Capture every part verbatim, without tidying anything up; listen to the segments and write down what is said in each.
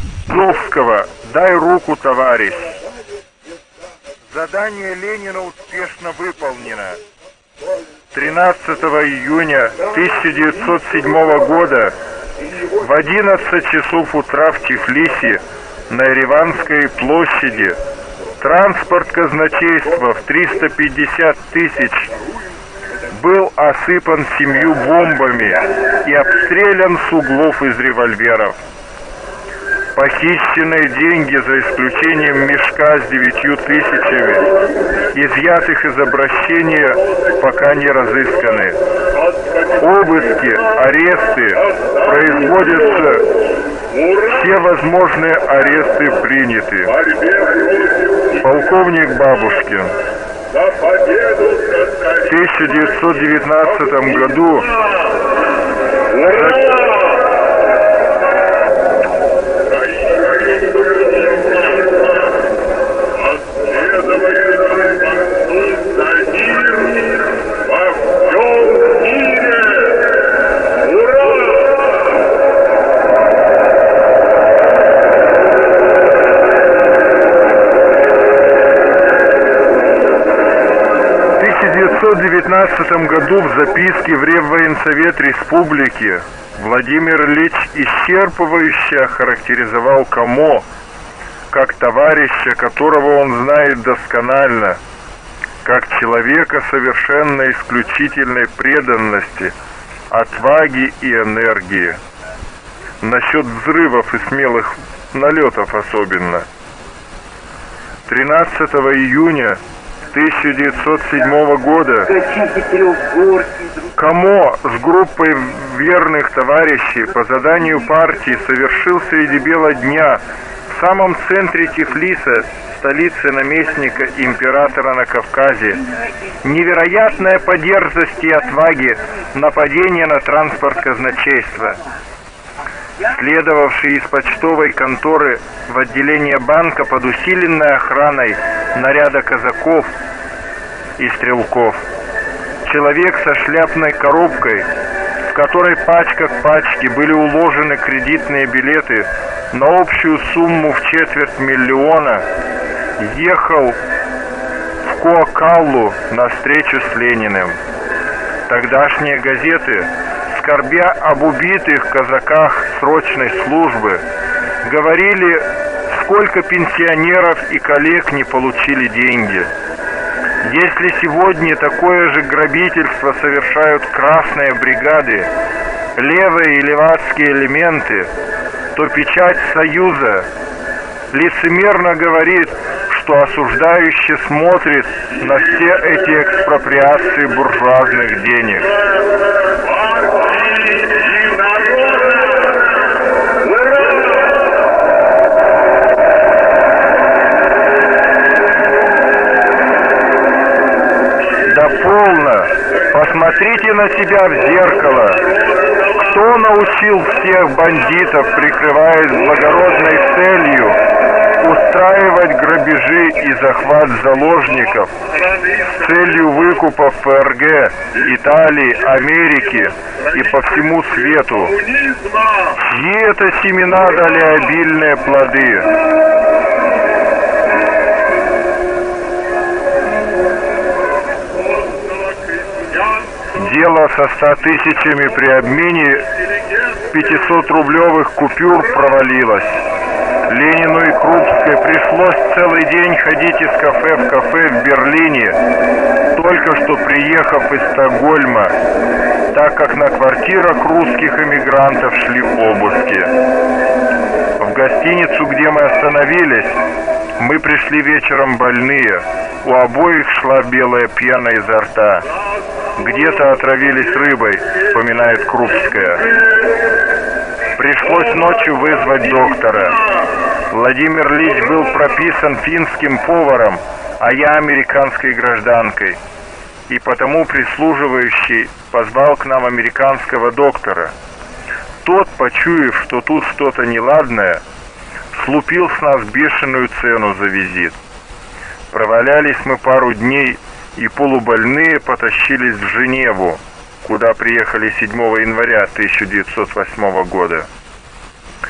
Зовского «Дай руку, товарищ». Задание Ленина успешно выполнено. тринадцатого июня тысяча девятьсот седьмого года в одиннадцать часов утра в Тифлисе на Ереванской площади транспорт казначейства в триста пятьдесят тысяч был осыпан семью бомбами и обстрелян с углов из револьверов. Похищенные деньги, за исключением мешка с девятью тысячами, изъятых из обращения, пока не разысканы. Обыски, аресты производятся, все возможные аресты приняты. Полковник Бабушкин. В тысяча девятьсот девятнадцатом году В тысяча девятьсот девятнадцатом году в записке в Реввоенсовет Республики Владимир Ильич исчерпывающе охарактеризовал Камо как товарища, которого он знает досконально, как человека совершенно исключительной преданности, отваги и энергии. Насчет взрывов и смелых налетов особенно. тринадцатого июня тысяча девятьсот седьмого года Камо с группой верных товарищей по заданию партии совершил среди бела дня в самом центре Тифлиса, столицы наместника императора на Кавказе, невероятное по дерзости и отваге нападение на транспорт казначейства. Следовавший из почтовой конторы в отделение банка под усиленной охраной наряда казаков и стрелков. Человек со шляпной коробкой, в которой пачка к пачке были уложены кредитные билеты на общую сумму в четверть миллиона, ехал в Коакаллу на встречу с Лениным. Тогдашние газеты, скорбя об убитых казаках срочной службы, говорили, сколько пенсионеров и коллег не получили деньги. Если сегодня такое же грабительство совершают красные бригады, левые и левацкие элементы, то печать Союза лицемерно говорит, что осуждающе смотрит на все эти экспроприации буржуазных денег. Да полно! Посмотрите на себя в зеркало! Кто научил всех бандитов, прикрываясь благородной целью, устраивать грабежи и захват заложников с целью выкупа в ФРГ, Италии, Америки и по всему свету? Чьи это семена дали обильные плоды? Дело со ста тысячами при обмене пятисотрублевых купюр провалилось. Ленину и Крупской пришлось целый день ходить из кафе в кафе в Берлине, только что приехав из Стокгольма, так как на квартирах русских эмигрантов шли обыски. В гостиницу, где мы остановились, мы пришли вечером больные, у обоих шла белая пена изо рта. Где-то отравились рыбой, вспоминает Крупская. Пришлось ночью вызвать доктора. Владимир Ильич был прописан финским поваром, а я американской гражданкой. И потому прислуживающий позвал к нам американского доктора. Тот, почуяв, что тут что-то неладное, слупил с нас бешеную цену за визит. Провалялись мы пару дней, и полубольные потащились в Женеву, куда приехали седьмого января тысяча девятьсот восьмого года.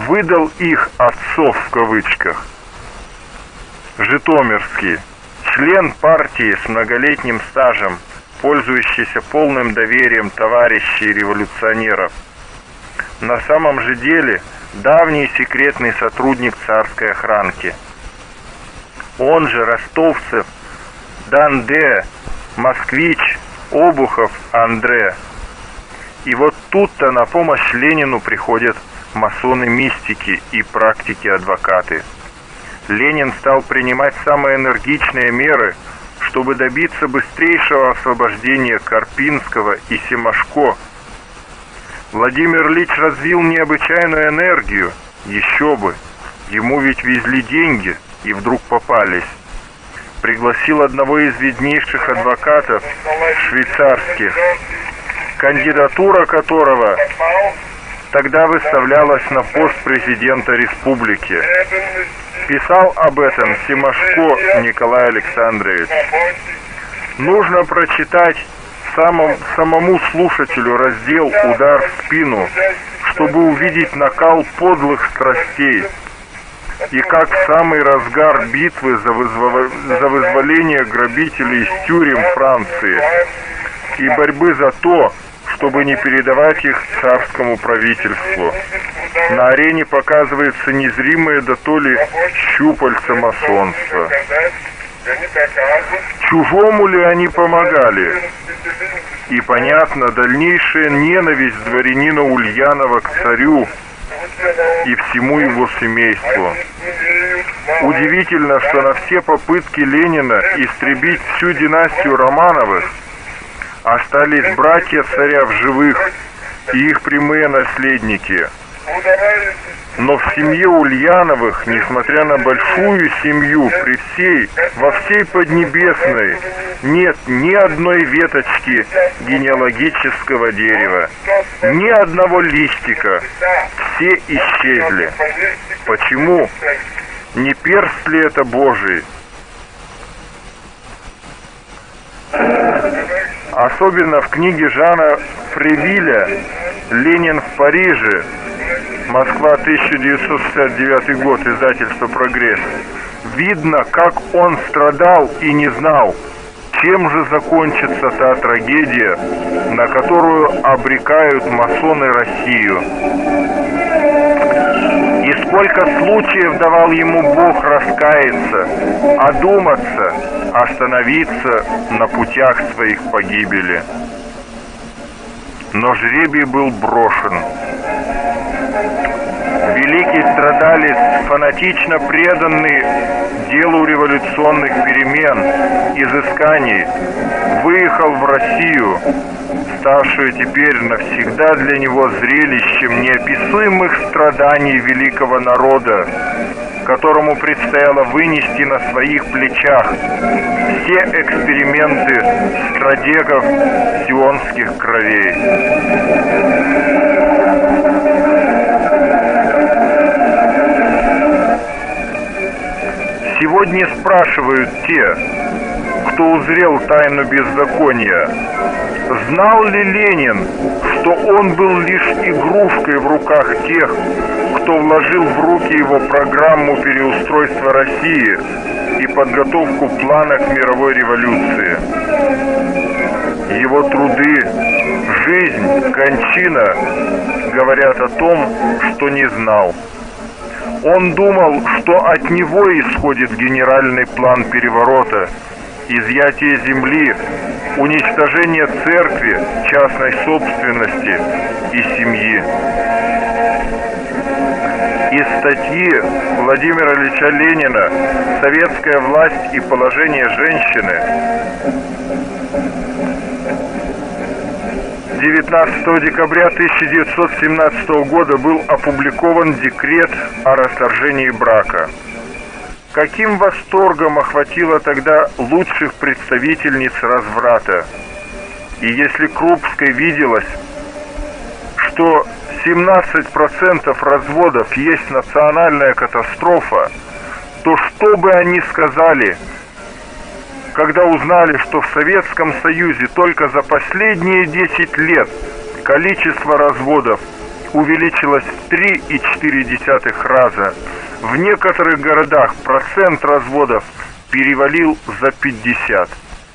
выдал их «отцов» в кавычках. Житомирский, член партии с многолетним стажем, пользующийся полным доверием товарищей революционеров. На самом же деле давний секретный сотрудник царской охранки. Он же ростовцев Данде, москвич Обухов Андре. И вот тут-то на помощь Ленину приходят масоны-мистики и практики-адвокаты. Ленин стал принимать самые энергичные меры, чтобы добиться быстрейшего освобождения Карпинского и Семашко. Владимир Ильич развил необычайную энергию, еще бы, ему ведь везли деньги и вдруг попались. Пригласил одного из виднейших адвокатов швейцарских, кандидатура которого тогда выставлялась на пост президента республики. Писал об этом Семашко Николай Александрович. Нужно прочитать самому, самому слушателю раздел «Удар в спину», чтобы увидеть накал подлых страстей. И как в самый разгар битвы за, вызво... за вызволение грабителей из тюрем Франции и борьбы за то, чтобы не передавать их царскому правительству, на арене показывается незримое дотоле щупальца масонства. Чужому ли они помогали? И, понятно, дальнейшая ненависть дворянина Ульянова к царю и всему его семейству. Удивительно, что на все попытки Ленина истребить всю династию Романовых остались братья царя в живых и их прямые наследники. Но в семье Ульяновых, несмотря на большую семью, при всей, во всей Поднебесной, нет ни одной веточки генеалогического дерева, ни одного листика. Все исчезли. Почему? Не перст ли это Божий? Особенно в книге Жана Фревиля «Ленин в Париже», Москва, тысяча девятьсот шестьдесят девятый год, издательство «Прогресс», видно, как он страдал и не знал, чем же закончится та трагедия, на которую обрекают масоны Россию. И сколько случаев давал ему Бог раскаяться, одуматься, остановиться на путях своих погибели. Но жребий был брошен. Великий страдалец, фанатично преданный делу революционных перемен, изысканий, выехал в Россию, ставшую теперь навсегда для него зрелищем неописуемых страданий великого народа, которому предстояло вынести на своих плечах все эксперименты стратегов сионских кровей. Сегодня спрашивают те, кто узрел тайну беззакония, знал ли Ленин, что он был лишь игрушкой в руках тех, кто вложил в руки его программу переустройства России и подготовку плана к мировой революции. Его труды, жизнь, кончина говорят о том, что не знал. Он думал, что от него исходит генеральный план переворота, изъятие земли, уничтожение церкви, частной собственности и семьи. Из статьи Владимира Ильича Ленина «Советская власть и положение женщины» девятнадцатого декабря тысяча девятьсот семнадцатого года был опубликован декрет о расторжении брака. Каким восторгом охватило тогда лучших представительниц разврата. И если Крупской виделось, что семнадцать процентов разводов есть национальная катастрофа, то что бы они сказали, когда узнали, что в Советском Союзе только за последние десять лет количество разводов увеличилась в три и четыре десятых раза. В некоторых городах процент разводов перевалил за пятьдесят.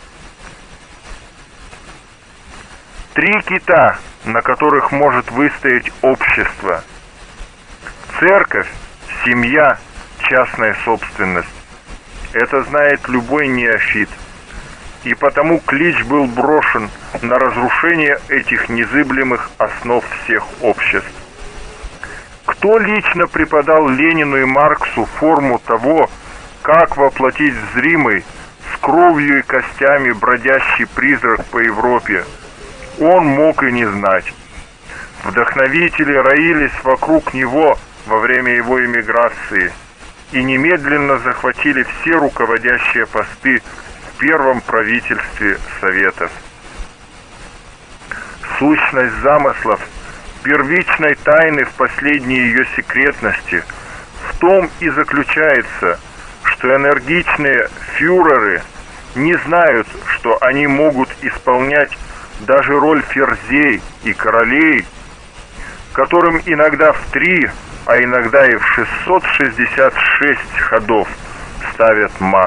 Три кита, на которых может выстоять общество: церковь, семья, частная собственность. Это знает любой неофит. И потому клич был брошен на разрушение этих незыблемых основ всех обществ. Кто лично преподал Ленину и Марксу форму того, как воплотить в зримый, с кровью и костями бродящий призрак по Европе, он мог и не знать. Вдохновители роились вокруг него во время его эмиграции и немедленно захватили все руководящие посты в первом правительстве Советов. Сущность замыслов, первичной тайны в последней ее секретности, в том и заключается, что энергичные фюреры не знают, что они могут исполнять даже роль ферзей и королей, которым иногда в три, а иногда и в шестьсот шестьдесят шесть ходов ставят мат.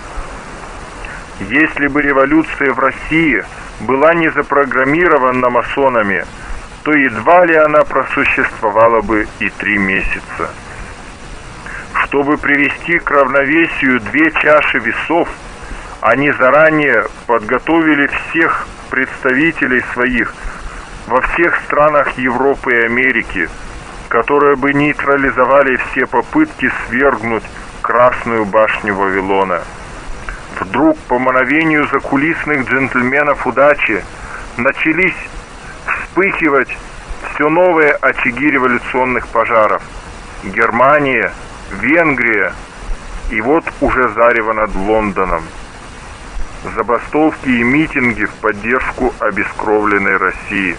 Если бы революция в России была не запрограммирована масонами, то едва ли она просуществовала бы и три месяца. Чтобы привести к равновесию две чаши весов, они заранее подготовили всех представителей своих во всех странах Европы и Америки, которые бы нейтрализовали все попытки свергнуть Красную башню Вавилона. Вдруг, по мановению закулисных джентльменов удачи, начались вспыхивать все новые очаги революционных пожаров. Германия, Венгрия, и вот уже зарево над Лондоном. Забастовки и митинги в поддержку обескровленной России.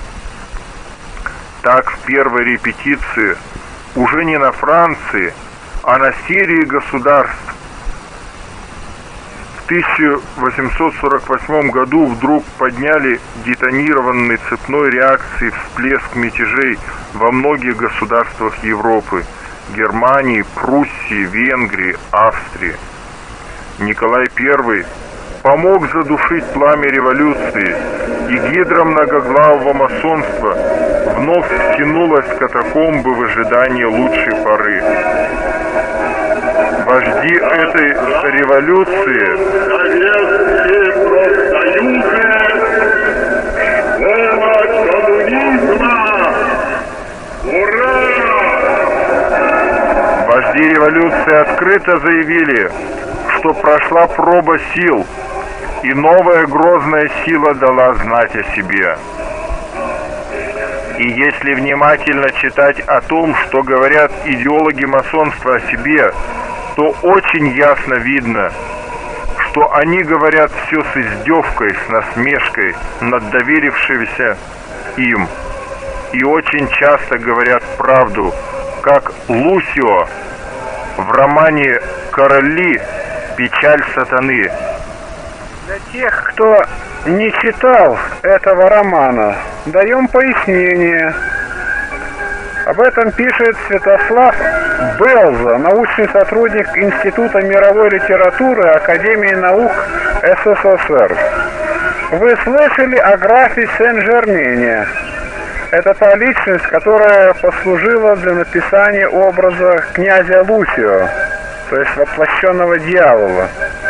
Так в первой репетиции уже не на Франции, а на серии государств в тысяча восемьсот сорок восьмом году вдруг подняли детонированный цепной реакцией всплеск мятежей во многих государствах Европы: Германии, Пруссии, Венгрии, Австрии. Николай Первый помог задушить пламя революции, и гидра многоглавого масонства вновь втянулась в катакомбы в ожидании лучшей поры. Вожди этой революции Советские профсоюзы, школа коммунизма! Ура! Вожди революции открыто заявили, что прошла проба сил, и новая грозная сила дала знать о себе. И если внимательно читать о том, что говорят идеологи масонства о себе, то очень ясно видно, что они говорят все с издевкой, с насмешкой над доверившимися им. И очень часто говорят правду, как Лусио в романе «Короли. Печаль сатаны». Для тех, кто не читал этого романа, даем пояснение. Об этом пишет Святослав Белза, научный сотрудник Института мировой литературы Академии наук СССР. Вы слышали о графе Сен-Жермене. Это та личность, которая послужила для написания образа князя Лусио, то есть воплощенного дьявола.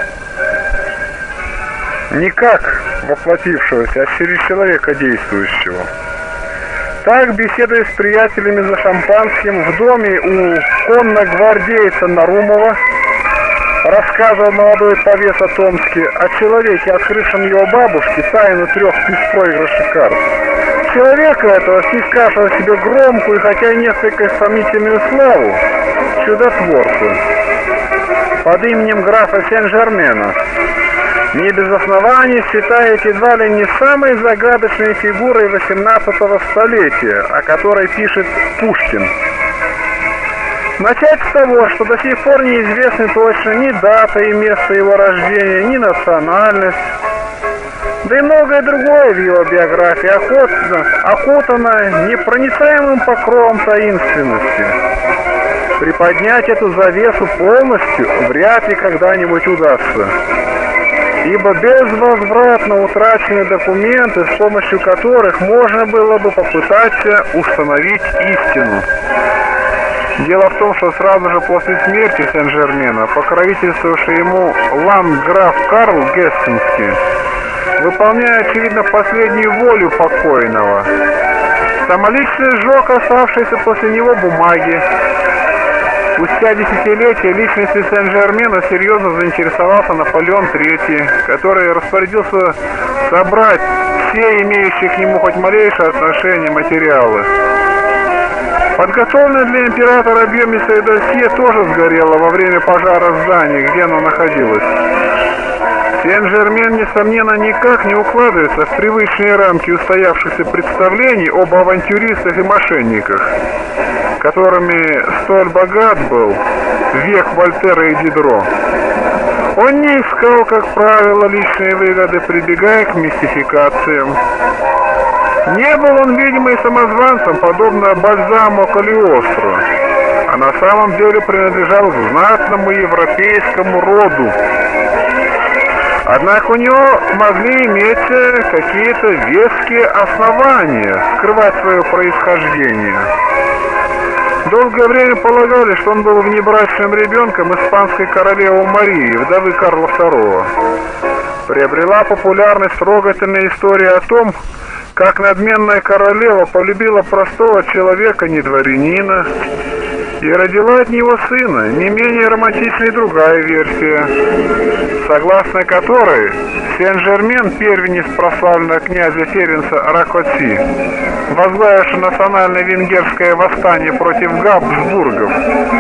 Не как воплотившегося, а через человека действующего. Так, беседуя с приятелями за шампанским в доме у конногвардейца Нарумова, рассказывал молодой повес о Томске о человеке, открывшем его бабушке тайну трех беспроигрышных карт. Человека этого, снискавшего себе громкую, хотя и несколько сомнительную славу, чудотворцу, под именем графа Сен-Жермена, не без оснований считает едва ли не самой загадочной фигурой восемнадцатого столетия, о которой пишет Пушкин. Начать с того, что до сих пор неизвестны точно ни дата и место его рождения, ни национальность. да и многое другое в его биографии охотно, окутано непроницаемым покровом таинственности. Приподнять эту завесу полностью вряд ли когда-нибудь удастся, ибо безвозвратно утрачены документы, с помощью которых можно было бы попытаться установить истину. Дело в том, что сразу же после смерти Сен-Жермена покровительствовавший ему ландграф Карл Гессенский, выполняя, очевидно, последнюю волю покойного, самолично сжег оставшиеся после него бумаги. Спустя десятилетия личностью Сен-Жермена серьезно заинтересовался Наполеон третий, который распорядился собрать все имеющие к нему хоть малейшее отношение материалы. Подготовленное для императора объемистое досье тоже сгорело во время пожара здания, где оно находилось. Сен-Жермен, несомненно, никак не укладывается в привычные рамки устоявшихся представлений об авантюристах и мошенниках, которыми столь богат был век Вольтера и Дидро. Он не искал, как правило, личные выгоды, прибегая к мистификациям. Не был он, видимо, и самозванцем, подобно Бальзаму Калиостру, а на самом деле принадлежал к знатному европейскому роду. Однако у него могли иметься какие-то веские основания скрывать свое происхождение. Долгое время полагали, что он был внебрачным ребенком испанской королевы Марии, вдовы Карла второго. Приобрела популярность трогательная история о том, как надменная королева полюбила простого человека, не дворянина, и родила от него сына. Не менее романтичная другая версия, согласно которой Сен-Жермен, первенец прославленного князя Ференца Ракоци, возглавивший национальное венгерское восстание против Габсбургов.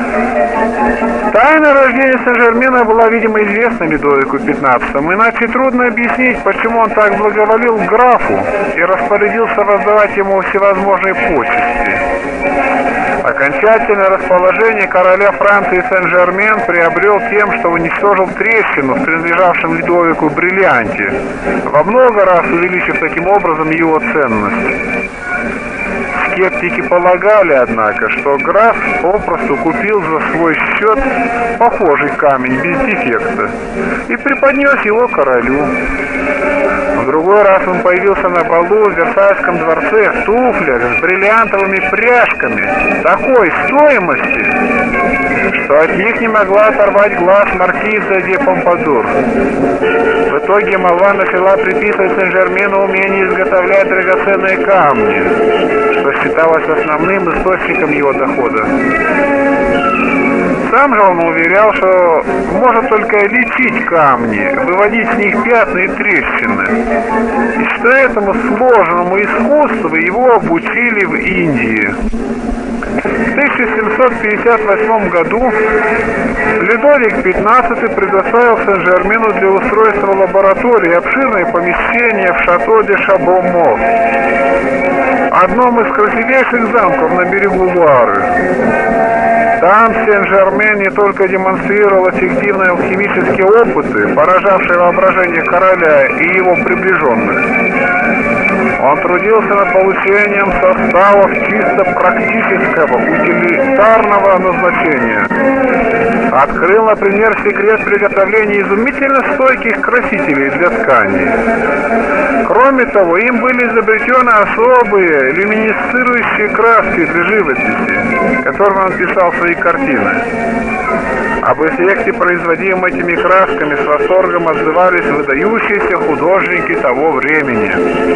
Тайна рождения Сен-Жермена была, видимо, известна Людовику пятнадцатому, иначе трудно объяснить, почему он так благоволил графу и распорядился воздавать ему всевозможные почести. Окончательное расположение короля Франции Сен-Жермен приобрел тем, что уничтожил трещину в принадлежавшем Людовику бриллианте, во много раз увеличив таким образом его ценность. Скептики полагали, однако, что граф попросту купил за свой счет похожий камень без дефекта и преподнес его королю. В другой раз он появился на балу в Версальском дворце в туфлях с бриллиантовыми пряжками такой стоимости, что от них не могла оторвать глаз маркиза де Помпадур. В итоге молва начала приписывать Сен-Жермену умение изготовлять драгоценные камни, что считалось основным источником его дохода. Сам же он уверял, что может только лечить камни, выводить с них пятна и трещины, и что этому сложному искусству его обучили в Индии. В тысяча семьсот пятьдесят восьмом году Людовик пятнадцатый предоставил Сен-Жермену для устройства лаборатории обширное помещение в шато де Шабомо, одном из красивейших замков на берегу Луары. Там Сен-Жермен не только демонстрировал эффективные алхимические опыты, поражавшие воображение короля и его приближенных. Он трудился над получением составов чисто практического, утилитарного назначения. Открыл, например, секрет приготовления изумительно стойких красителей для тканей. Кроме того, им были изобретены особые люминесцирующие краски для живописи, которыми он писал свои картины. Об эффекте, производимом этими красками, с восторгом отзывались выдающиеся художники того времени.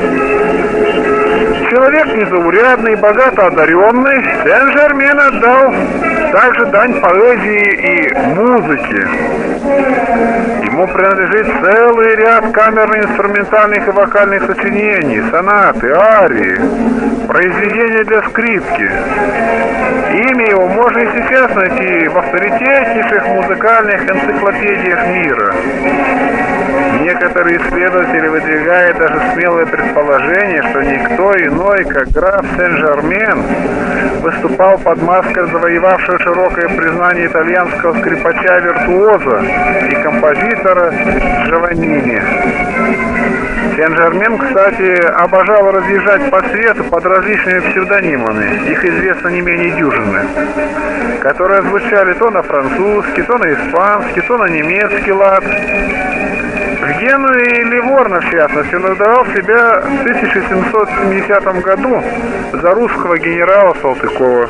Человек незаурядный, богато одаренный, Сен-Жермен отдал также дань поэзии и музыке. Ему принадлежит целый ряд камерно-инструментальных и вокальных сочинений, сонаты, арии, произведения для скрипки. Имя его можно и сейчас найти в авторитетнейших музыкальных энциклопедиях мира. Некоторые исследователи выдвигают даже смелое предположение, что никто иной, как граф Сен-Жермен, выступал под маской завоевавшего широкое признание итальянского скрипача-виртуоза и композитора Джованнини. Сен-Жермен, кстати, обожал разъезжать по свету под различными псевдонимами, их известно не менее дюжины, которые звучали то на французский, то на испанский, то на немецкий лад. В Генуе и Ливорно, в частности, он выдавал себя в тысяча семьсот семидесятом году за русского генерала Салтыкова.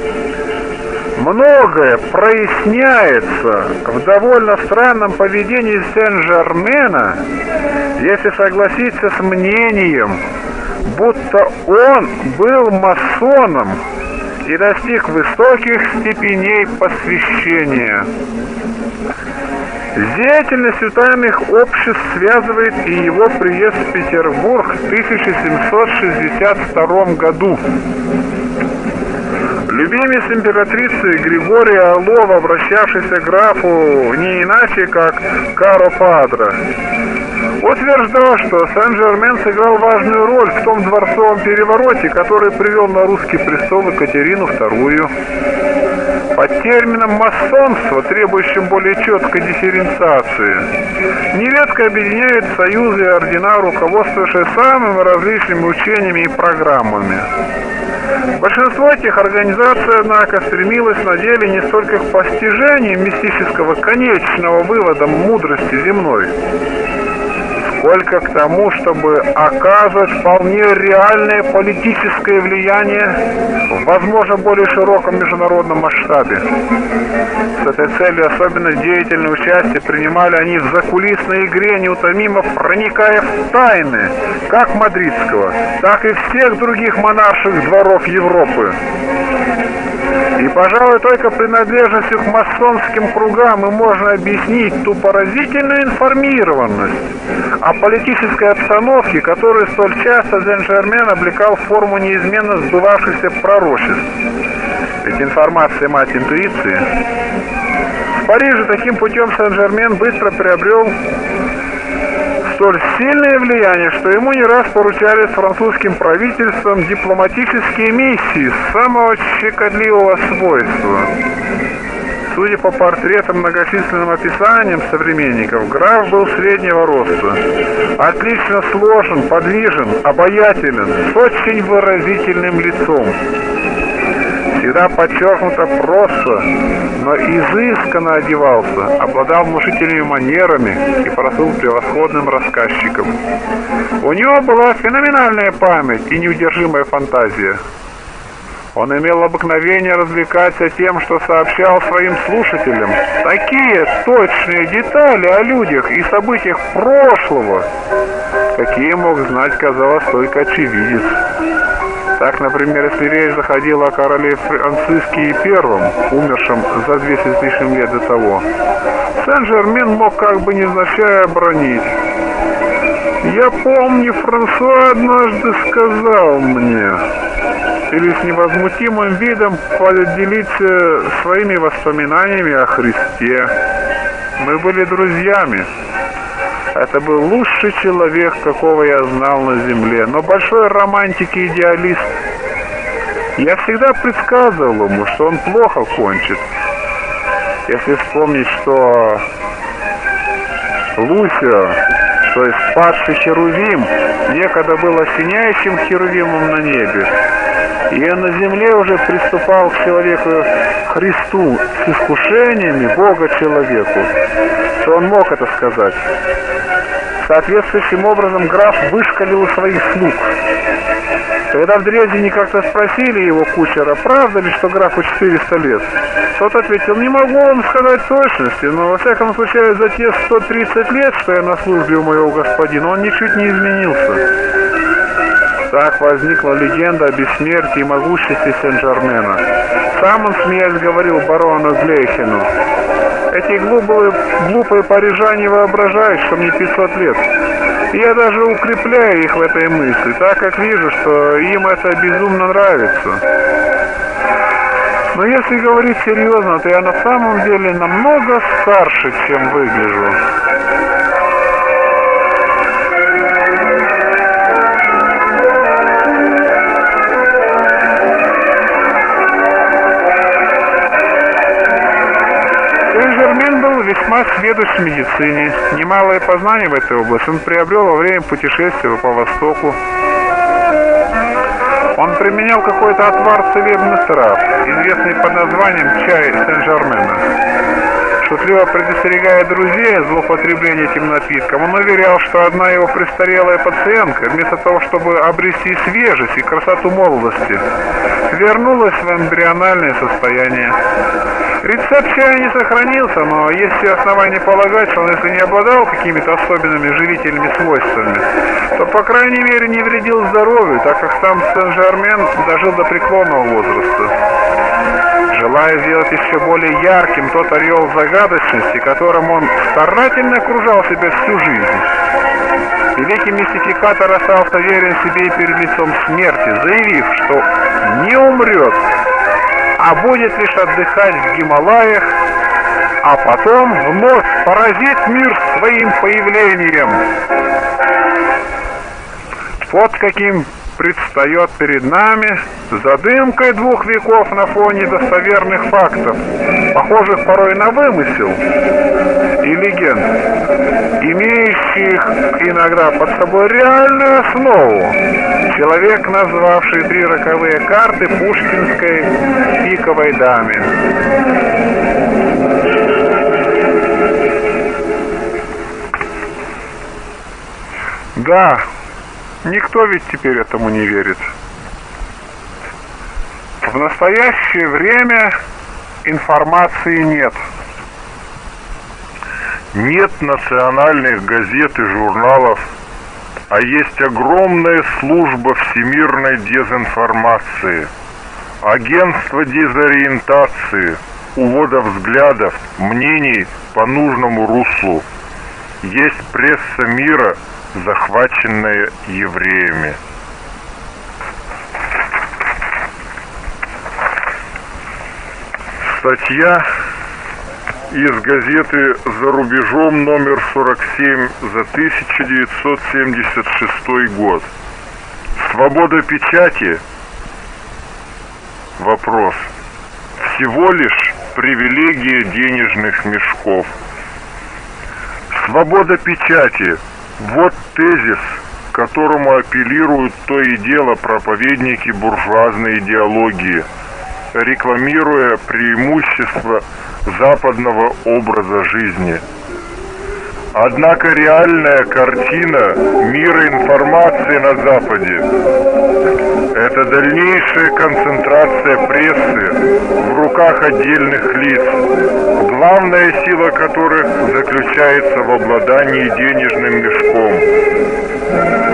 Многое проясняется в довольно странном поведении Сен-Жермена, если согласиться с мнением, будто он был масоном и достиг высоких степеней посвящения. С деятельностью тайных обществ связывает и его приезд в Петербург в тысяча семьсот шестьдесят втором году. Любимец императрицы Григорий Орлов, обращавшийся к графу не иначе, как Каро Падро, утверждал, что Сен-Жермен сыграл важную роль в том дворцовом перевороте, который привел на русский престол Екатерину вторую. Под термином масонство, требующим более четкой дифференциации, нередко объединяет союзы и ордена, руководствующие самыми различными учениями и программами. Большинство этих организаций, однако, стремилось на деле не столько к постижению мистического конечного вывода мудрости земной, сколько к тому, чтобы оказывать вполне реальное политическое влияние в, возможно, более широком международном масштабе. С этой целью особенно деятельное участие принимали они в закулисной игре, неутомимо проникая в тайны как мадридского, так и всех других монарших дворов Европы. И, пожалуй, только принадлежностью к масонским кругам и можно объяснить ту поразительную информированность о политической обстановке, которую столь часто Сен-Жермен облекал в форму неизменно сбывавшихся пророчеств. Ведь информация — мать интуиции. В Париже таким путем Сен-Жермен быстро приобрел столь сильное влияние, что ему не раз поручали с французским правительством дипломатические миссии самого щекотливого свойства. Судя по портретам, многочисленным описаниям современников, граф был среднего роста, отлично сложен, подвижен, обаятелен, с очень выразительным лицом. Всегда подчеркнуто просто, но изысканно одевался, обладал внушительными манерами и прослыл превосходным рассказчиком. У него была феноменальная память и неудержимая фантазия. Он имел обыкновение развлекаться тем, что сообщал своим слушателям такие точные детали о людях и событиях прошлого, какие мог знать, казалось, только очевидец. Так, например, если речь заходила о короле Франциске Первом, умершем за двести с лишним лет до того, Сен-Жермен мог как бы невзначай обронить: «Я помню, Франсуа однажды сказал мне», или с невозмутимым видом поделиться своими воспоминаниями о Христе. «Мы были друзьями. Это был лучший человек, какого я знал на земле, но большой романтик и идеалист. Я всегда предсказывал ему, что он плохо кончит. Если вспомнить, что Лусио, то есть падший херувим, некогда был осеняющим херувимом на небе, и он на земле уже приступал к человеку Христу с искушениями Бога человеку, то он мог это сказать. Соответствующим образом граф вышкалил своих слуг. Когда в Дрездене как-то спросили его кучера, правда ли, что графу четыреста лет, тот ответил: не могу вам сказать точности, но во всяком случае за те сто тридцать лет, что я на службе у моего господина, он ничуть не изменился. Так возникла легенда о бессмертии и могуществе Сен-Жермена. Сам он, смеясь, говорил барону Глейхену: эти глупые, глупые парижане воображают, что мне пятьсот лет. И я даже укрепляю их в этой мысли, так как вижу, что им это безумно нравится. Но если говорить серьезно, то я на самом деле намного старше, чем выгляжу. Сен-Жермен был весьма сведущ в медицине. Немалые познания в этой области он приобрел во время путешествия по Востоку. Он применял какой-то отвар целебных трав, известный под названием чай Сен-Жермена. Шутливо предостерегая друзей от злоупотребления этим напитком, он уверял, что одна его престарелая пациентка, вместо того, чтобы обрести свежесть и красоту молодости, вернулась в эмбриональное состояние. Рецепт чая не сохранился, но есть все основания полагать, что он, если не обладал какими-то особенными живительными свойствами, то, по крайней мере, не вредил здоровью, так как сам Сен-Жермен дожил до преклонного возраста. Желая сделать еще более ярким тот ореол загадочности, которым он старательно окружал себя всю жизнь, великий мистификатор остался верен себе и перед лицом смерти, заявив, что не умрет, а будет лишь отдыхать в Гималаях, а потом вновь поразит мир своим появлением. Вот каким предстает перед нами задымкой двух веков на фоне достоверных фактов, похожих порой на вымысел и легенд, имеющих иногда под собой реальную основу. Человек, назвавший три роковые карты пушкинской пиковой даме. Да, никто ведь теперь этому не верит. В настоящее время информации нет. Нет национальных газет и журналов, а есть огромная служба всемирной дезинформации, агентство дезориентации, увода взглядов, мнений по нужному руслу. Есть пресса мира, захваченная евреями. Статья из газеты «За рубежом» номер сорок семь за тысяча девятьсот семьдесят шестой год. Свобода печати? Вопрос. Всего лишь привилегия денежных мешков. Свобода печати. Вот тезис, к которому апеллируют то и дело проповедники буржуазной идеологии, рекламируя преимущества западного образа жизни. Однако реальная картина мира информации на Западе – это дальнейшая концентрация прессы в руках отдельных лиц, главная сила которых заключается в обладании денежным мешком.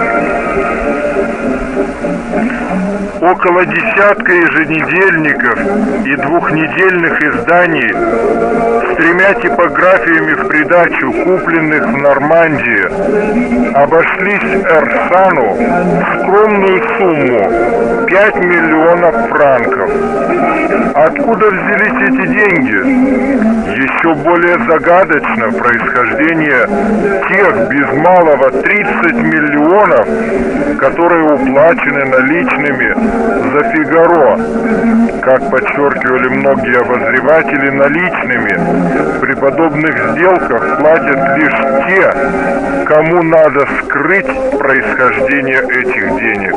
Около десятка еженедельников и двухнедельных изданий с тремя типографиями в придачу, купленных в Нормандии, обошлись Эрсану в скромную сумму пять миллионов франков. Откуда взялись эти деньги? Еще более загадочно происхождение тех без малого тридцать миллионов, которые уплачены наличными за Фигаро. Как подчеркивали многие обозреватели, наличными при подобных сделках платят лишь те, кому надо скрыть происхождение этих денег.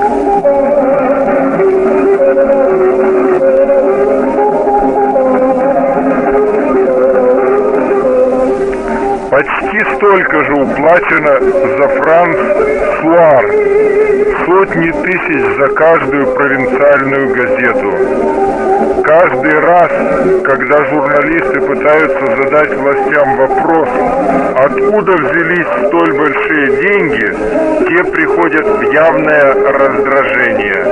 Почти столько же уплачено за Франс Суар, сотни тысяч за каждую провинциальную газету. Каждый раз, когда журналисты пытаются задать властям вопрос, откуда взялись столь большие деньги, те приходят в явное раздражение.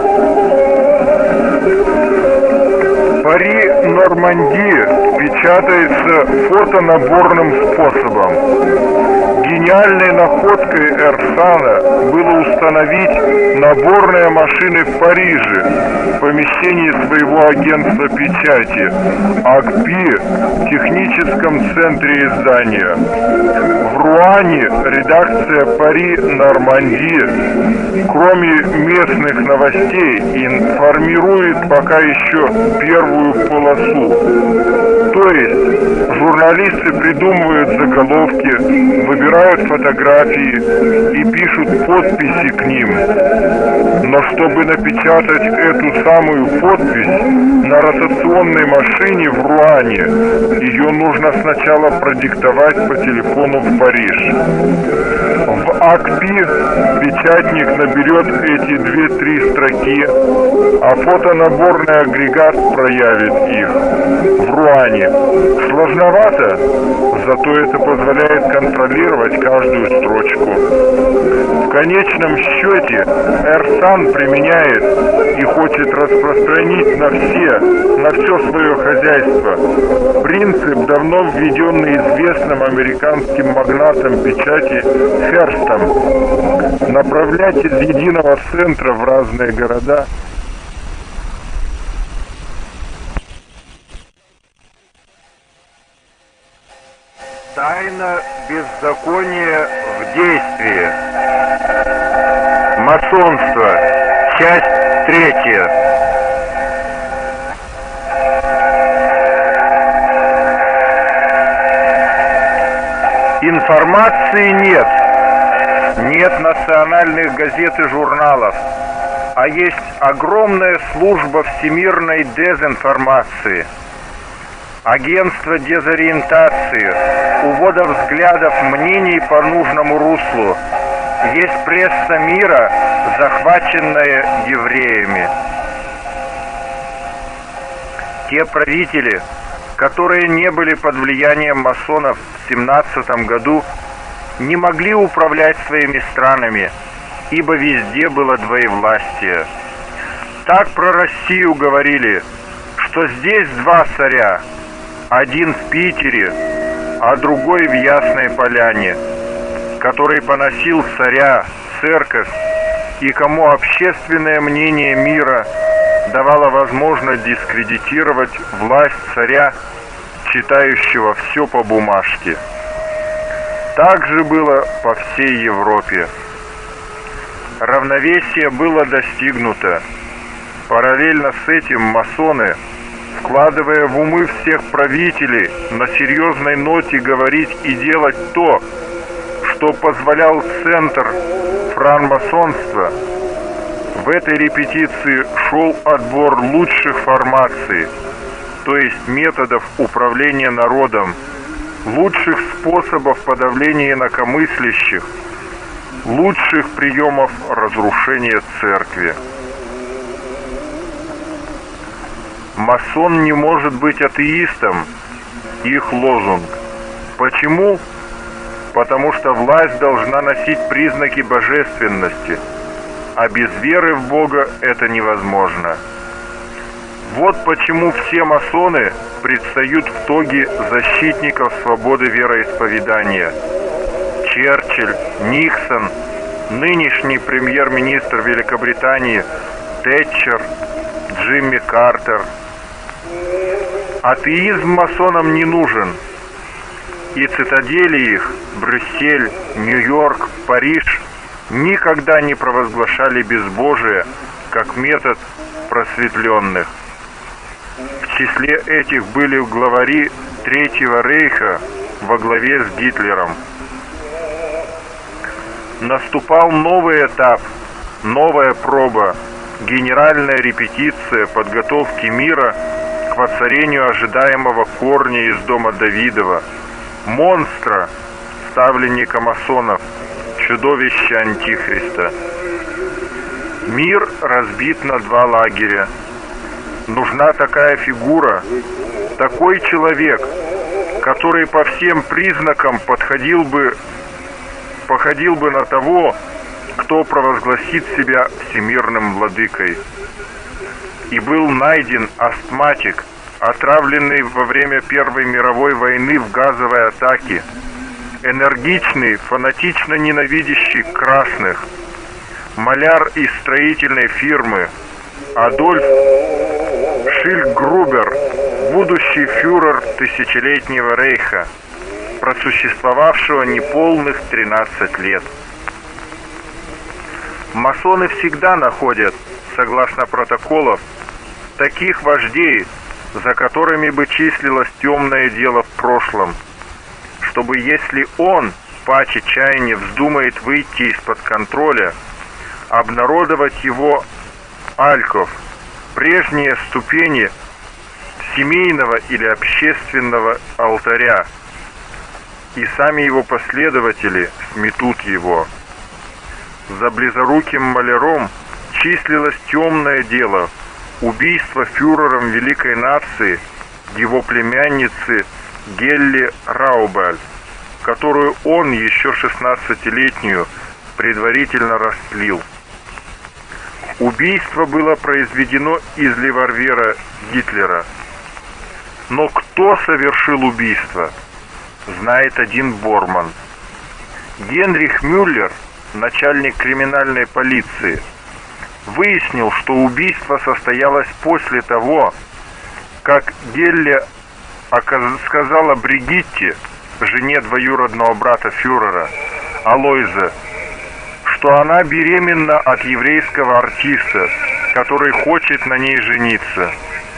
Пари Нормандии печатается фотонаборным способом. Гениальной находкой Эрсана было установить наборные машины в Париже, в помещении своего агентства печати, АКПИ, в техническом центре издания. В Руане редакция Пари Нормандии, кроме местных новостей, информирует пока еще первую полосу. То есть Журналисты придумывают заголовки, выбирают фотографии и пишут подписи к ним. Но чтобы напечатать эту самую подпись на ротационной машине в Руане, ее нужно сначала продиктовать по телефону в Париж. В АКПИ печатник наберет эти две-три строки, а фотонаборный агрегат проявит их в Руане. Сложновато, зато это позволяет контролировать каждую строчку. В конечном счете Эрсан применяет и хочет распространить на все, на все свое хозяйство принцип, давно введенный известным американским магнатом печати Херстом, направлять из единого центра в разные города. Тайна беззакония в действии. Масонство. Часть третья. Информации нет. Нет национальных газет и журналов. А есть огромная служба всемирной дезинформации. Агентство дезориентации, увода взглядов, мнений по нужному руслу. Есть пресса мира, захваченная евреями. Те правители, которые не были под влиянием масонов в семнадцатом году, не могли управлять своими странами, ибо везде было двоевластие. Так про Россию говорили, что здесь два царя, один в Питере, а другой в Ясной Поляне, который поносил царя, церковь и кому общественное мнение мира давало возможность дискредитировать власть царя, читающего все по бумажке. Так же было по всей Европе. Равновесие было достигнуто. Параллельно с этим масоны, вкладывая в умы всех правителей на серьезной ноте говорить и делать то, что позволял центр франмасонства, в этой репетиции шел отбор лучших формаций, то есть методов управления народом, лучших способов подавления инакомыслящих, лучших приемов разрушения церкви. Масон не может быть атеистом, их лозунг. Почему? Потому что власть должна носить признаки божественности, а без веры в Бога это невозможно. Вот почему все масоны предстают в тоге защитников свободы вероисповедания. Черчилль, Никсон, нынешний премьер-министр Великобритании, Тэтчер, Джимми Картер. Атеизм масонам не нужен. И цитадели их, Брюссель, Нью-Йорк, Париж, никогда не провозглашали безбожие как метод просветленных. В числе этих были главари Третьего Рейха во главе с Гитлером. Наступал новый этап, новая проба, генеральная репетиция подготовки мира к воцарению ожидаемого корня из дома Давидова, монстра, ставленника масонов, чудовища Антихриста. Мир разбит на два лагеря. Нужна такая фигура, такой человек, который по всем признакам подходил бы, походил бы на того, кто провозгласит себя всемирным владыкой. И был найден астматик, отравленный во время Первой мировой войны в газовой атаке, энергичный, фанатично ненавидящий красных, маляр из строительной фирмы Адольф Шильгрубер, будущий фюрер тысячелетнего рейха, просуществовавшего неполных тринадцать лет. Масоны всегда находят, согласно протоколов, таких вождей, за которыми бы числилось темное дело в прошлом, чтобы, если он, паче чаяния, вздумает выйти из-под контроля, обнародовать его альков, прежние ступени семейного или общественного алтаря, и сами его последователи сметут его. За близоруким маляром числилось темное дело — убийство фюрером великой нации его племянницы Гелли Раубаль, которую он еще шестнадцатилетнюю предварительно растлил. Убийство было произведено из револьвера Гитлера. Но кто совершил убийство, знает один Борман. Генрих Мюллер, начальник криминальной полиции, выяснил, что убийство состоялось после того, как Гелли сказала Бригитте, жене двоюродного брата фюрера, Алойзе, что она беременна от еврейского артиста, который хочет на ней жениться.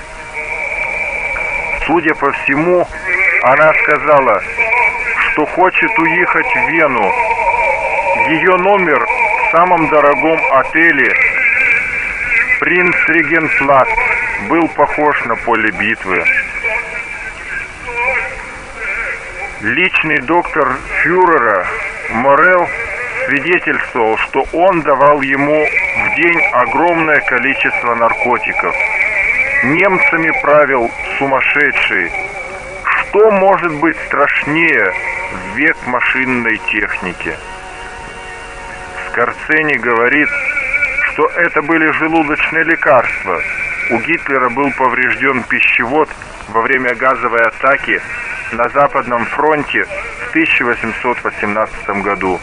Судя по всему, она сказала, что хочет уехать в Вену. Ее номер в самом дорогом отеле Принцрегенплац был похож на поле битвы. Личный доктор фюрера Морел свидетельствовал, что он давал ему в день огромное количество наркотиков. Немцами правил сумасшедший. Что может быть страшнее в век машинной техники? Скорцени говорит, что это были желудочные лекарства. У Гитлера был поврежден пищевод во время газовой атаки на Западном фронте в тысяча восемьсот восемнадцатом году.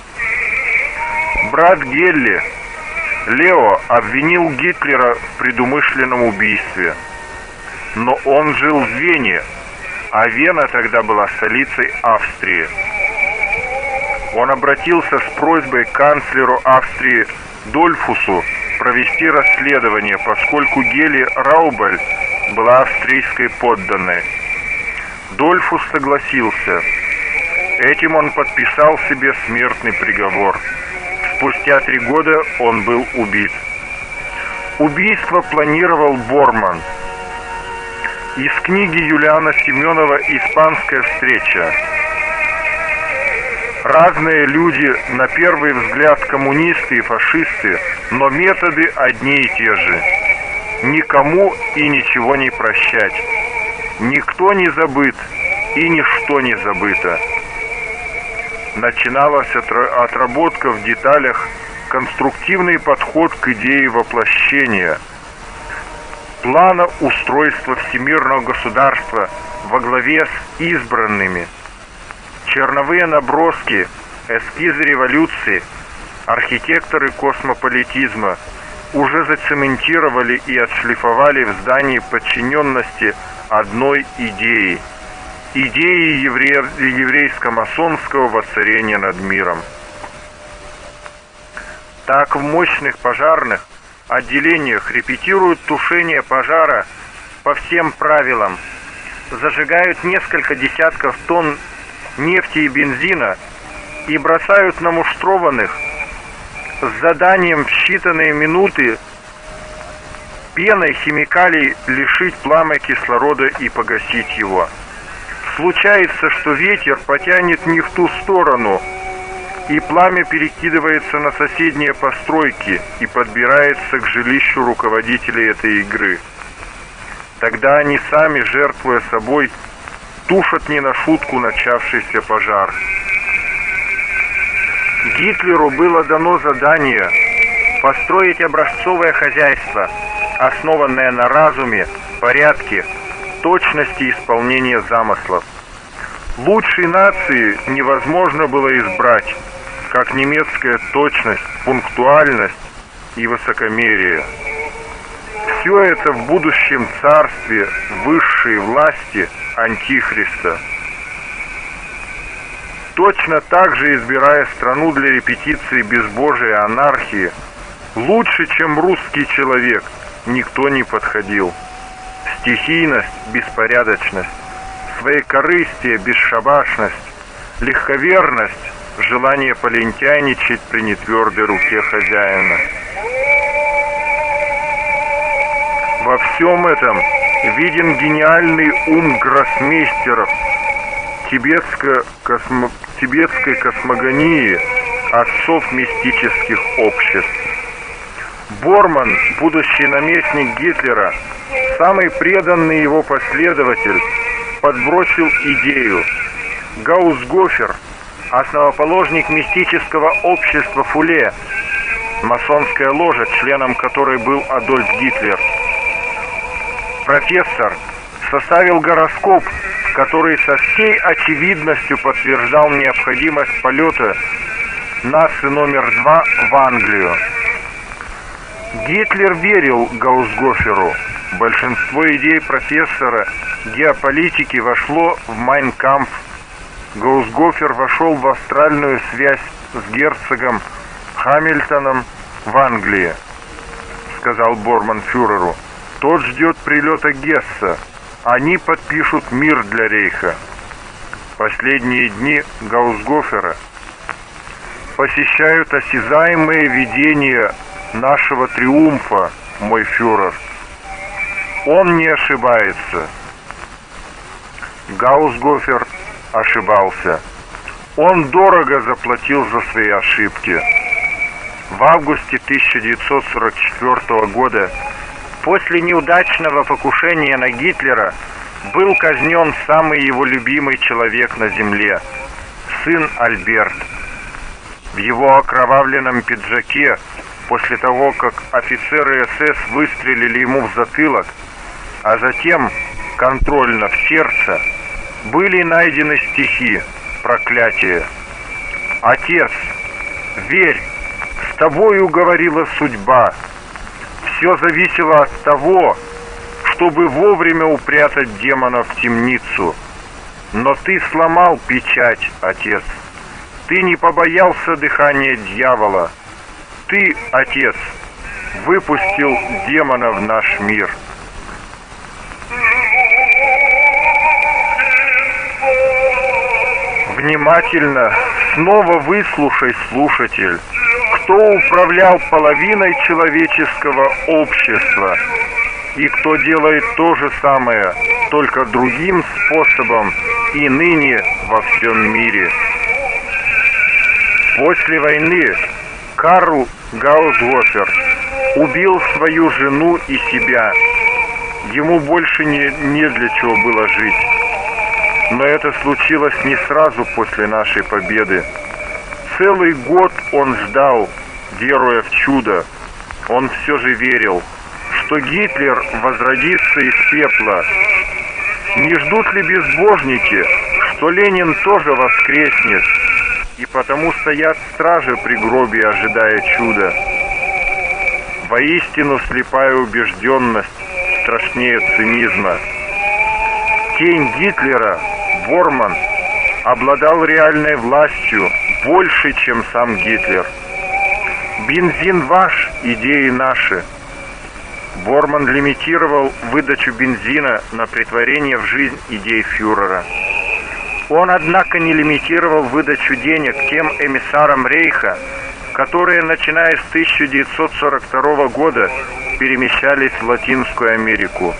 Брат Гелли, Лео, обвинил Гитлера в предумышленном убийстве. Но он жил в Вене, а Вена тогда была столицей Австрии. Он обратился с просьбой к канцлеру Австрии Дольфусу провести расследование, поскольку Гелли Раубаль была австрийской подданной. Дольфус согласился. Этим он подписал себе смертный приговор. Спустя три года он был убит. Убийство планировал Борман. Из книги Юлиана Семенова «Испанская встреча». Разные люди, на первый взгляд коммунисты и фашисты, но методы одни и те же. Никому и ничего не прощать. Никто не забыт и ничто не забыто. Начиналась отработка в деталях, конструктивный подход к идее воплощения, плана устройства всемирного государства во главе с избранными, черновые наброски, эскизы революции, архитекторы космополитизма уже зацементировали и отшлифовали в здании подчиненности одной идеи. Идеи евре... еврейско-масонского воцарения над миром. Так в мощных пожарных отделениях репетируют тушение пожара по всем правилам, зажигают несколько десятков тонн нефти и бензина и бросают на муштрованных с заданием в считанные минуты пеной химикалий лишить пламя кислорода и погасить его. Случается, что ветер потянет не в ту сторону, и пламя перекидывается на соседние постройки и подбирается к жилищу руководителей этой игры. Тогда они сами, жертвуя собой, тушат не на шутку начавшийся пожар. Гитлеру было дано задание построить образцовое хозяйство, основанное на разуме, порядке, точности исполнения замыслов. Лучшей нации невозможно было избрать, как немецкая точность, пунктуальность и высокомерие. Все это в будущем царстве высшей власти Антихриста. Точно так же, избирая страну для репетиции безбожия и анархии, лучше, чем русский человек, никто не подходил. стихийность, беспорядочность, своекорыстие, бесшабашность, легковерность, желание полентяйничать при нетвердой руке хозяина. Во всем этом виден гениальный ум гроссмейстеров тибетско космо... тибетской космогонии, отцов мистических обществ. Борман, будущий наместник Гитлера, самый преданный его последователь, подбросил идею. Гаусгофер, основоположник мистического общества Фуле, масонская ложа, членом которой был Адольф Гитлер. Профессор составил гороскоп, который со всей очевидностью подтверждал необходимость полета НАСА номер два в Англию. Гитлер верил Гаусгоферу. Большинство идей профессора геополитики вошло в Майн Кампф. Гаусгофер вошел в астральную связь с герцогом Хамильтоном в Англии, сказал Борман фюреру. Тот ждет прилета Гесса. Они подпишут мир для Рейха. Последние дни Гаусгофера посещают осязаемые видения нашего триумфа, мой фюрер. Он не ошибается. Гаусгофер ошибался. Он дорого заплатил за свои ошибки. В августе тысяча девятьсот сорок четвёртого года, после неудачного покушения на Гитлера, был казнен самый его любимый человек на земле, сын Альберт. В его окровавленном пиджаке, после того, как офицеры эс эс выстрелили ему в затылок, а затем контрольно в сердце, были найдены стихи «Проклятие». «Отец, верь, с тобою говорила судьба. Все зависело от того, чтобы вовремя упрятать демона в темницу. Но ты сломал печать, отец. Ты не побоялся дыхания дьявола. Ты, отец, выпустил демона в наш мир». Внимательно, снова выслушай, слушатель, кто управлял половиной человеческого общества и кто делает то же самое, только другим способом и ныне во всем мире. После войны Карл Гаусгофер убил свою жену и себя. Ему больше не, не для чего было жить. Но это случилось не сразу после нашей победы. Целый год он ждал, веруя в чудо. Он все же верил, что Гитлер возродится из пепла. Не ждут ли безбожники, что Ленин тоже воскреснет? И потому стоят стражи при гробе, ожидая чуда. Воистину слепая убежденность страшнее цинизма. Тень Гитлера, Борман, обладал реальной властью, больше, чем сам Гитлер. Бензин ваш, идеи наши. Борман лимитировал выдачу бензина на претворение в жизнь идей фюрера. Он, однако, не лимитировал выдачу денег тем эмиссарам Рейха, которые, начиная с тысяча девятьсот сорок второго года, перемещались в Латинскую Америку.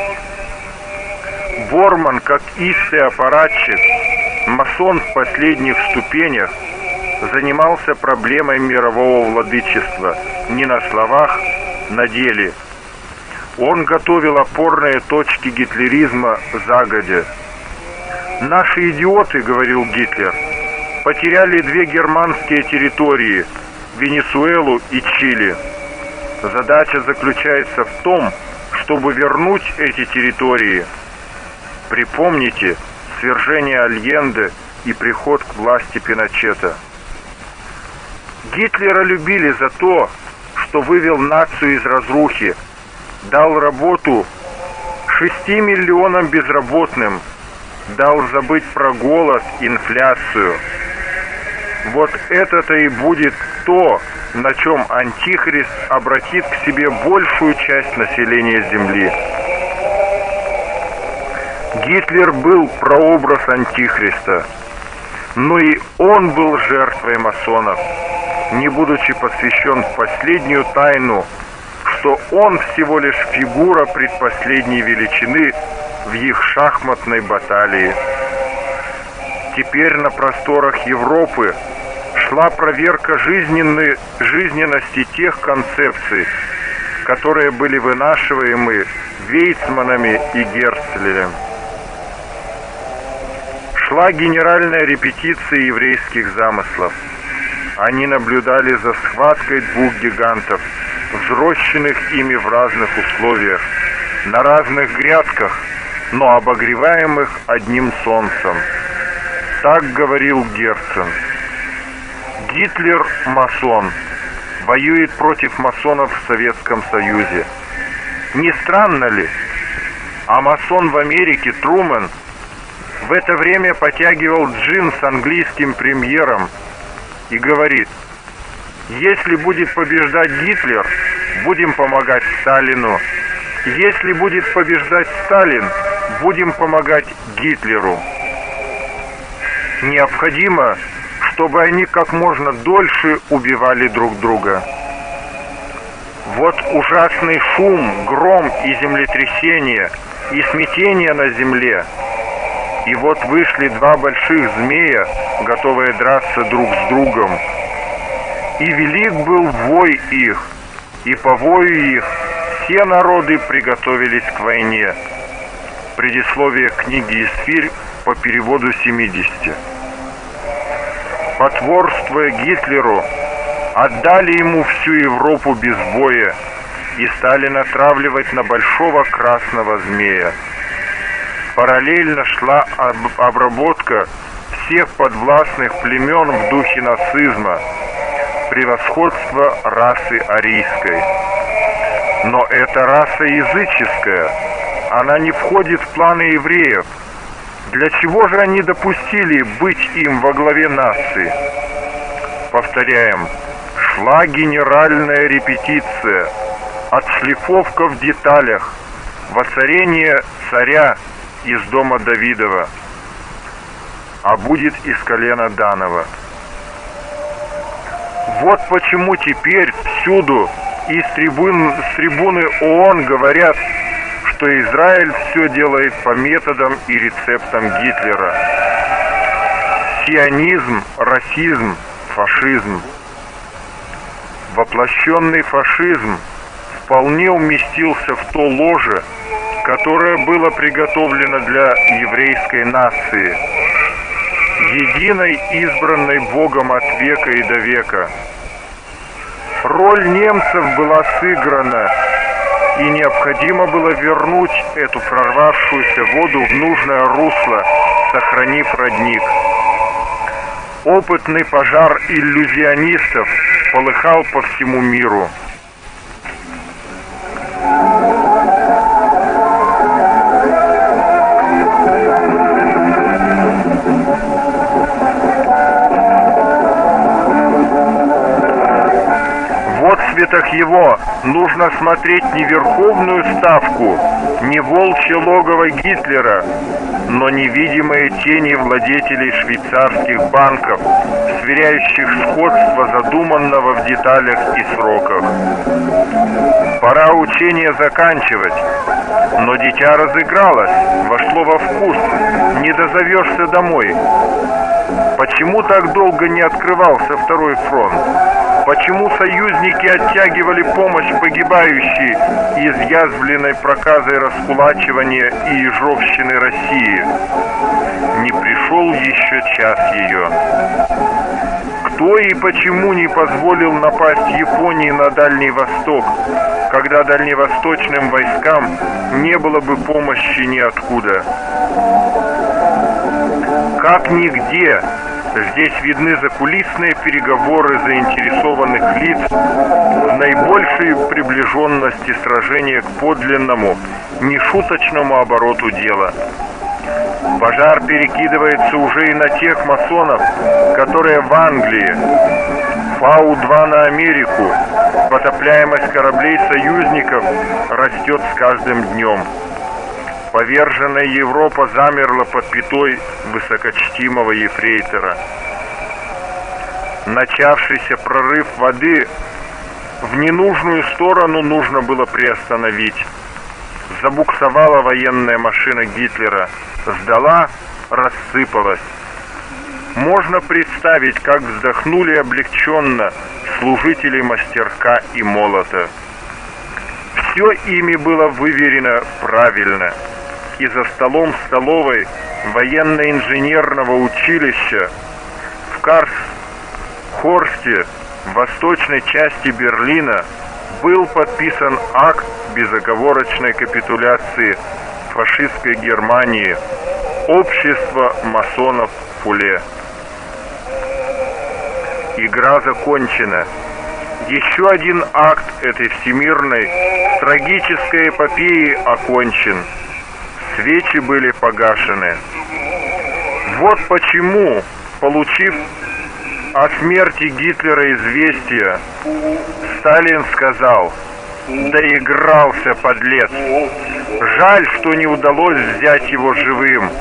Борман, как истый аппаратчик, масон в последних ступенях, занимался проблемой мирового владычества не на словах, на деле. Он готовил опорные точки гитлеризма загодя. «Наши идиоты, — говорил Гитлер, — потеряли две германские территории — Венесуэлу и Чили. Задача заключается в том, чтобы вернуть эти территории. Припомните свержение Альенде и приход к власти Пиночета. Гитлера любили за то, что вывел нацию из разрухи, дал работу шести миллионам безработным, дал забыть про голод, инфляцию. Вот это-то и будет то, на чем Антихрист обратит к себе большую часть населения Земли. Гитлер был прообраз Антихриста, но и он был жертвой масонов, не будучи посвящен в последнюю тайну, что он всего лишь фигура предпоследней величины в их шахматной баталии. Теперь на просторах Европы шла проверка жизненной, жизненности тех концепций, которые были вынашиваемы Вейцманами и Герцлером. Шла генеральная репетиция еврейских замыслов. Они наблюдали за схваткой двух гигантов, взрощенных ими в разных условиях, на разных грядках, но обогреваемых одним солнцем. Так говорил Герцен. Гитлер – масон, воюет против масонов в Советском Союзе. Не странно ли? А масон в Америке Трумэн в это время потягивал джин с английским премьером и говорит: если будет побеждать Гитлер, будем помогать Сталину. Если будет побеждать Сталин, будем помогать Гитлеру. Необходимо, чтобы они как можно дольше убивали друг друга. Вот ужасный шум, гром и землетрясение, и смятение на земле. И вот вышли два больших змея, готовые драться друг с другом. И велик был вой их, и по вою их все народы приготовились к войне. Предисловие книги Исфирь по переводу семидесяти. Потворствуя Гитлеру, отдали ему всю Европу без боя и стали натравливать на большого красного змея. Параллельно шла об- обработка всех подвластных племен в духе нацизма, превосходство расы арийской. Но эта раса языческая, она не входит в планы евреев. Для чего же они допустили быть им во главе нации? Повторяем, шла генеральная репетиция, отшлифовка в деталях, воцарение царя из дома Давидова, а будет из колена Данова. Вот почему теперь всюду и с трибун, с трибуны ООН говорят, что Израиль все делает по методам и рецептам Гитлера. Сионизм, расизм, фашизм. Воплощенный фашизм вполне уместился в то ложе, которое было приготовлено для еврейской нации, единой, избранной Богом от века и до века. Роль немцев была сыграна, и необходимо было вернуть эту прорвавшуюся воду в нужное русло, сохранив родник. Опытный пожар иллюзионистов полыхал по всему миру. В светах его нужно смотреть не верховную ставку, не волчье логово Гитлера, но невидимые тени владетелей швейцарских банков, сверяющих сходство задуманного в деталях и сроках. Пора учение заканчивать, но дитя разыгралось, вошло во вкус, не дозовешься домой. Почему так долго не открывался второй фронт? Почему союзники оттягивали помощь погибающей из язвленной проказой раскулачивания и ежовщины России? Не пришел еще час ее. Кто и почему не позволил напасть Японии на Дальний Восток, когда дальневосточным войскам не было бы помощи ниоткуда? Как нигде здесь видны закулисные переговоры заинтересованных лиц в наибольшей приближенности сражения к подлинному, нешуточному обороту дела. Пожар перекидывается уже и на тех масонов, которые в Англии. Фау два на Америку. Потопляемость кораблей союзников растет с каждым днем. Поверженная Европа замерла под пятой высокочтимого ефрейтора. Начавшийся прорыв воды в ненужную сторону нужно было приостановить. Забуксовала военная машина Гитлера, сдала, рассыпалась. Можно представить, как вздохнули облегченно служители мастерка и молота. Все ими было выверено правильно, и за столом столовой военно-инженерного училища в Карсхорсте, в восточной части Берлина, был подписан акт безоговорочной капитуляции фашистской Германии общества масонов Фуле. Игра закончена. Еще один акт этой всемирной трагической эпопеи окончен. Свечи были погашены. Вот почему, получив о смерти Гитлера известие, Сталин сказал: «Доигрался, подлец! Жаль, что не удалось взять его живым».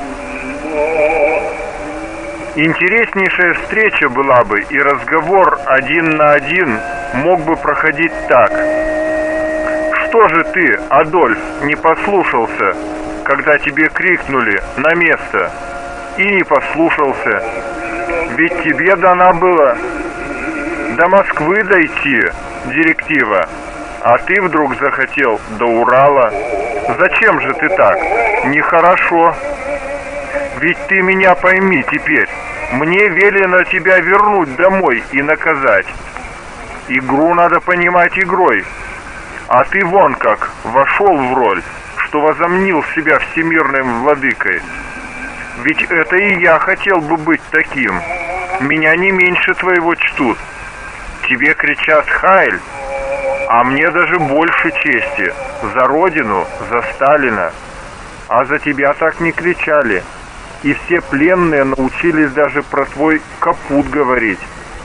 Интереснейшая встреча была бы, и разговор один на один мог бы проходить так. «Что же ты, Адольф, не послушался, когда тебе крикнули «на место», и не послушался? Ведь тебе дана была до Москвы дойти директива, а ты вдруг захотел до Урала. Зачем же ты так? Нехорошо. Ведь ты меня пойми теперь, мне велено тебя вернуть домой и наказать. Игру надо понимать игрой, а ты вон как вошел в роль, что возомнил себя всемирным владыкой. Ведь это и я хотел бы быть таким. Меня не меньше твоего чтут. Тебе кричат «Хайль», а мне даже больше чести. За Родину, за Сталина. А за тебя так не кричали. И все пленные научились даже про твой капут говорить.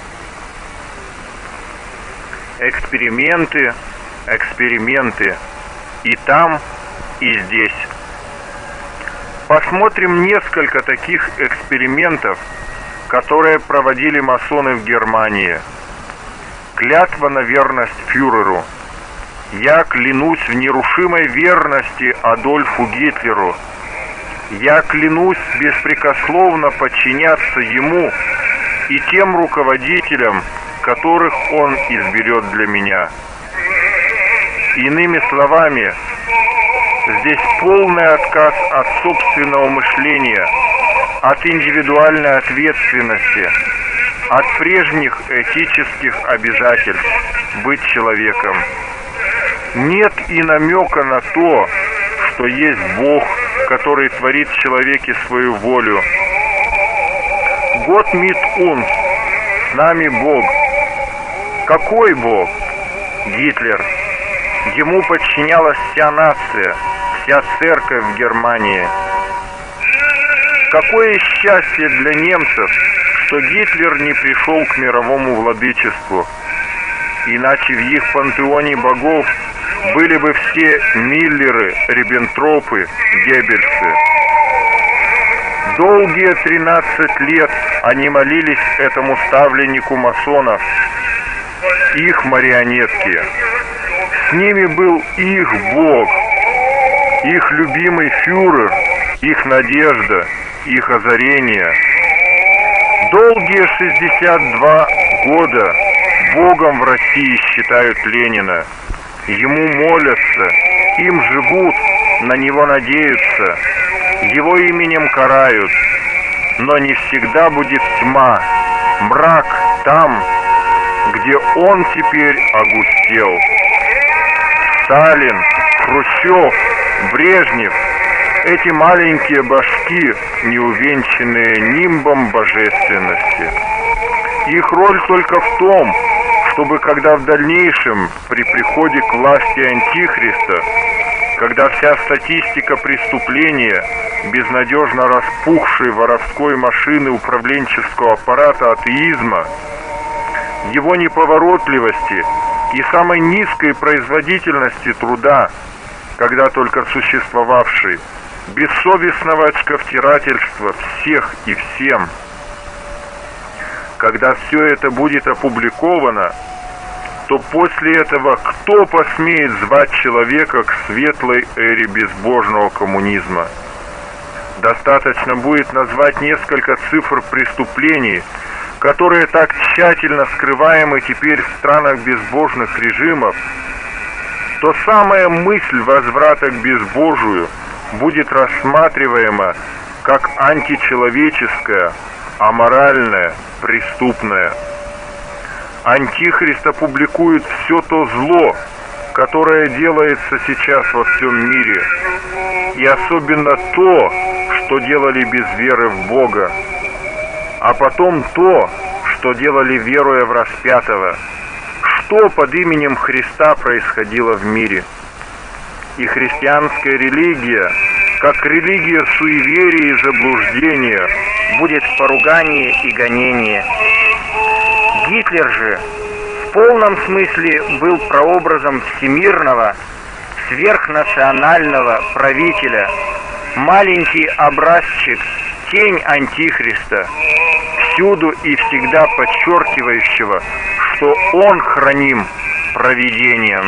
Эксперименты, эксперименты. И там, и здесь. Посмотрим несколько таких экспериментов, которые проводили масоны в Германии. Клятва на верность фюреру. Я клянусь в нерушимой верности Адольфу Гитлеру. Я клянусь беспрекословно подчиняться ему и тем руководителям, которых он изберет для меня. Иными словами, здесь полный отказ от собственного мышления, от индивидуальной ответственности, от прежних этических обязательств быть человеком. Нет и намека на то, что есть Бог, который творит в человеке свою волю. Гот мит унс, с нами Бог. Какой Бог? Гитлер. Ему подчинялась вся нация, вся церковь в Германии. Какое счастье для немцев, что Гитлер не пришел к мировому владычеству. Иначе в их пантеоне богов были бы все Миллеры, Риббентропы, Геббельсы. Долгие тринадцать лет они молились этому ставленнику масонов, их марионетки. С ними был их Бог, их любимый фюрер, их надежда, их озарение. Долгие шестьдесят два года Богом в России считают Ленина. Ему молятся, им живут, на него надеются, его именем карают. Но не всегда будет тьма, мрак там, где он теперь огустел. Сталин, Хрущев, Брежнев — эти маленькие башки, неувенчанные нимбом божественности. Их роль только в том, чтобы когда в дальнейшем, при приходе к власти Антихриста, когда вся статистика преступления, безнадежно распухшей воровской машины управленческого аппарата атеизма, его неповоротливости и самой низкой производительности труда, когда только существовавший, бессовестного очковтирательства всех и всем. Когда все это будет опубликовано, то после этого кто посмеет звать человека к светлой эре безбожного коммунизма? Достаточно будет назвать несколько цифр преступлений, которые так тщательно скрываемы теперь в странах безбожных режимов, то самая мысль возврата к безбожию будет рассматриваема как античеловеческая, аморальная, преступная. Антихрист опубликует все то зло, которое делается сейчас во всем мире, и особенно то, что делали без веры в Бога, а потом то, что делали, веруя в распятого, что под именем Христа происходило в мире. И христианская религия, как религия суеверия и заблуждения, будет в поругании и гонении. Гитлер же в полном смысле был прообразом всемирного, сверхнационального правителя, маленький образчик, тень антихриста, всюду и всегда подчеркивающего, что он храним провидением.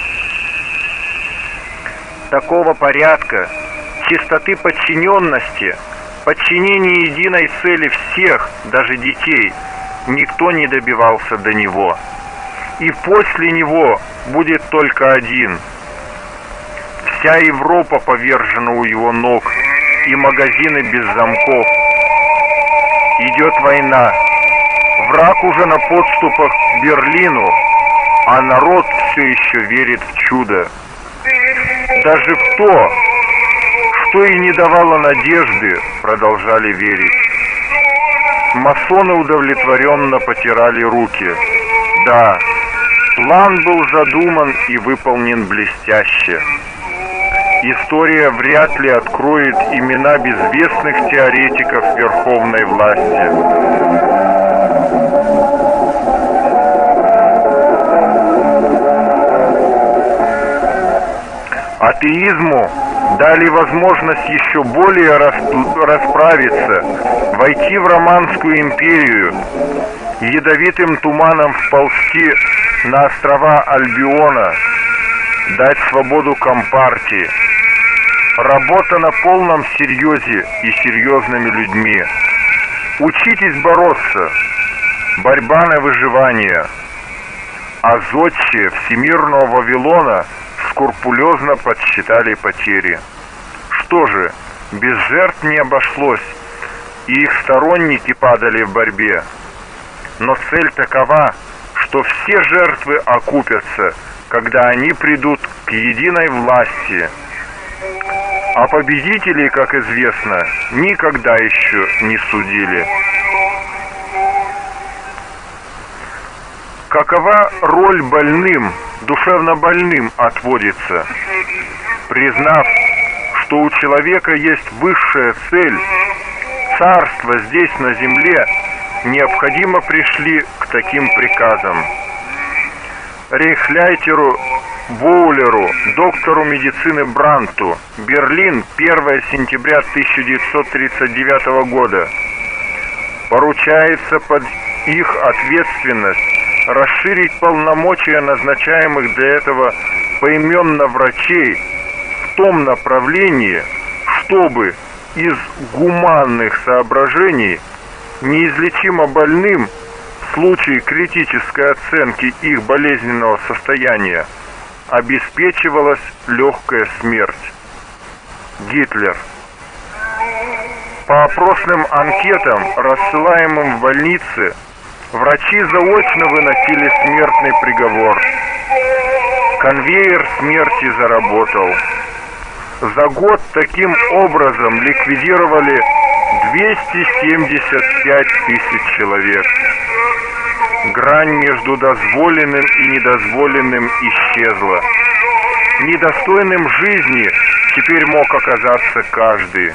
Такого порядка, чистоты подчиненности, подчинения единой цели всех, даже детей, никто не добивался до него. И после него будет только один. Вся Европа повержена у его ног, и магазины без замков. Идет война. Враг уже на подступах к Берлину, а народ все еще верит в чудо. Даже в то, что и не давало надежды, продолжали верить. Масоны удовлетворенно потирали руки. Да, план был задуман и выполнен блестяще. История вряд ли откроет имена безвестных теоретиков верховной власти. Атеизму дали возможность еще более расправиться, войти в Романскую империю, ядовитым туманом вползти на острова Альбиона, дать свободу Компартии. Работа на полном серьезе и серьезными людьми. Учитесь бороться. Борьба на выживание. А зодчие всемирного Вавилона скрупулезно подсчитали потери. Что же, без жертв не обошлось, и их сторонники падали в борьбе. Но цель такова, что все жертвы окупятся, когда они придут к единой власти. А победителей, как известно, никогда еще не судили. Какова роль больным, душевно больным отводится? Признав, что у человека есть высшая цель, царство здесь на земле, необходимо пришли к таким приказам. Рейхляйтеру Боулеру, доктору медицины Бранту, Берлин, первое сентября тысяча девятьсот тридцать девятого года. Поручается под их ответственность расширить полномочия назначаемых для этого поименно врачей в том направлении, чтобы из гуманных соображений неизлечимо больным в случае критической оценки их болезненного состояния обеспечивалась легкая смерть. Гитлер. По опросным анкетам, рассылаемым в больницы, врачи заочно выносили смертный приговор. Конвейер смерти заработал. За год таким образом ликвидировали двести семьдесят пять тысяч человек. Грань между дозволенным и недозволенным исчезла. Недостойным жизни теперь мог оказаться каждый.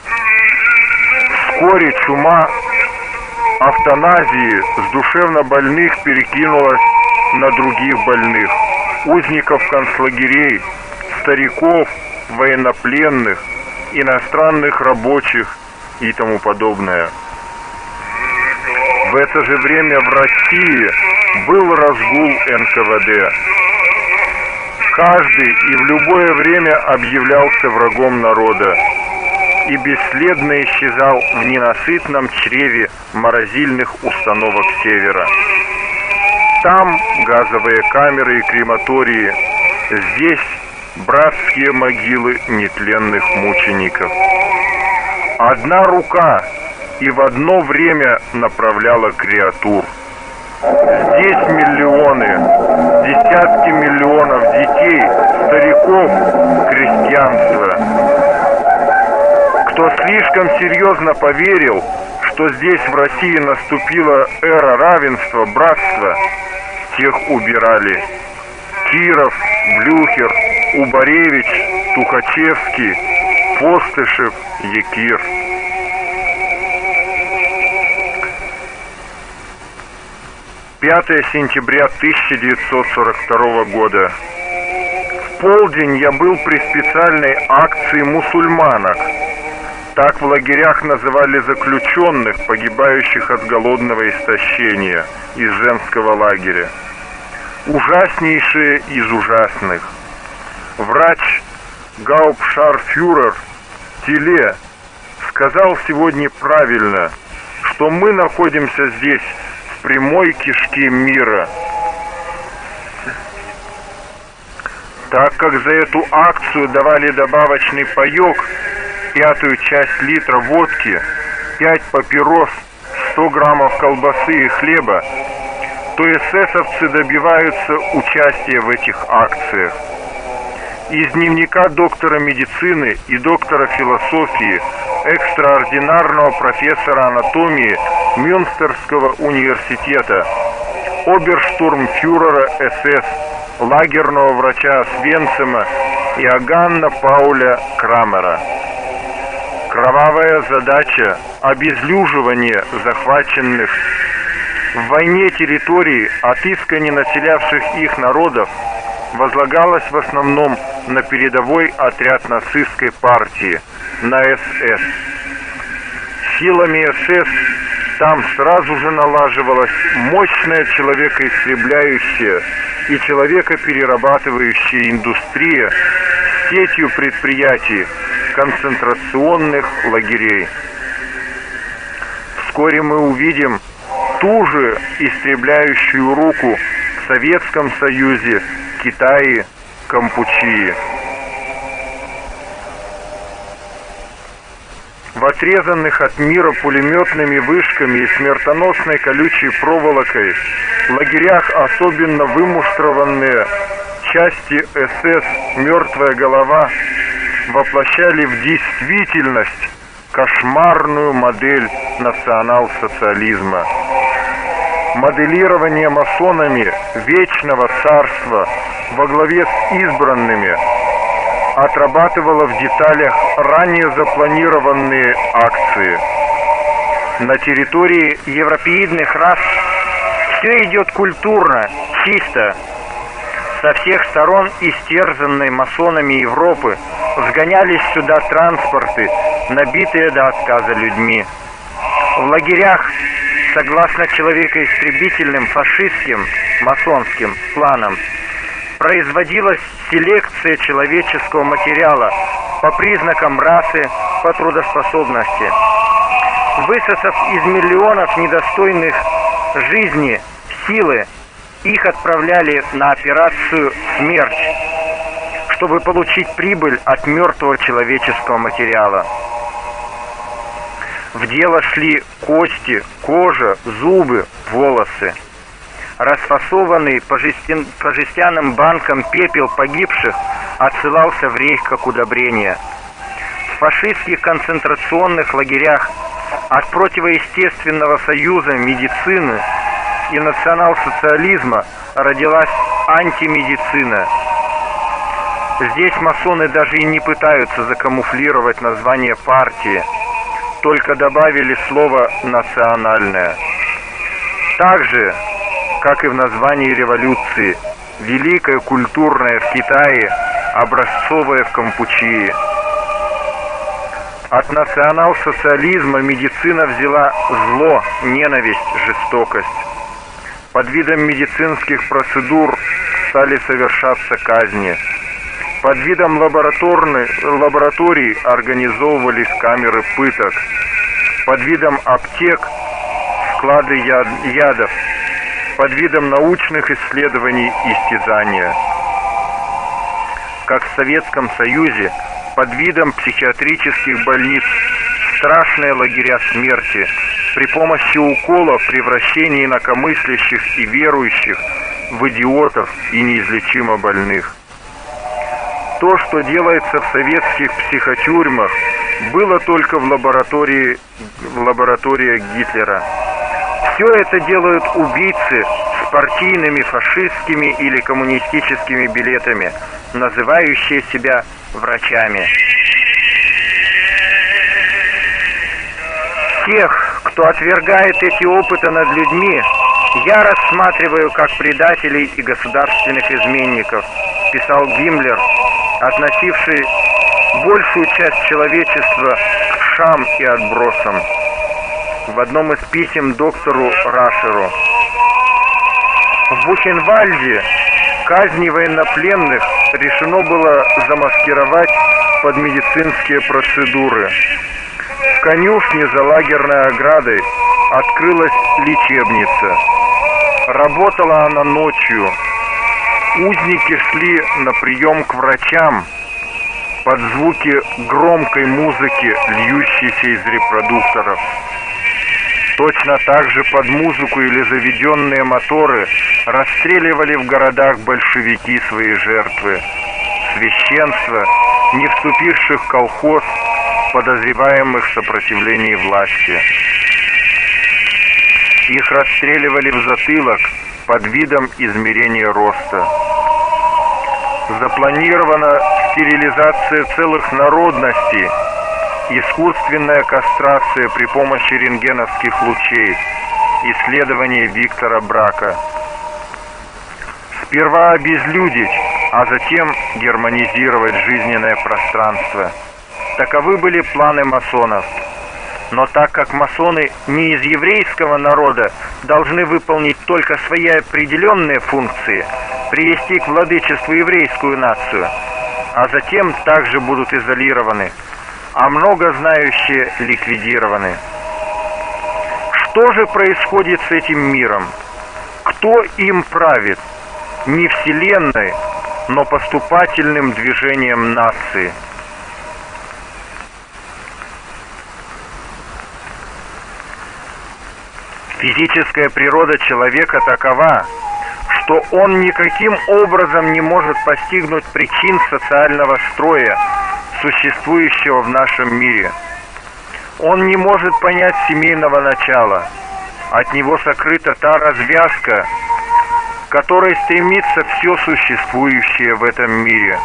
Вскоре чума автаназии с душевно больных перекинулась на других больных, узников концлагерей, стариков, военнопленных, иностранных рабочих и тому подобное. В это же время в России был разгул эн ка вэ дэ. Каждый и в любое время объявлялся врагом народа и бесследно исчезал в ненасытном чреве морозильных установок Севера. Там газовые камеры и крематории, здесь братские могилы нетленных мучеников. Одна рука и в одно время направляла креатур. Здесь миллионы, десятки миллионов детей, стариков, крестьянства. Кто слишком серьезно поверил, что здесь в России наступила эра равенства, братства, тех убирали. Киров, Блюхер, Убаревич, Тухачевский, Постышев, Якир. пятое сентября тысяча девятьсот сорок второго года. В полдень я был при специальной акции мусульманок. Так в лагерях называли заключенных, погибающих от голодного истощения, из женского лагеря. Ужаснейшие из ужасных. Врач Гауптштарфюрер Тиле сказал сегодня правильно, что мы находимся здесь в прямой кишке мира. Так как за эту акцию давали добавочный паёк, пятую часть литра водки, пять папирос, сто граммов колбасы и хлеба, то эсэсовцы добиваются участия в этих акциях. Из дневника доктора медицины и доктора философии, экстраординарного профессора анатомии Мюнстерского университета, оберштурмфюрера эс эс, лагерного врача Освенцима Иоганна Пауля Крамера. Кровавая задача обезлюживания захваченных в войне территорий, отыскание населявших их народов, возлагалась в основном на передовой отряд нацистской партии, на эс эс. Силами эс эс там сразу же налаживалась мощная человекоистребляющая и человекоперерабатывающая индустрия с сетью предприятий концентрационных лагерей. Вскоре мы увидим ту же истребляющую руку в Советском Союзе, Китае, Кампучии. В отрезанных от мира пулеметными вышками и смертоносной колючей проволокой лагерях особенно вымуштрованные части эс эс «Мертвая голова» воплощали в действительность кошмарную модель национал-социализма. Моделирование масонами вечного царства во главе с избранными отрабатывало в деталях ранее запланированные акции. На территории европеидных рас все идет культурно, чисто. Со всех сторон истерзанной масонами Европы сгонялись сюда транспорты, набитые до отказа людьми. В лагерях, согласно человекоистребительным фашистским масонским планам, производилась селекция человеческого материала по признакам расы, по трудоспособности. Высосав из миллионов недостойных жизни силы, их отправляли на операцию «Смерть», чтобы получить прибыль от мертвого человеческого материала. В дело шли кости, кожа, зубы, волосы. Расфасованный по, жестян, по жестяным банкам пепел погибших отсылался в рейх как удобрение. В фашистских концентрационных лагерях от противоестественного союза медицины и национал-социализма родилась антимедицина. Здесь масоны даже и не пытаются закамуфлировать название партии, только добавили слово «национальное». Так же, как и в названии революции, великая культурная в Китае, образцовая в Кампучии. От национал-социализма медицина взяла зло, ненависть, жестокость. Под видом медицинских процедур стали совершаться казни. Под видом лабораторий организовывались камеры пыток. Под видом аптек склады яд, ядов. Под видом научных исследований истязания. Как в Советском Союзе, под видом психиатрических больниц, страшные лагеря смерти, при помощи уколов превращение инакомыслящих и верующих в идиотов и неизлечимо больных. То, что делается в советских психотюрьмах, было только в лаборатории, в лабораториях Гитлера. Все это делают убийцы с партийными, фашистскими или коммунистическими билетами, называющие себя врачами. Тех, кто отвергает эти опыты над людьми, я рассматриваю как предателей и государственных изменников, писал Гиммлер, относивший большую часть человечества к вшам и отбросам. В одном из писем доктору Рашеру. В Бухенвальде казни военнопленных решено было замаскировать под медицинские процедуры. В конюшне за лагерной оградой открылась лечебница. Работала она ночью. Узники шли на прием к врачам под звуки громкой музыки, льющейся из репродукторов. Точно так же под музыку или заведенные моторы расстреливали в городах большевики свои жертвы. Священство, не вступивших в колхоз, подозреваемых в сопротивлении власти. Их расстреливали в затылок под видом измерения роста. Запланирована стерилизация целых народностей, искусственная кастрация при помощи рентгеновских лучей, исследование Виктора Брака. Сперва обезлюдить, а затем германизировать жизненное пространство. Таковы были планы масонов. Но так как масоны не из еврейского народа должны выполнить только свои определенные функции, привести к владычеству еврейскую нацию, а затем также будут изолированы, а много знающие ликвидированы. Что же происходит с этим миром? Кто им правит? Не вселенной, но поступательным движением нации. Физическая природа человека такова, что он никаким образом не может постигнуть причин социального строя, существующего в нашем мире. Он не может понять семейного начала. От него сокрыта та развязка, к которой стремится все существующее в этом мире.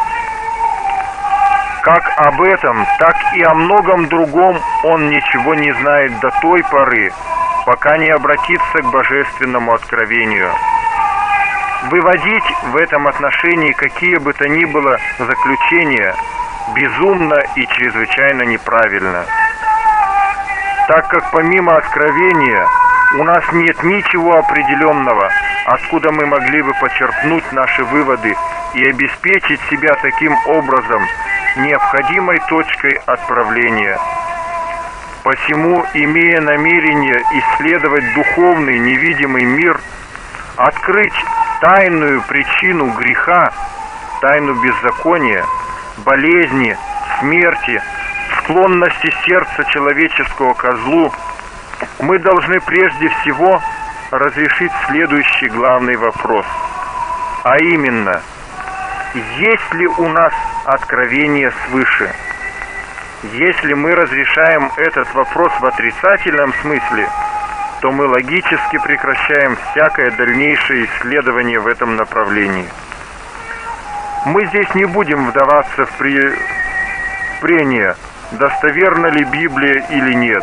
Как об этом, так и о многом другом он ничего не знает до той поры, пока не обратится к божественному откровению. Выводить в этом отношении какие бы то ни было заключения безумно и чрезвычайно неправильно. Так как помимо откровения у нас нет ничего определенного, откуда мы могли бы почерпнуть наши выводы и обеспечить себя таким образом необходимой точкой отправления. Посему, имея намерение исследовать духовный невидимый мир, открыть тайную причину греха, тайну беззакония, болезни, смерти, склонности сердца человеческого ко злу, мы должны прежде всего разрешить следующий главный вопрос, а именно, есть ли у нас откровение свыше? Если мы разрешаем этот вопрос в отрицательном смысле, то мы логически прекращаем всякое дальнейшее исследование в этом направлении. Мы здесь не будем вдаваться в при... прения, достоверна ли Библия или нет.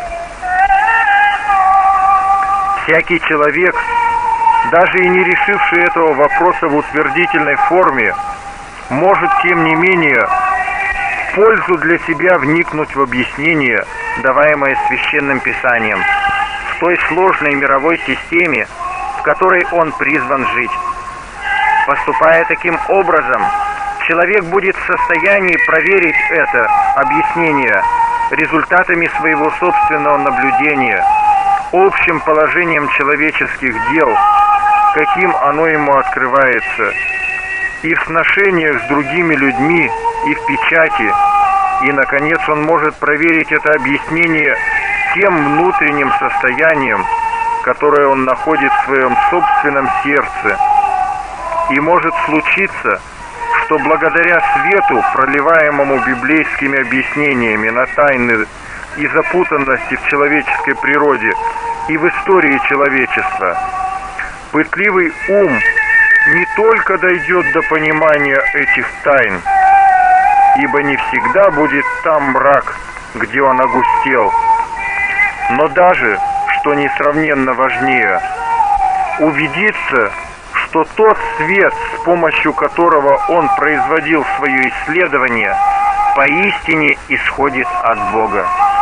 Всякий человек, даже и не решивший этого вопроса в утвердительной форме, может, тем не менее, пользу для себя вникнуть в объяснение, даваемое Священным Писанием, в той сложной мировой системе, в которой он призван жить. Поступая таким образом, человек будет в состоянии проверить это объяснение результатами своего собственного наблюдения, общим положением человеческих дел, каким оно ему открывается, и в сношениях с другими людьми, и в печати, и, наконец, он может проверить это объяснение тем внутренним состоянием, которое он находит в своем собственном сердце. И может случиться, что благодаря свету, проливаемому библейскими объяснениями на тайны и запутанности в человеческой природе и в истории человечества, пытливый ум не только дойдет до понимания этих тайн, ибо не всегда будет там мрак, где он огустел, но даже, что несравненно важнее, убедиться, что тот свет, с помощью которого он производил свое исследование, поистине исходит от Бога.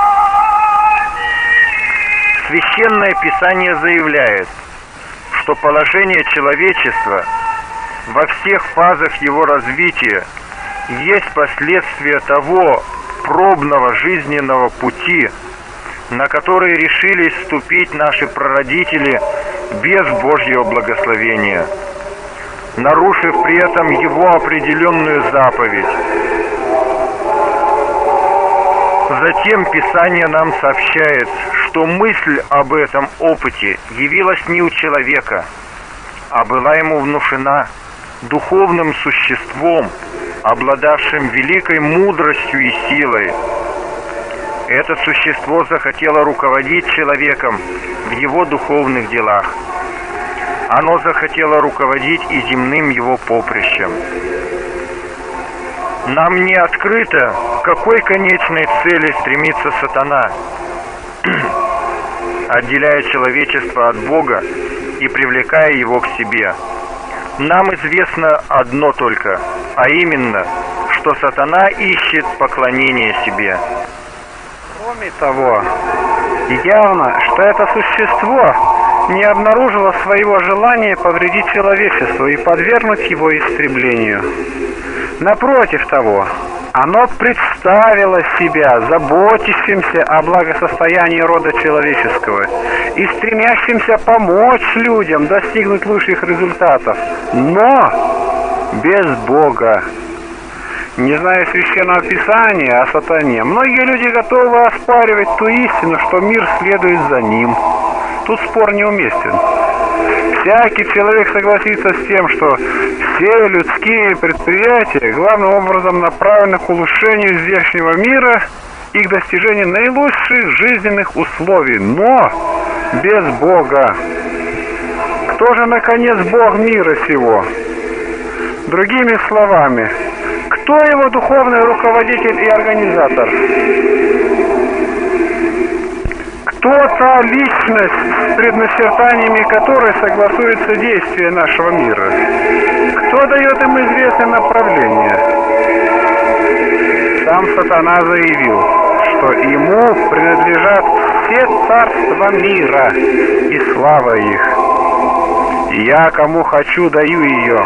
Священное Писание заявляет, что положение человечества во всех фазах его развития есть последствия того пробного жизненного пути, на который решились ступить наши прародители без Божьего благословения, нарушив при этом его определенную заповедь. Затем Писание нам сообщает, что мысль об этом опыте явилась не у человека, а была ему внушена духовным существом, обладавшим великой мудростью и силой. Это существо захотело руководить человеком в его духовных делах. Оно захотело руководить и земным его поприщем. Нам не открыто, к какой конечной цели стремится сатана, отделяя человечество от Бога и привлекая его к себе. Нам известно одно только, а именно, что сатана ищет поклонение себе. Кроме того, явно, что это существо не обнаружило своего желания повредить человечеству и подвергнуть его истреблению. Напротив того, оно представило себя заботящимся о благосостоянии рода человеческого и стремящимся помочь людям достигнуть лучших результатов, но без Бога. Не зная Священного Писания о сатане, многие люди готовы оспаривать ту истину, что мир следует за ним. Тут спор неуместен. Всякий человек согласится с тем, что все людские предприятия главным образом направлены к улучшению здешнего мира и к достижению наилучших жизненных условий, но без Бога. Кто же, наконец, Бог мира сего? Другими словами, кто его духовный руководитель и организатор? Кто та личность, с предначертаниями которой согласуется действие нашего мира? Кто дает им известное направление? Сам сатана заявил, что ему принадлежат все царства мира и слава их. И я, кому хочу, даю ее.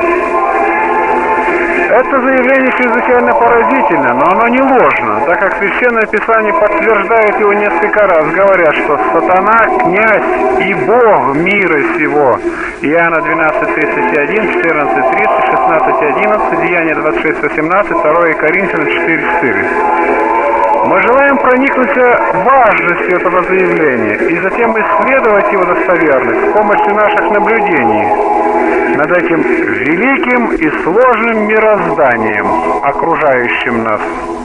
Это заявление чрезвычайно поразительно, но оно не ложно, так как Священное Писание подтверждает его несколько раз, говоря, что сатана – князь и бог мира сего. Иоанна двенадцать тридцать один, четырнадцать тридцать, шестнадцать одиннадцать, Деяния двадцать шесть восемнадцать, второе Коринфянам четыре четыре. Мы желаем проникнуться важностью этого заявления и затем исследовать его достоверность с помощью наших наблюдений над этим великим и сложным мирозданием, окружающим нас.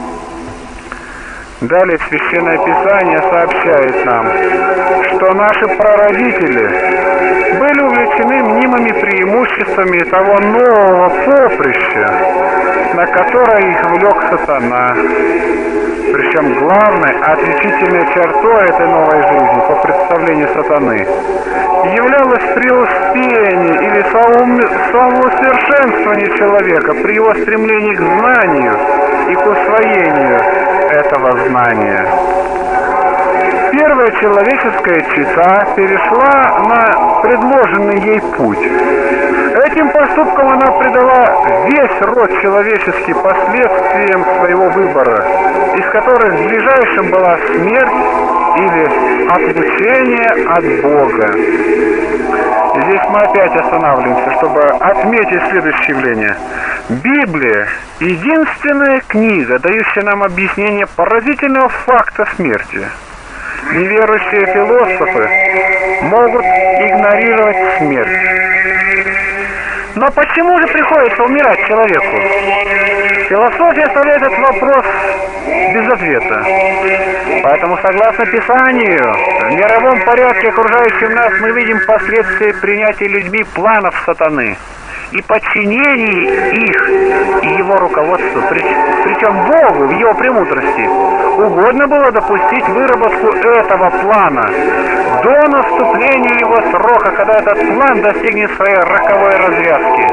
Далее Священное Писание сообщает нам, что наши прародители были увлечены мнимыми преимуществами того нового поприща, на которое их влек сатана. Причем главной отличительной чертой этой новой жизни, по представлению сатаны, являлось преуспение или самоусовершенствование человека при его стремлении к знанию и к усвоению этого знания. Первая человеческая чета перешла на предложенный ей путь. Этим поступком она придала весь род человеческий последствиям своего выбора, из которых ближайшим была смерть или отлучение от Бога. Здесь мы опять останавливаемся, чтобы отметить следующее явление. Библия – единственная книга, дающая нам объяснение поразительного факта смерти. Неверующие философы могут игнорировать смерть. Но почему же приходится умирать человеку? Философия оставляет этот вопрос без ответа. Поэтому, согласно Писанию, в мировом порядке, окружающем нас, мы видим последствия принятия людьми планов сатаны и подчинении их и его руководству. Причем Богу в его премудрости угодно было допустить выработку этого плана до наступления его срока, когда этот план достигнет своей роковой развязки.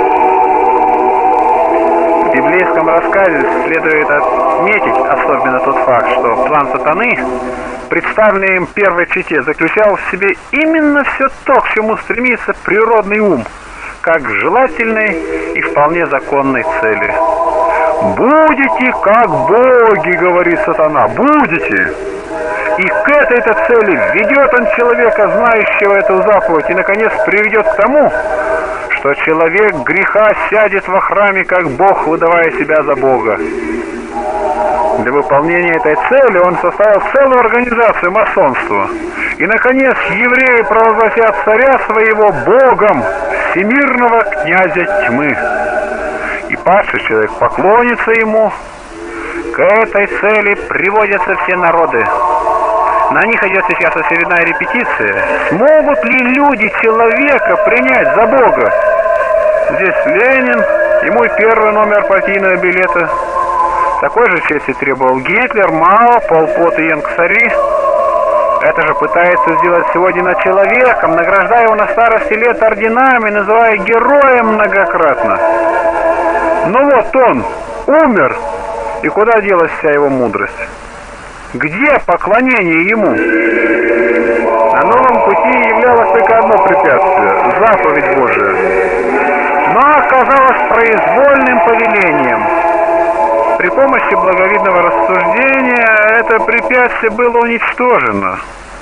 В библейском рассказе следует отметить особенно тот факт, что план сатаны, представленный им первой чете, заключал в себе именно все то, к чему стремится природный ум, как желательной и вполне законной цели. «Будете как боги, — говорит сатана, — будете!» И к этой-то цели ведет он человека, знающего эту заповедь, и, наконец, приведет к тому, что человек греха сядет во храме, как Бог, выдавая себя за Бога. Для выполнения этой цели он составил целую организацию масонства. И, наконец, евреи провозгласят царя своего Богом, всемирного князя тьмы. И падший человек поклонится ему. К этой цели приводятся все народы. На них идет сейчас очередная репетиция. Смогут ли люди человека принять за Бога? Здесь Ленин и мой первый номер партийного билета. Такой же чести требовал Гитлер, Мао, Пол Пот и Янгсари. Это же пытается сделать сегодня над человеком, награждая его на старости лет орденами, называя героем многократно. Ну вот он умер, и куда делась вся его мудрость? Где поклонение ему? На новом пути являлось только одно препятствие – заповедь Божия. Но оказалось произвольным повелением. При помощи благовидного рассуждения это препятствие было уничтожено.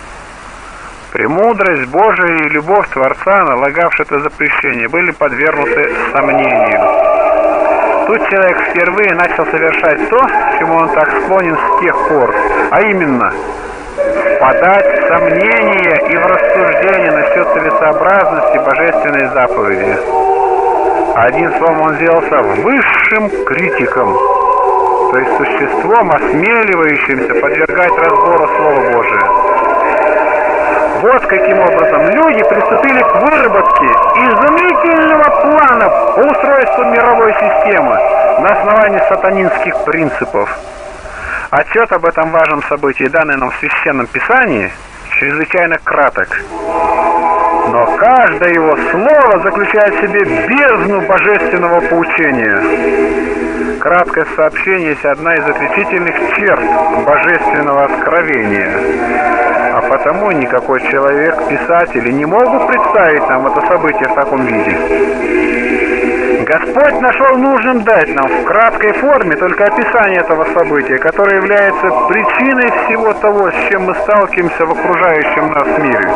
Премудрость Божия и любовь Творца, налагавшие это запрещение, были подвергнуты сомнению. Тут человек впервые начал совершать то, к чему он так склонен с тех пор, а именно впадать в сомнение и в рассуждение насчет целесообразности божественной заповеди. Одним словом, он сделался высшим критиком, то есть существом, осмеливающимся подвергать разбору Слова Божия. Вот каким образом люди приступили к выработке изумительного плана по устройству мировой системы на основании сатанинских принципов. Отчет об этом важном событии, данный нам в Священном Писании, чрезвычайно краток. Но каждое его слово заключает в себе бездну божественного поучения. Краткое сообщение есть одна из отличительных черт божественного откровения. А потому никакой человек, писатель, не могут представить нам это событие в таком виде. Господь нашел нужным дать нам в краткой форме только описание этого события, которое является причиной всего того, с чем мы сталкиваемся в окружающем нас мире.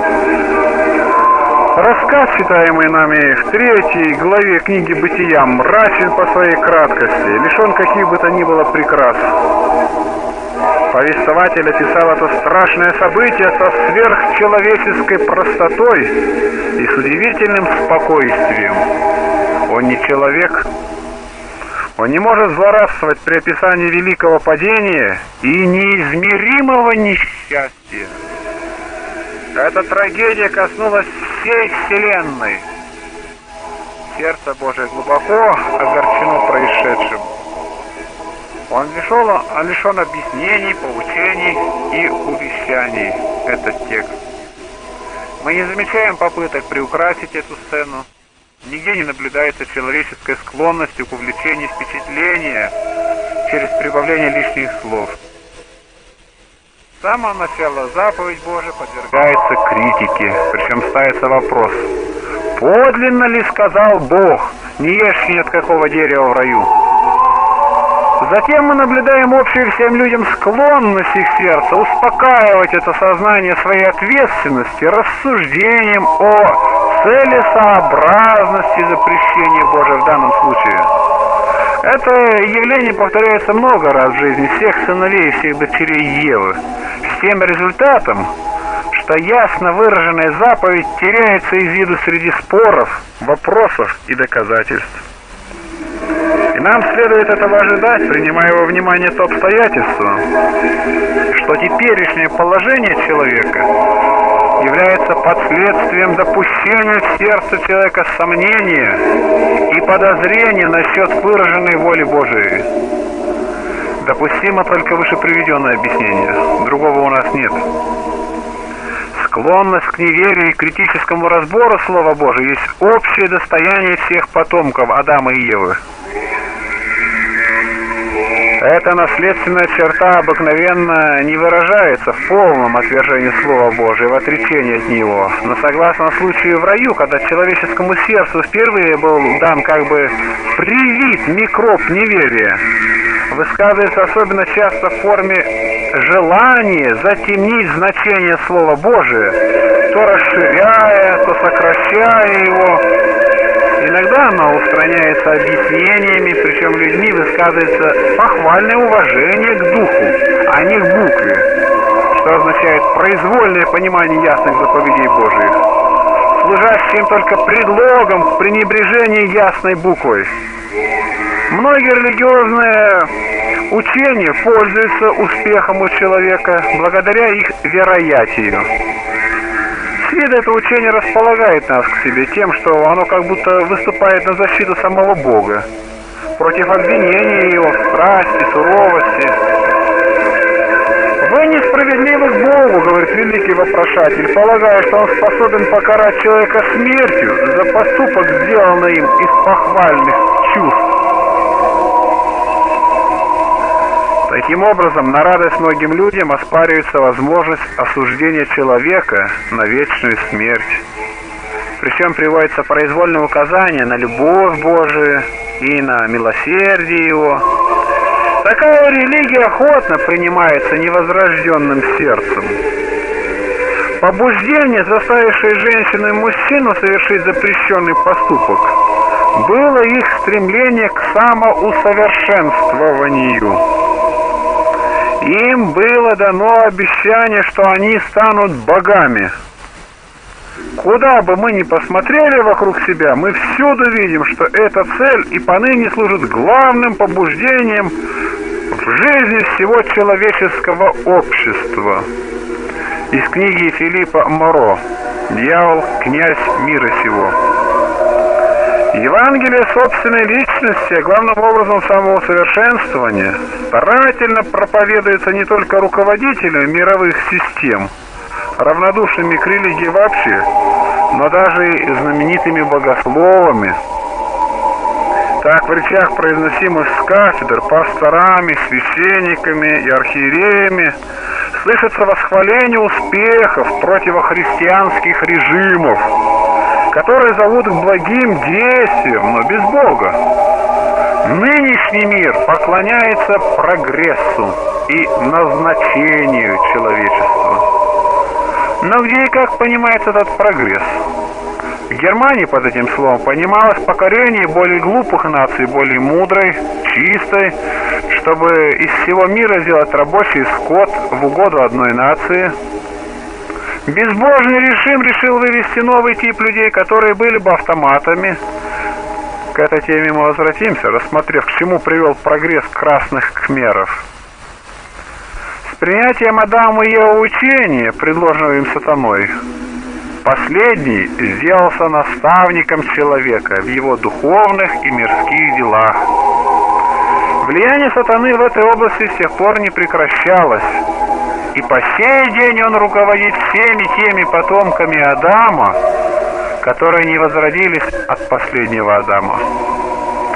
Рассказ, читаемый нами в третьей главе книги «Бытия», мрачен по своей краткости, лишен каких бы то ни было прикрас. Повествователь описал это страшное событие со сверхчеловеческой простотой и с удивительным спокойствием. Он не человек, он не может злорадствовать при описании великого падения и неизмеримого несчастья. Эта трагедия коснулась всей Вселенной. Сердце Божие глубоко огорчено происшедшим. Он лишен, он лишен объяснений, поучений и увещаний, этот текст. Мы не замечаем попыток приукрасить эту сцену. Нигде не наблюдается человеческой склонности к увлечению впечатления через прибавление лишних слов. С самого начала заповедь Божия подвергается критике, причем ставится вопрос: подлинно ли сказал Бог, не ешь ни от какого дерева в раю? Затем мы наблюдаем общую всем людям склонность их сердца успокаивать это сознание своей ответственности рассуждением о целесообразности запрещения Божия в данном случае. Это явление повторяется много раз в жизни всех сыновей и всех дочерей Евы, с тем результатом, что ясно выраженная заповедь теряется из виду среди споров, вопросов и доказательств. И нам следует этого ожидать, принимая во внимание то обстоятельство, что теперешнее положение человека является последствием допущения в сердце человека сомнения и подозрения насчет выраженной воли Божией. Допустимо только выше приведенное объяснение, другого у нас нет. Склонность к неверию и критическому разбору Слова Божия есть общее достояние всех потомков Адама и Евы. Эта наследственная черта обыкновенно не выражается в полном отвержении Слова Божия, в отречении от Него. Но согласно случаю в раю, когда человеческому сердцу впервые был дан как бы привит микроб неверия, высказывается особенно часто в форме желания затемнить значение Слова Божия, то расширяя, то сокращая его. Иногда оно устраняется объяснениями, причем людьми высказывается похвальное уважение к духу, а не к букве, что означает произвольное понимание ясных заповедей Божиих, служащим только предлогом к пренебрежению ясной буквой. Многие религиозные учения пользуются успехом у человека благодаря их вероятию. С виду это учение располагает нас к себе тем, что оно как будто выступает на защиту самого Бога, против обвинения Его в страсти, суровости. «Вы несправедливы к Богу, — говорит великий вопрошатель, — полагая, что Он способен покарать человека смертью за поступок, сделанный им из похвальных чувств». Таким образом, на радость многим людям оспаривается возможность осуждения человека на вечную смерть. Причем приводится произвольное указание на любовь Божию и на милосердие Его. Такая религия охотно принимается невозрожденным сердцем. Побуждение, заставившее женщину и мужчину совершить запрещенный поступок, было их стремление к самоусовершенствованию. Им было дано обещание, что они станут богами. Куда бы мы ни посмотрели вокруг себя, мы всюду видим, что эта цель и поныне служит главным побуждением в жизни всего человеческого общества. Из книги Филиппа Моро «Дьявол, князь мира сего». Евангелие собственной личности, а главным образом самоусовершенствования, старательно проповедуется не только руководителями мировых систем, равнодушными к религии вообще, но даже и знаменитыми богословами. Так в речах, произносимых с кафедр пасторами, священниками и архиереями, слышится восхваление успехов противохристианских режимов, которые зовут к благим действиям, но без Бога. Нынешний мир поклоняется прогрессу и назначению человечества. Но где и как понимается этот прогресс? В Германии под этим словом понималось покорение более глупых наций, более мудрой, чистой, чтобы из всего мира сделать рабочий скот в угоду одной нации. Безбожный режим решил вывести новый тип людей, которые были бы автоматами. К этой теме мы возвратимся, рассмотрев, к чему привел прогресс красных кхмеров. С принятием Адама и Евы учения, предложенного им сатаной, последний сделался наставником человека в его духовных и мирских делах. Влияние сатаны в этой области с тех пор не прекращалось. И по сей день он руководит всеми теми потомками Адама, которые не возродились от последнего Адама.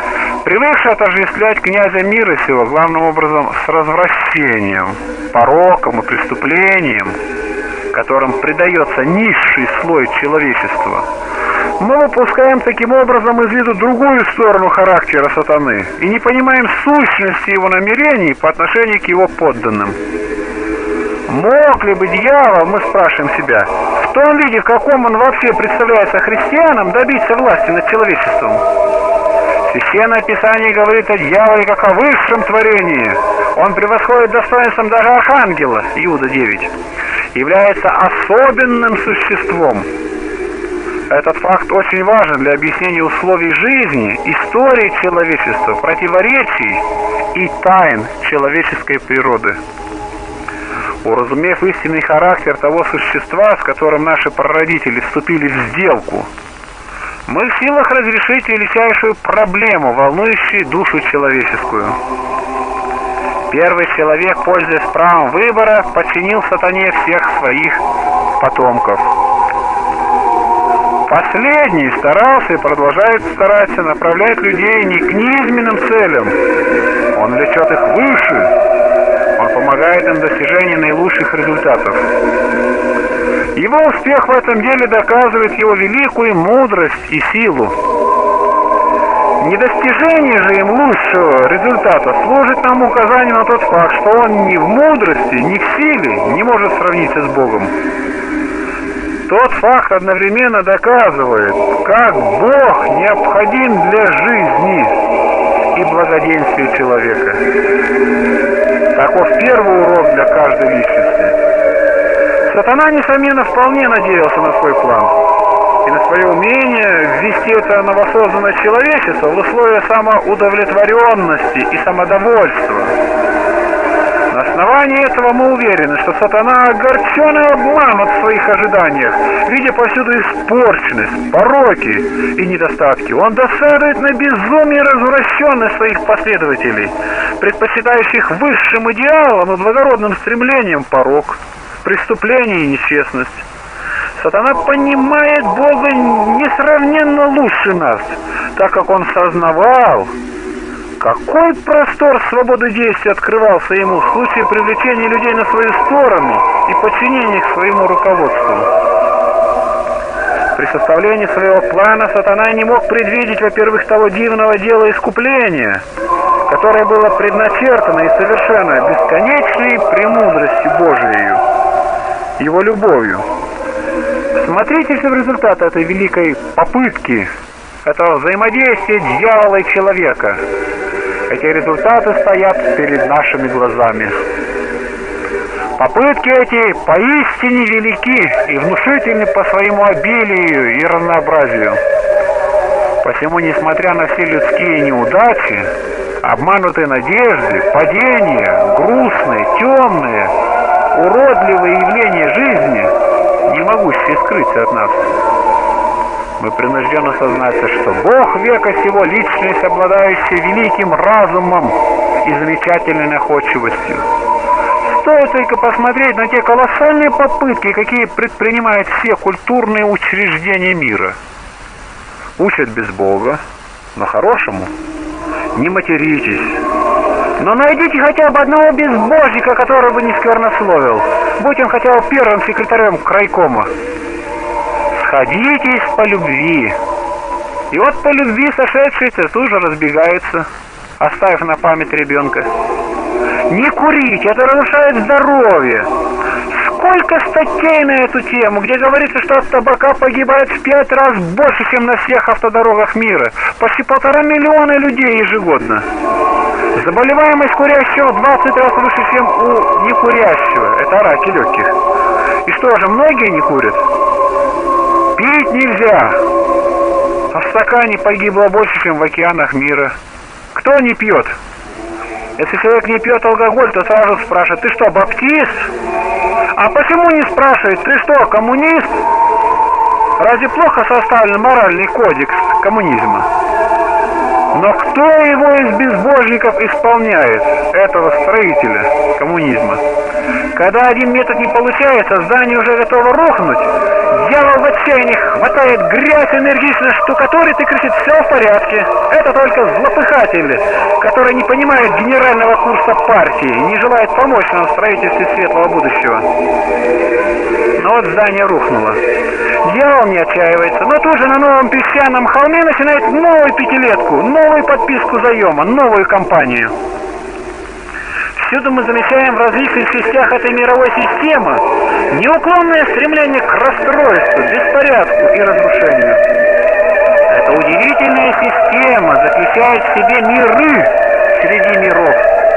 привыкший отождествлять князя мира сего главным образом с развращением, пороком и преступлением, которым предается низший слой человечества, мы выпускаем таким образом из виду другую сторону характера сатаны и не понимаем сущности его намерений по отношению к его подданным. Мог ли бы дьявол, мы спрашиваем себя, в том виде, в каком он вообще представляется христианам, добиться власти над человечеством? Священное Писание говорит о дьяволе как о высшем творении. Он превосходит достоинством даже архангела, Иуда девять, является особенным существом. Этот факт очень важен для объяснения условий жизни, истории человечества, противоречий и тайн человеческой природы. Уразумев истинный характер того существа, с которым наши прародители вступили в сделку, мы в силах разрешить величайшую проблему, волнующую душу человеческую. Первый человек, пользуясь правом выбора, подчинил сатане всех своих потомков. Последний старался и продолжает стараться направлять людей не к низменным целям. Он влечет их выше. Он помогает им в достижении наилучших результатов. Его успех в этом деле доказывает его великую мудрость и силу. Недостижение же им лучшего результата служит нам указанием на тот факт, что он ни в мудрости, ни в силе не может сравниться с Богом. Тот факт одновременно доказывает, как Бог необходим для жизни и благоденствия человека. Таков первый урок для каждой личности. Сатана, несомненно, вполне надеялся на свой план и на свое умение ввести это новосозданное человечество в условия самоудовлетворенности и самодовольства. На основании этого мы уверены, что сатана огорчен и обманут в своих ожиданиях, видя повсюду испорченность, пороки и недостатки. Он досадует на безумие и развращенность своих последователей, предпочитающих высшим идеалам и благородным стремлением порок, преступление и нечестность. Сатана понимает Бога несравненно лучше нас, так как он сознавал, какой простор свободы действия открывался ему в случае привлечения людей на свою сторону и подчинения к своему руководству. При составлении своего плана сатана не мог предвидеть, во-первых, того дивного дела искупления, которое было предначертано и совершено бесконечной премудростью Божией, его любовью. Смотрите же в результат этой великой попытки, этого взаимодействия дьявола и человека. Эти результаты стоят перед нашими глазами. Попытки эти поистине велики и внушительны по своему обилию и разнообразию. Посему, несмотря на все людские неудачи, обманутые надежды, падения, грустные, темные, уродливые явления жизни, не могущие скрыться от нас, мы принуждены сознаться, что Бог века сего — личность, обладающая великим разумом и замечательной находчивостью. Стоит только посмотреть на те колоссальные попытки, какие предпринимают все культурные учреждения мира. Учат без Бога, но хорошему не материтесь. Но найдите хотя бы одного безбожника, который бы не сквернословил, будь он хотя бы первым секретарем крайкома. Сходитесь по любви. И вот по любви сошедшиеся тут же разбегаются, оставив на память ребенка. Не курить, это разрушает здоровье. Сколько статей на эту тему, где говорится, что от табака погибает в пять раз больше, чем на всех автодорогах мира. Почти полтора миллиона людей ежегодно. Заболеваемость курящего в двадцать раз выше, чем у некурящего. Это раки легких. И что же, многие не курят? Пить нельзя. А в стакане погибло больше, чем в океанах мира. Кто не пьет? Если человек не пьет алкоголь, то сразу спрашивает: ты что, баптист? А почему не спрашивает: ты что, коммунист? Разве плохо составлен моральный кодекс коммунизма? Но кто его из безбожников исполняет, этого строителя коммунизма? Когда один метод не получается, здание уже готово рухнуть, Дьявол в отчаянии хватает грязь, энергично штукатурит и кричит: все в порядке. Это только злопыхатель, который не понимает генерального курса партии и не желает помочь нам в строительстве светлого будущего. Но вот здание рухнуло. Дьявол не отчаивается, но тут же на новом песчаном холме начинает новую пятилетку, новую подписку заема, новую кампанию. Всюду мы замечаем в различных частях этой мировой системы неуклонное стремление к расстройству, беспорядку и разрушению. Эта удивительная система заключает в себе миры среди миров.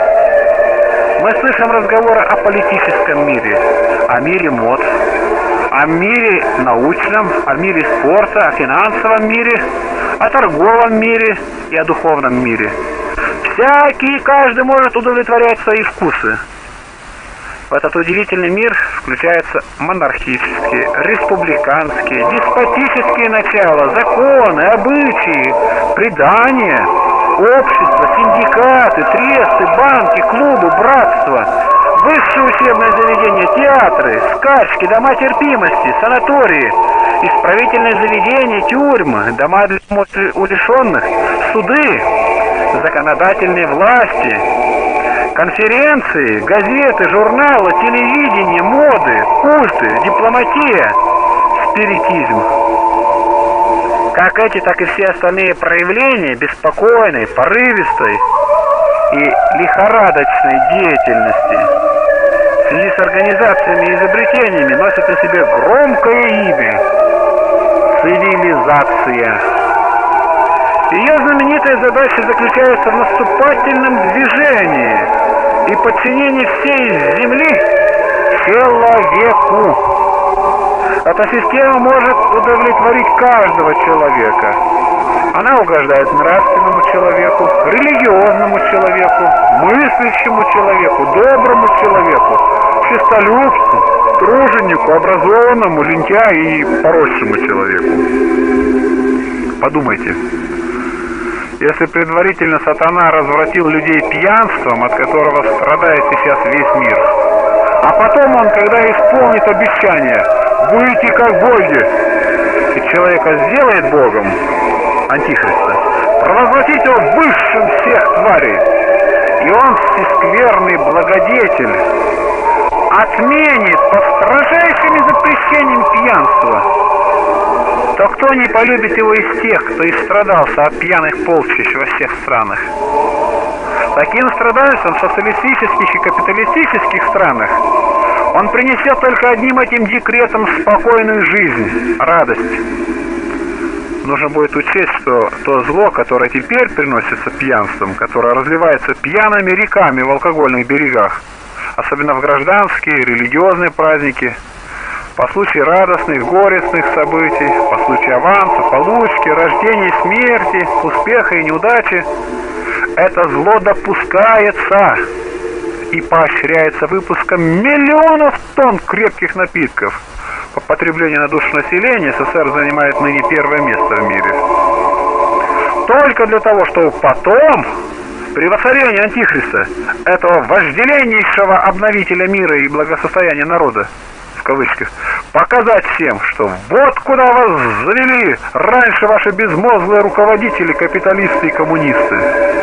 Мы слышим разговоры о политическом мире, о мире мод, о мире научном, о мире спорта, о финансовом мире, о торговом мире и о духовном мире. Всякий, каждый может удовлетворять свои вкусы. В этот удивительный мир включаются монархические, республиканские, деспотические начала, законы, обычаи, предания, общества, синдикаты, тресты, банки, клубы, братства, высшие учебные заведения, театры, скачки, дома терпимости, санатории, исправительные заведения, тюрьмы, дома для умалишенных, суды, законодательные власти, конференции, газеты, журналы, телевидение, моды, культы, дипломатия, спиритизм. Как эти, так и все остальные проявления беспокойной, порывистой и лихорадочной деятельности в связи с организациями и изобретениями носят на себе громкое имя – цивилизация. Ее знаменитая задача заключается в наступательном движении и подчинении всей Земли человеку. Эта система может удовлетворить каждого человека. Она угождает нравственному человеку, религиозному человеку, мыслящему человеку, доброму человеку, честолюбцу, труженику, образованному, лентяю и порочному человеку. Подумайте. Если предварительно сатана развратил людей пьянством, от которого страдает сейчас весь мир, а потом он, когда исполнит обещание «Будете как боги», и человека сделает богом, антихриста, провозгласить его высшим всех тварей, и он, всескверный благодетель, отменит по строжайшим запрещениям пьянства, то кто не полюбит его из тех, кто истрадался от пьяных полчищ во всех странах? Таким страдальцам в социалистических и капиталистических странах он принесет только одним этим декретом спокойную жизнь, радость. Нужно будет учесть, что то зло, которое теперь приносится пьянством, которое разливается пьяными реками в алкогольных берегах, особенно в гражданские, религиозные праздники, по случаю радостных, горестных событий, по случаю аванса, получки, рождения, смерти, успеха и неудачи, это зло допускается и поощряется выпуском миллионов тонн крепких напитков. По потреблению на душу населения СССР занимает ныне первое место в мире. Только для того, чтобы потом, при воцарении антихриста, этого вожделеннейшего обновителя мира и благосостояния народа, в кавычках, показать всем, что вот куда вас завели раньше ваши безмозглые руководители, капиталисты и коммунисты.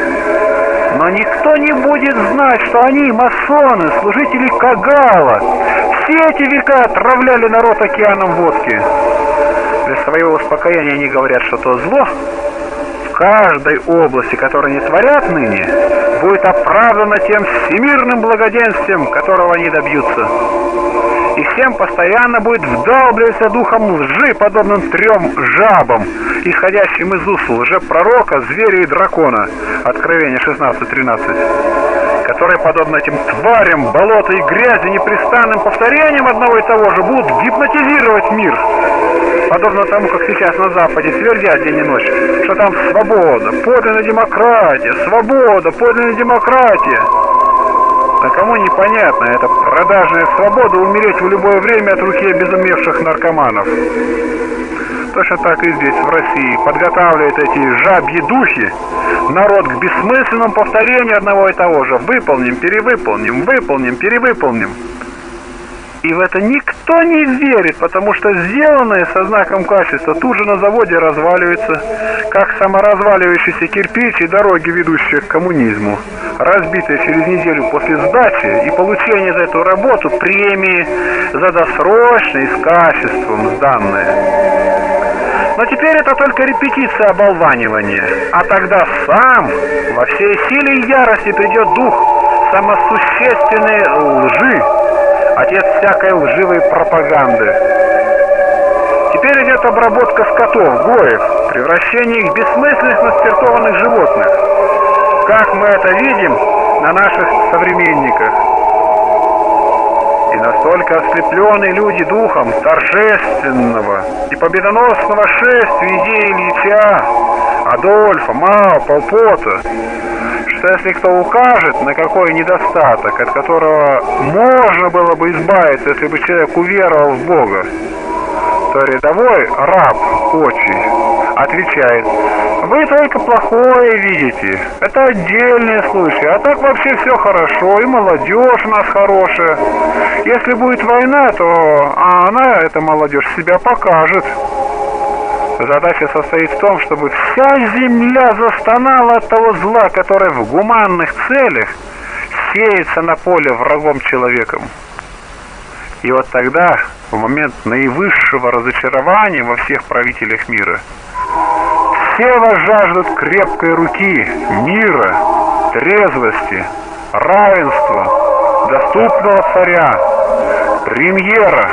Но никто не будет знать, что они, масоны, служители Кагала, все эти века отравляли народ океаном водки. Для своего успокоения они говорят, что то зло в каждой области, которое не творят ныне, будет оправдано тем всемирным благоденствием, которого они добьются. И всем постоянно будет вдалбливаться духом лжи, подобным трем жабам, исходящим из уст лжепророка, зверя и дракона, Откровение шестнадцать тринадцать, которые, подобно этим тварям, болота и грязи, непрестанным повторением одного и того же, будут гипнотизировать мир, подобно тому, как сейчас на Западе твердят день и ночь, что там свобода, подлинная демократия, свобода, подлинная демократия. А кому непонятно, это продажная свобода умереть в любое время от руки обезумевших наркоманов. Точно так и здесь, в России, подготавливают эти жабьи духи народ к бессмысленному повторению одного и того же. Выполним, перевыполним, выполним, перевыполним. И в это никто не верит, потому что сделанное со знаком качества тут же на заводе разваливается, как саморазваливающийся кирпич и дороги, ведущие к коммунизму, разбитые через неделю после сдачи и получения за эту работу премии за досрочные с качеством сданные. Но теперь это только репетиция оболванивания, а тогда сам во всей силе и ярости придет дух самосущественной лжи, отец всякой лживой пропаганды. Теперь идет обработка скотов, гоев, превращение их в бессмысленных наспиртованных животных, как мы это видим на наших современниках. И настолько ослеплены люди духом торжественного и победоносного шествия идеи Ильича, Адольфа, Мао, Пол Пота, что если кто укажет на какой недостаток, от которого можно было бы избавиться, если бы человек уверовал в Бога, то рядовой раб отчий отвечает: вы только плохое видите, это отдельные случаи, а так вообще все хорошо, и молодежь у нас хорошая. Если будет война, то а она, эта молодежь, себя покажет. Задача состоит в том, чтобы вся земля застонала от того зла, которое в гуманных целях сеется на поле врагом человеком. И вот тогда, в момент наивысшего разочарования во всех правителях мира, все возжаждут крепкой руки, мира, трезвости, равенства, доступного царя, премьера.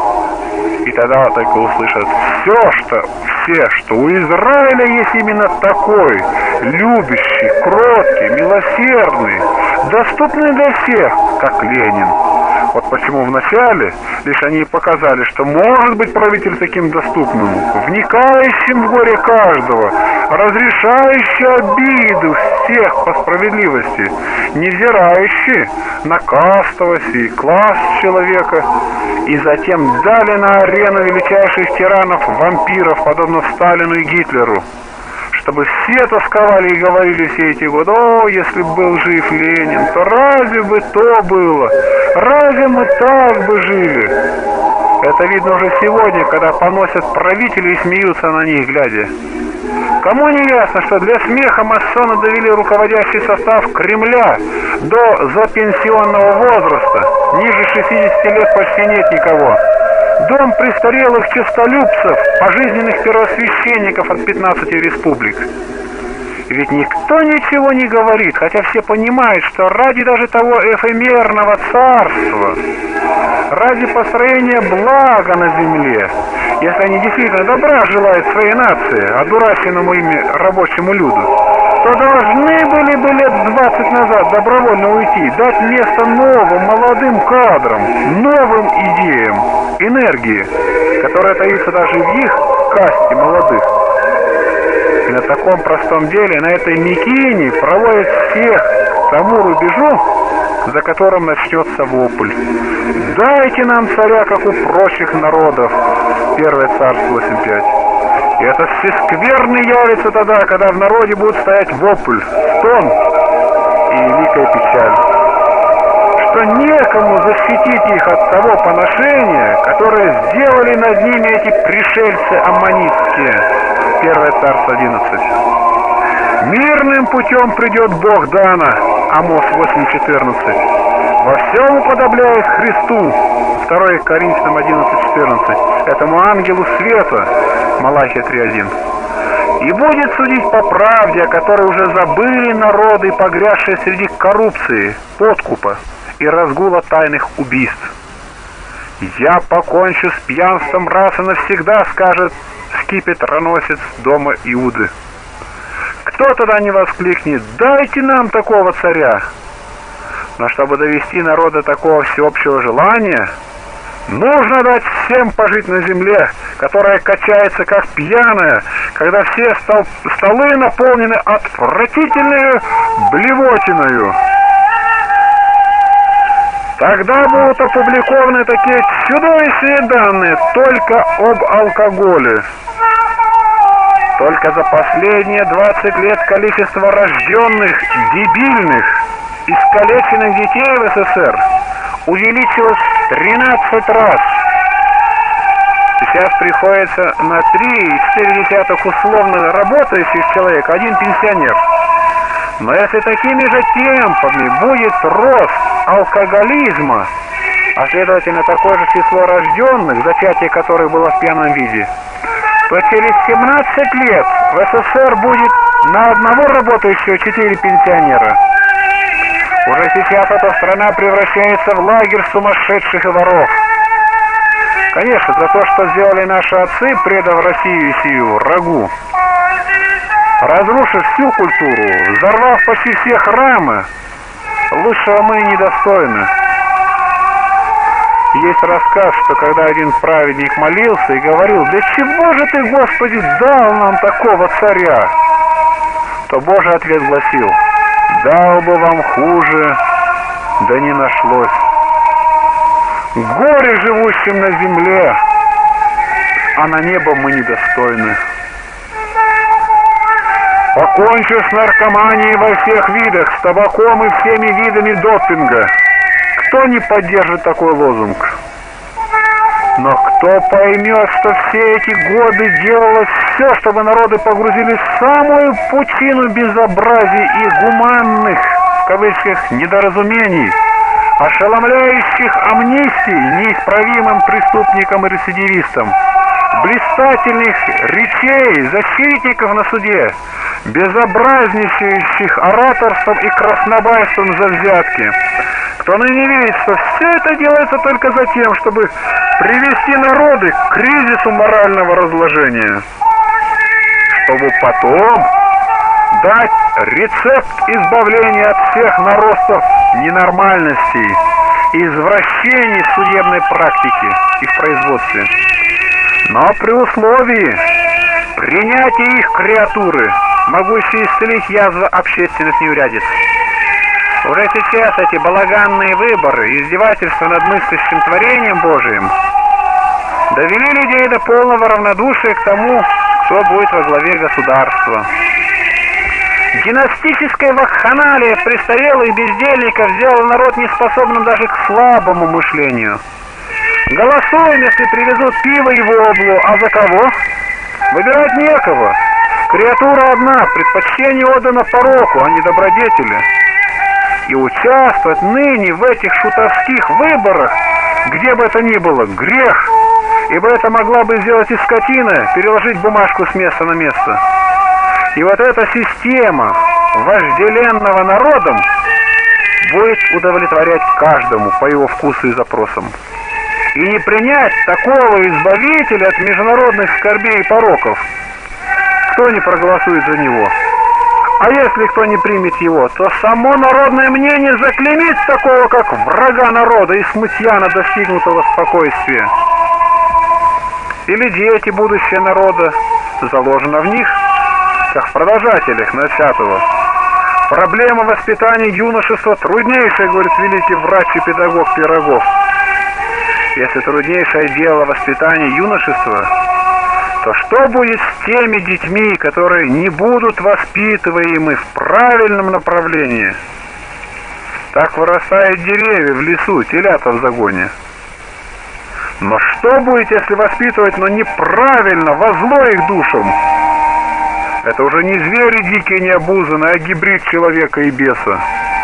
И тогда только услышат все, что все, что у Израиля есть именно такой, любящий, кроткий, милосердный, доступный для всех, как Ленин. Вот почему вначале лишь они показали, что может быть правитель таким доступным, вникающим в горе каждого, разрешающий обиду всех по справедливости, невзирающий на кастовость и класс человека, и затем дали на арену величайших тиранов-вампиров, подобно Сталину и Гитлеру, чтобы все тосковали и говорили все эти годы: о, если бы был жив Ленин, то разве бы то было, разве мы так бы жили? Это видно уже сегодня, когда поносят правители и смеются на них, глядя. Кому не ясно, что для смеха масоны довели руководящий состав Кремля до запенсионного возраста, ниже шестидесяти лет почти нет никого. Дом престарелых честолюбцев, пожизненных первосвященников от пятнадцати республик. Ведь никто ничего не говорит, хотя все понимают, что ради даже того эфемерного царства, ради построения блага на земле, если они действительно добра желают своей нации, одураченному ими рабочему люду, то должны были бы лет двадцать назад добровольно уйти, дать место новым молодым кадрам, новым идеям, энергии, которая таится даже в их касте молодых. И на таком простом деле, на этой мякине проводят всех к тому рубежу, за которым начнется вопль. Дайте нам царя, как у прочих народов. Первое царство восемь пять. И это всескверно явится тогда, когда в народе будет стоять вопль, стон и великая печаль, что некому защитить их от того поношения, которое сделали над ними эти пришельцы аммонитские. Первое царство одиннадцать. Мирным путем придет Бог Дана. Амос восемь четырнадцать. Во всем уподобляет Христу. Второе Коринфянам одиннадцать четырнадцать. Этому ангелу света. Малахия три один. И будет судить по правде, о которой уже забыли народы, погрязшие среди коррупции, подкупа и разгула тайных убийств. «Я покончу с пьянством раз и навсегда», скажет скипетроносец дома Иуды. Кто тогда не воскликнет: «Дайте нам такого царя!» Но чтобы довести народ до такого всеобщего желания, нужно дать всем пожить на земле, которая качается как пьяная, когда все стол столы наполнены отвратительной блевотиною. Тогда будут опубликованы такие чудовищные данные только об алкоголе. Только за последние двадцать лет количество рожденных, дебильных, искалеченных детей в СССР увеличилось тринадцать раз. Сейчас приходится на три и четыре десятых условно работающих человек, один пенсионер. Но если такими же темпами будет рост алкоголизма, а следовательно такое же число рожденных, зачатие которых было в пьяном виде, то через семнадцать лет в СССР будет на одного работающего четыре пенсионера. Уже сейчас эта страна превращается в лагерь сумасшедших и воров. Конечно, за то, что сделали наши отцы, предав Россию сию врагу, разрушив всю культуру, взорвав почти все храмы, лучшего мы недостойны. Есть рассказ, что когда один праведник молился и говорил: «Да чего же ты, Господи, дал нам такого царя?» то Божий ответ гласил: «Дал бы вам хуже, да не нашлось. Горе живущим на земле, а на небо мы недостойны». Покончив с наркоманией во всех видах, с табаком и всеми видами допинга, кто не поддержит такой лозунг? Но кто поймет, что все эти годы делалось все, чтобы народы погрузились в самую пучину безобразий и гуманных, в кавычках, недоразумений, ошеломляющих амнистий неисправимым преступникам и рецидивистам, блистательных речей защитников на суде, безобразничающих ораторством и краснобайством за взятки. Кто ныне видит, что все это делается только за тем, чтобы привести народы к кризису морального разложения, чтобы потом дать рецепт избавления от всех наростов ненормальностей и извращений судебной практики и в производстве. Но при условии принятия их креатуры, могущей исцелить язвы общественных неурядиц. Уже сейчас эти балаганные выборы, издевательства над мыслящим творением Божиим довели людей до полного равнодушия к тому, кто будет во главе государства. Династическая вакханалия престарелых бездельников сделала народ неспособным даже к слабому мышлению. Голосуем, если привезут пиво и воблу, а за кого? Выбирать некого. Креатура одна, предпочтение отдано пороку, а не добродетели. И участвовать ныне в этих шутовских выборах, где бы это ни было, грех, ибо это могла бы сделать и скотина, переложить бумажку с места на место. И вот эта система вожделенного народом будет удовлетворять каждому по его вкусу и запросам. И не принять такого избавителя от международных скорбей и пороков, кто не проголосует за него. А если кто не примет его, то само народное мнение заклеймит такого, как врага народа и смутьяна достигнутого спокойствия. Или дети, будущее народа, заложено в них, как в продолжателях начатого. Проблема воспитания юношества труднейшая, говорит великий врач и педагог Пирогов. Если труднейшее дело воспитания юношества, то что будет с теми детьми, которые не будут воспитываемы в правильном направлении? Так вырастают деревья в лесу, телята в загоне. Но что будет, если воспитывать, но неправильно, во зло их душам? Это уже не звери дикие, необузанные, а гибрид человека и беса.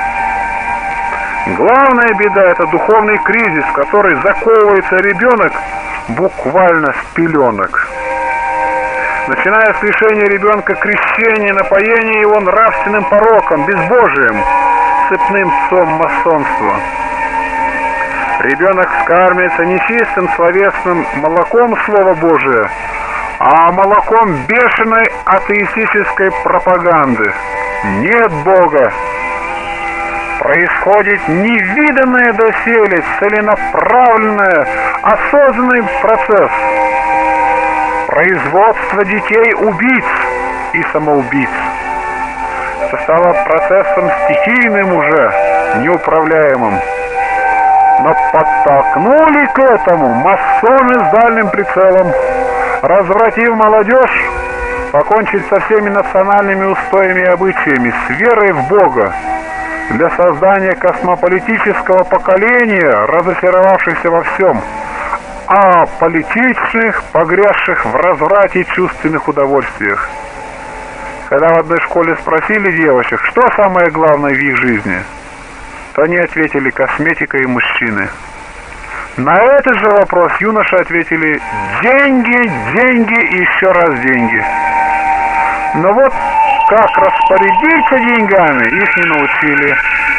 Главная беда – это духовный кризис, в который заковывается ребенок буквально с пеленок. Начиная с лишения ребенка крещения, напоения его нравственным пороком, безбожием, цепным псом масонства. Ребенок скармливается не чистым словесным молоком Слова Божия, а молоком бешеной атеистической пропаганды. Нет Бога. Происходит невиданное доселе, целенаправленное, осознанный процесс. Производство детей убийц и самоубийц. Это стало процессом стихийным уже, неуправляемым. Но подтолкнули к этому масоны с дальним прицелом, развратив молодежь, покончить со всеми национальными устоями и обычаями, с верой в Бога, для создания космополитического поколения, разочаровавшихся во всем, а политичных, погрязших в разврате и чувственных удовольствиях. Когда в одной школе спросили девочек, что самое главное в их жизни, то они ответили: косметика и мужчины. На этот же вопрос юноши ответили: деньги, деньги и еще раз деньги. Но вот как распорядиться деньгами, их не научили.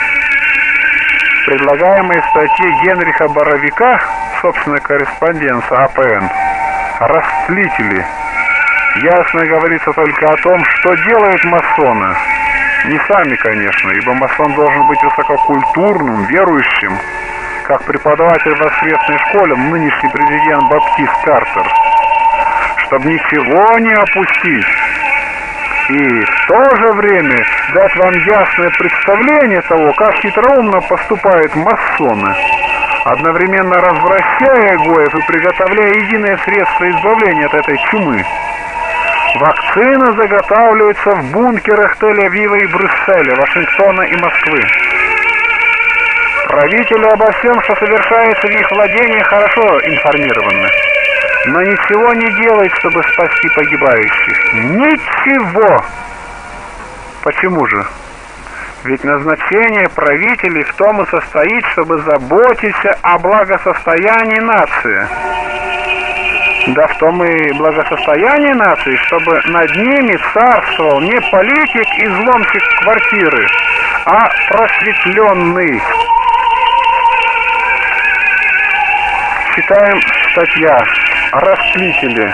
В предлагаемой статье Генриха Боровика, собственно, корреспонденция А П Н, «Растлители», ясно говорится только о том, что делают масоны. Не сами, конечно, ибо масон должен быть высококультурным, верующим, как преподаватель в воскресной школе нынешний президент Баптист Картер, чтобы ничего не опустить. И в то же время дать вам ясное представление того, как хитроумно поступают масоны, одновременно развращая гоев и приготовляя единое средство избавления от этой чумы. Вакцины заготавливаются в бункерах Тель-Авива и Брюсселя, Вашингтона и Москвы. Правители обо всем, что совершается в их владении, хорошо информированы, но ничего не делают, чтобы спасти погибающих. Ничего! Почему же? Ведь назначение правителей в том и состоит, чтобы заботиться о благосостоянии нации. Да в том и благосостояние нации, чтобы над ними царствовал не политик и взломщик квартиры, а просветленный. Читаем статья «Растлители».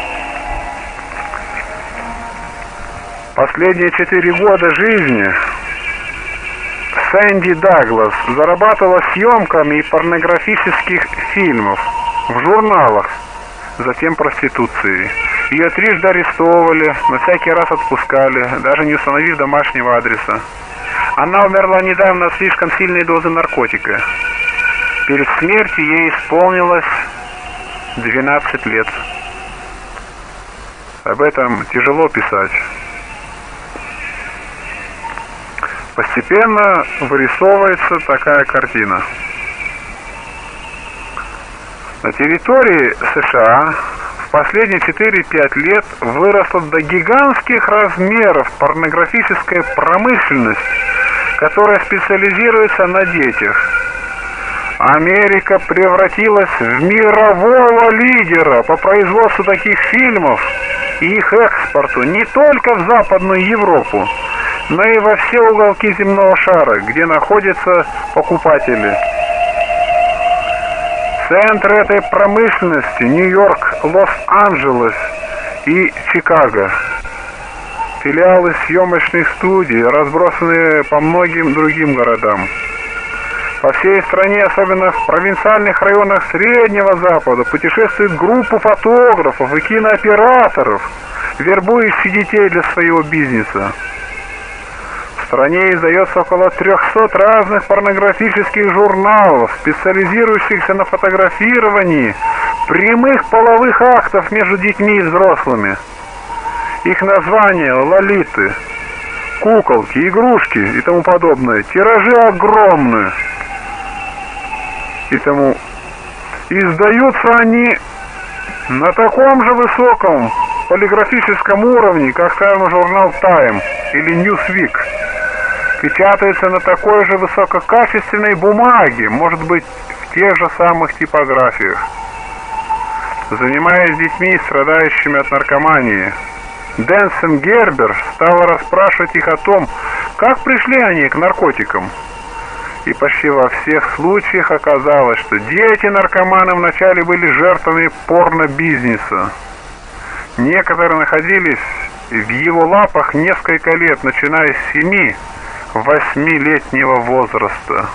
Последние четыре года жизни Сэнди Даглас зарабатывала съемками порнографических фильмов в журналах, затем проституцией. Ее трижды арестовывали, но всякий раз отпускали, даже не установив домашнего адреса. Она умерла недавно от слишком сильной дозы наркотика. Перед смертью ей исполнилось двенадцать лет. Об этом тяжело писать. Постепенно вырисовывается такая картина. На территории США в последние четыре-пять лет выросла до гигантских размеров порнографическая промышленность, которая специализируется на детях. Америка превратилась в мирового лидера по производству таких фильмов и их экспорту не только в Западную Европу, но и во все уголки земного шара, где находятся покупатели. Центры этой промышленности — Нью-Йорк, Лос-Анджелес и Чикаго. Филиалы съемочных студий, разбросанные по многим другим городам. По всей стране, особенно в провинциальных районах Среднего Запада, путешествует группа фотографов и кинооператоров, вербующих детей для своего бизнеса. В стране издается около трехсот разных порнографических журналов, специализирующихся на фотографировании прямых половых актов между детьми и взрослыми. Их названия — лолиты, куколки, игрушки и тому подобное. Тиражи огромные. И тому издаются они на таком же высоком полиграфическом уровне, как, скажем, журнал Time или Newsweek. Печатаются на такой же высококачественной бумаге, может быть, в тех же самых типографиях. Занимаясь детьми, страдающими от наркомании, Дэнсон Гербер стал расспрашивать их о том, как пришли они к наркотикам. И почти во всех случаях оказалось, что дети-наркоманы вначале были жертвами порно-бизнеса. Некоторые находились в его лапах несколько лет, начиная с семи-восьмилетнего возраста.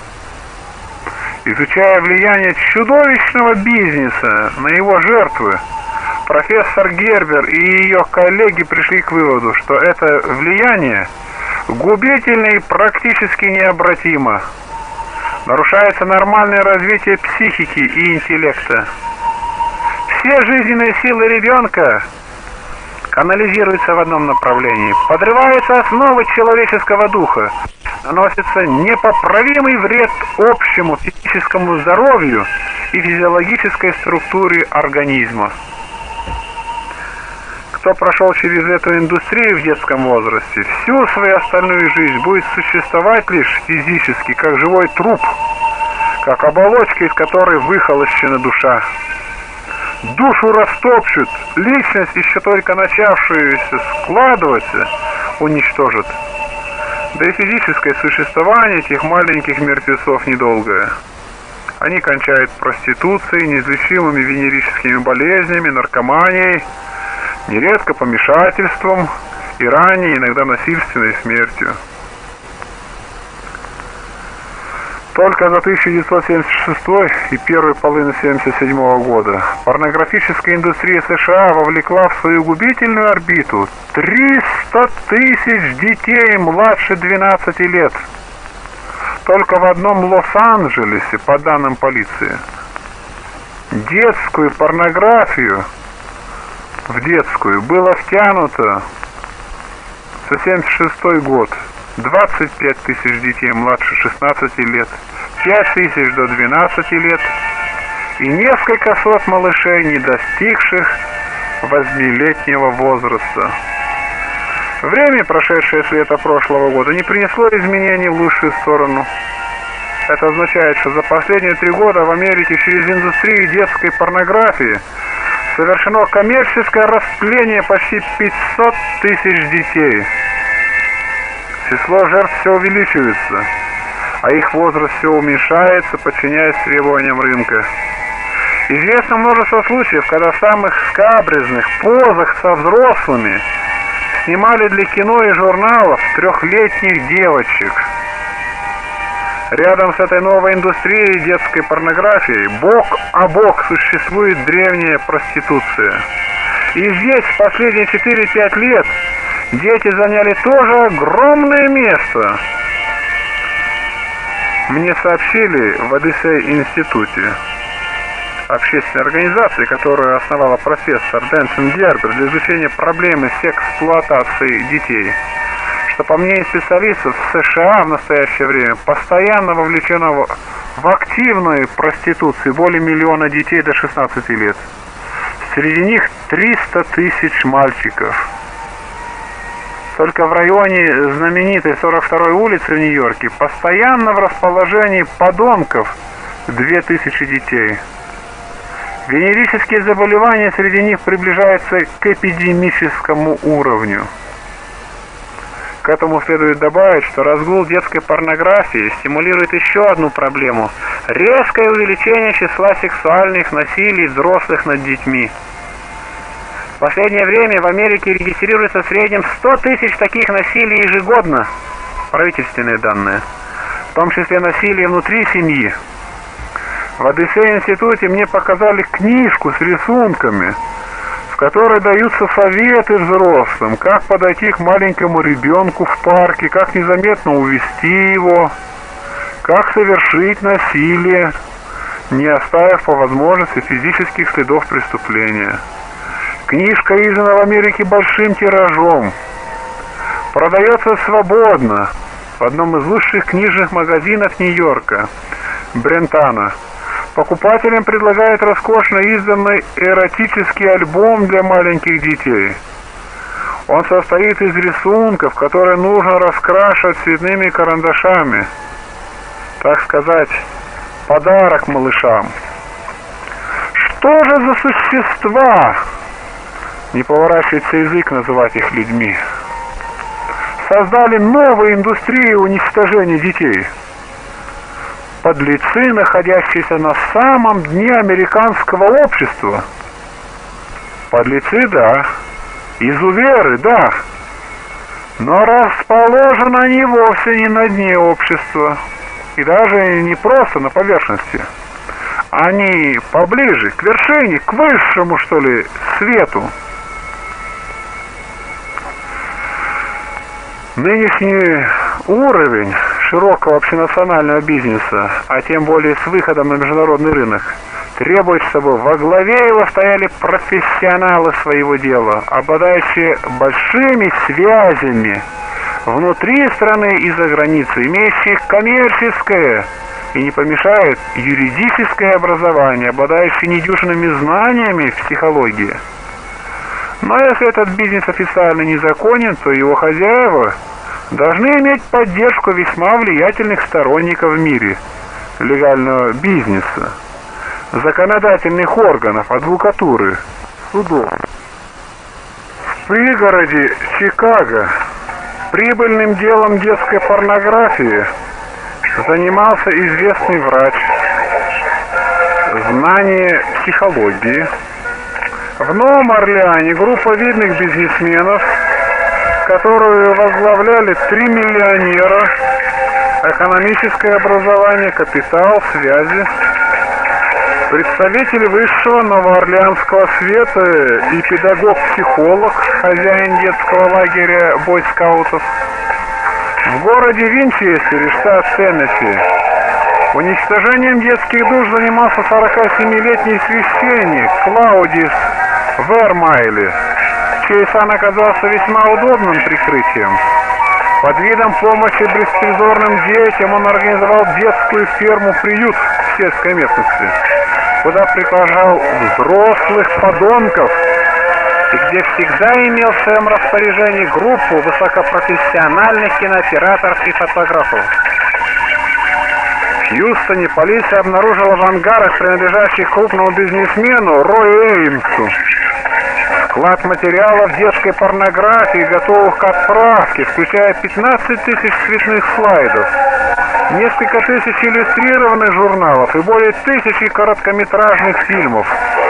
Изучая влияние чудовищного бизнеса на его жертвы, профессор Гербер и ее коллеги пришли к выводу, что это влияние губительно и практически необратимо. Нарушается нормальное развитие психики и интеллекта. Все жизненные силы ребенка канализируются в одном направлении. Подрываются основы человеческого духа. наносится непоправимый вред общему физическому здоровью и физиологической структуре организма. Кто прошел через эту индустрию в детском возрасте, всю свою остальную жизнь будет существовать лишь физически, как живой труп, как оболочка, из которой выхолощена душа. Душу растопчут, личность, еще только начавшуюся складываться, уничтожат. Да и физическое существование этих маленьких мертвецов недолгое. Они кончают проституцией, неизлечимыми венерическими болезнями, наркоманией, нередко помешательством и ранее иногда насильственной смертью. Только за тысяча девятьсот семьдесят шестой и первую половину семьдесят седьмого года порнографическая индустрия США вовлекла в свою губительную орбиту триста тысяч детей младше двенадцати лет. Только в одном Лос-Анджелесе, по данным полиции, детскую порнографию в детскую было втянуто за семьдесят шестой год двадцать пять тысяч детей младше шестнадцати лет, пять тысяч до двенадцати лет и несколько сот малышей, не достигших восьмилетнего возраста. Время, прошедшее с лета прошлого года, не принесло изменений в лучшую сторону. Это означает, что за последние три года в Америке через индустрию детской порнографии совершено коммерческое растление почти пятьсот тысяч детей. Число жертв все увеличивается, а их возраст все уменьшается, подчиняясь требованиям рынка. Известно множество случаев, когда в самых скабрезных позах со взрослыми снимали для кино и журналов трехлетних девочек. Рядом с этой новой индустрией детской порнографии бок о бок существует древняя проституция. И здесь в последние четыре-пять лет дети заняли тоже огромное место. Мне сообщили в Одиссей институте, общественной организации, которую основала профессор Дэнсон Гербер для изучения проблемы сексплуатации детей, что, по мнению специалистов, в США в настоящее время постоянно вовлечено в активную проституцию более миллиона детей до шестнадцати лет. Среди них триста тысяч мальчиков. Только в районе знаменитой сорок второй улицы в Нью-Йорке постоянно в расположении подонков две тысячи детей. Венерические заболевания среди них приближаются к эпидемическому уровню. К этому следует добавить, что разгул детской порнографии стимулирует еще одну проблему – резкое увеличение числа сексуальных насилий взрослых над детьми. В последнее время в Америке регистрируется в среднем сто тысяч таких насилий ежегодно, правительственные данные, в том числе насилие внутри семьи. В Одиссей институте мне показали книжку с рисунками, в которой даются советы взрослым, как подойти к маленькому ребенку в парке, как незаметно увести его, как совершить насилие, не оставив по возможности физических следов преступления. Книжка издана в Америке большим тиражом, продается свободно в одном из лучших книжных магазинов Нью-Йорка, Брентана. Покупателям предлагают роскошно изданный эротический альбом для маленьких детей. Он состоит из рисунков, которые нужно раскрашивать цветными карандашами. Так сказать, подарок малышам. Что же за существа? Не поворачивается язык называть их людьми. Создали новую индустрию уничтожения детей. Подлецы, находящиеся на самом дне американского общества. Подлецы, да. Изуверы, да. Но расположены они вовсе не на дне общества. И даже не просто на поверхности. Они поближе, к вершине, к высшему, что ли, свету. Нынешний уровень широкого общенационального бизнеса, а тем более с выходом на международный рынок, требует, чтобы во главе его стояли профессионалы своего дела, обладающие большими связями внутри страны и за границей, имеющие коммерческое и не помешает юридическое образование, обладающее недюжинными знаниями в психологии. Но если этот бизнес официально незаконен, то его хозяева должны иметь поддержку весьма влиятельных сторонников в мире легального бизнеса, законодательных органов, адвокатуры, судов. В пригороде Чикаго прибыльным делом детской порнографии занимался известный врач, знание психологии. В Новом Орлеане группа видных бизнесменов, которую возглавляли три миллионера, экономическое образование, капитал, связи, представитель высшего новоорлеанского света и педагог-психолог, хозяин детского лагеря бойскаутов. В городе Винчестере, штат Теннесси, уничтожением детских душ занимался сорокасемилетний священник Клаудис Вермайли, чей сан оказался весьма удобным прикрытием. Под видом помощи беспризорным детям он организовал детскую ферму-приют в сельской местности, куда приглашал взрослых подонков, и где всегда имел в своем распоряжении группу высокопрофессиональных кинооператоров и фотографов. В Хьюстоне полиция обнаружила в ангарах, принадлежащих крупному бизнесмену Рою Эймсу, склад материалов детской порнографии, готовых к отправке, включая пятнадцать тысяч цветных слайдов, несколько тысяч иллюстрированных журналов и более тысячи короткометражных фильмов.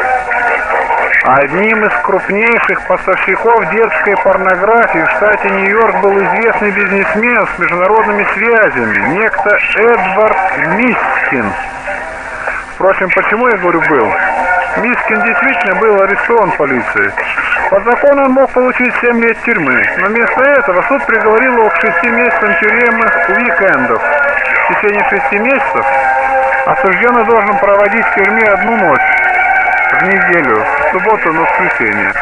Одним из крупнейших поставщиков детской порнографии в штате Нью-Йорк был известный бизнесмен с международными связями, некто Эдвард Мискин. Впрочем, почему я говорю «был»? Мискин действительно был арестован полицией. По закону он мог получить семь лет тюрьмы, но вместо этого суд приговорил его к шести месяцам тюремных уикендов. В течение шести месяцев осужденный должен проводить в тюрьме одну ночь в неделю, в субботу на воскресенье.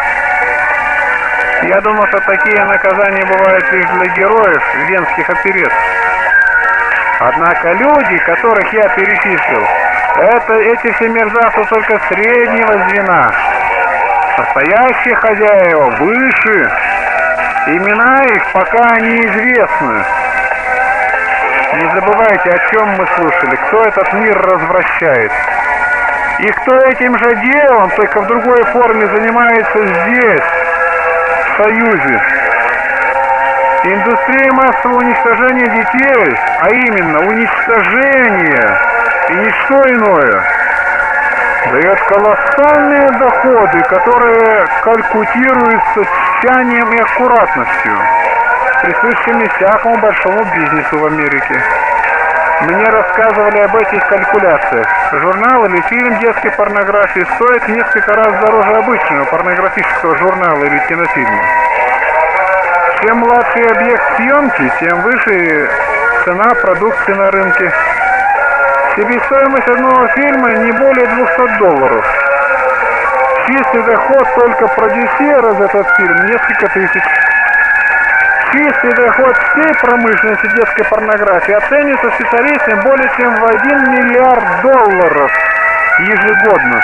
Я думаю, что такие наказания бывают лишь для героев венских оперет. Однако люди, которых я перечислил, это эти все мерзавцы только среднего звена. Настоящие хозяева выше. Имена их пока неизвестны. Не забывайте, о чем мы слушали, кто этот мир развращает. И кто этим же делом, только в другой форме, занимается здесь, в Союзе. Индустрия массового уничтожения детей, а именно уничтожение и ничто иное, дает колоссальные доходы, которые калькулируются тщанием и аккуратностью, присущими всякому большому бизнесу в Америке. Мне рассказывали об этих калькуляциях. Журнал или фильм детской порнографии стоит в несколько раз дороже обычного порнографического журнала или кинофильма. Чем младший объект съемки, тем выше цена продукции на рынке. Себестоимость одного фильма не более двухсот долларов. Чистый доход только продюсера за этот фильм несколько тысяч. Чистый доход всей промышленности детской порнографии оценивается специалистами более чем в один миллиард долларов ежегодно.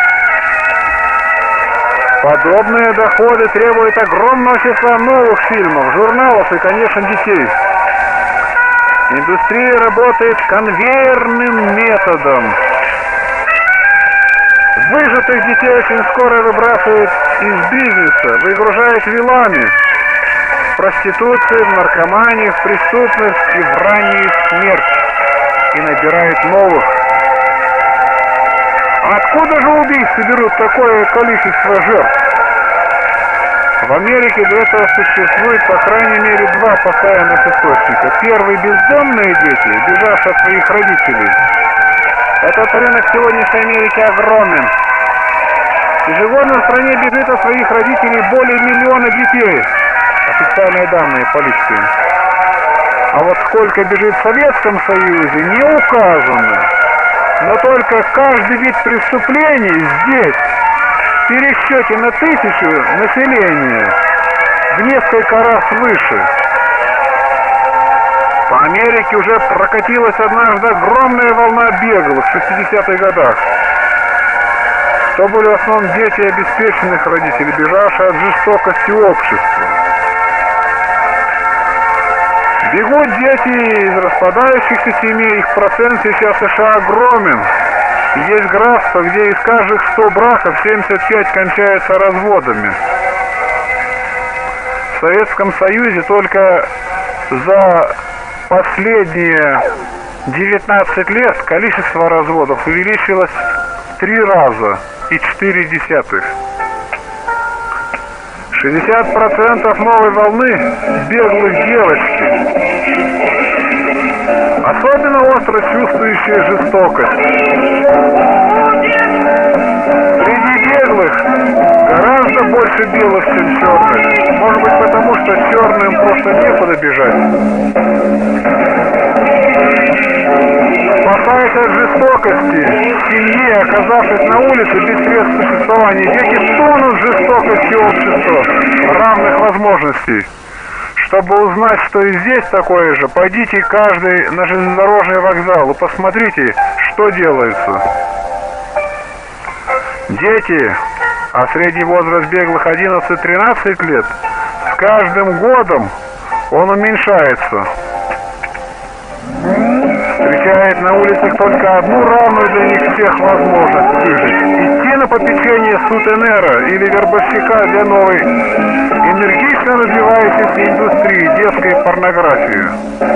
Подобные доходы требуют огромного числа новых фильмов, журналов и, конечно, детей. Индустрия работает конвейерным методом. Выжатых детей очень скоро выбрасывают из бизнеса, выгружают вилами. В проституции, в наркомании, в преступность и в раннюю смерть. И набирают новых. Откуда же убийцы берут такое количество жертв? В Америке для этого существует по крайней мере два постоянных источника. Первый — бездомные дети, бежавшие от своих родителей. Этот рынок сегодняшней Америки огромен. Ежегодно в стране бежит от своих родителей более миллиона детей. Официальные данные полиции. А вот сколько бежит в Советском Союзе, не указано. Но только каждый вид преступлений здесь, в пересчете на тысячу населения, в несколько раз выше. По Америке уже прокатилась однажды огромная волна беглых в шестидесятых годах. То были в основном дети обеспеченных родителей, бежавшие от жестокости общества. Бегут дети из распадающихся семей, их процент сейчас в США огромен. Есть графство, где из каждых ста браков семьдесят пять кончаются разводами. В Советском Союзе только за последние девятнадцать лет количество разводов увеличилось в три раза и четыре десятых. шестьдесят процентов новой волны беглых девочки, особенно остро чувствующие жестокость. Среди беглых гораздо больше белых, чем черных. Может быть, потому что черным просто некуда бежать. Спасаясь от жестокости, в семье, оказавшись на улице без средств существования, дети тонут в жестокости общества равных возможностей. Чтобы узнать, что и здесь такое же, пойдите каждый на железнодорожный вокзал и посмотрите, что делается. Дети, а средний возраст беглых одиннадцать-тринадцать лет, с каждым годом он уменьшается. Встречает на улицах только одну равную для них всех возможность выжить. Идти на попечение сутенера или вербовщика для новой энергично развивающейся индустрии детской порнографии.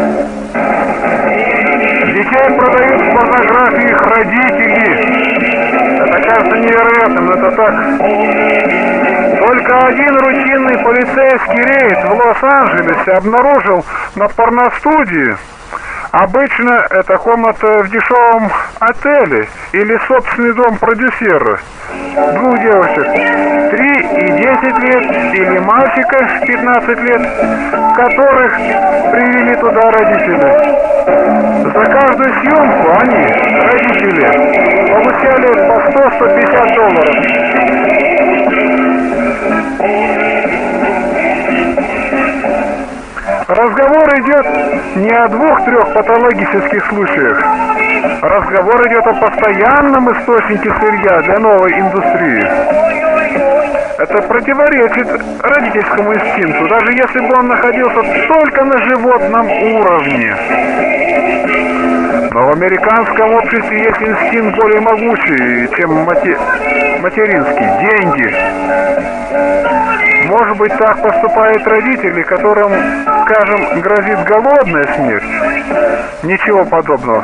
Детей продают в порнографии их родители. Это кажется невероятным, но это так. Только один рутинный полицейский рейд в Лос-Анджелесе обнаружил на порностудии. Обычно это комната в дешевом отеле или собственный дом продюсера. Двух девочек, три и десять лет, или мальчика пятнадцать лет, которых привели туда родители. За каждую съемку они, родители, получали по сто-сто пятьдесят долларов. Разговор идет не о двух-трех патологических случаях. Разговор идет о постоянном источнике сырья для новой индустрии. Это противоречит родительскому инстинкту, даже если бы он находился только на животном уровне. Но в американском обществе есть инстинкт более могучий, чем мати... материнский – деньги. Может быть, так поступают родители, которым, скажем, грозит голодная смерть? Ничего подобного.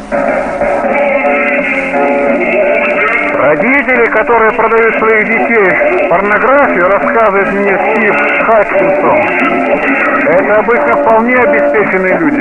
Родители, которые продают своих детей порнографию, рассказывает мне Стив Хатчинсон, это обычно вполне обеспеченные люди.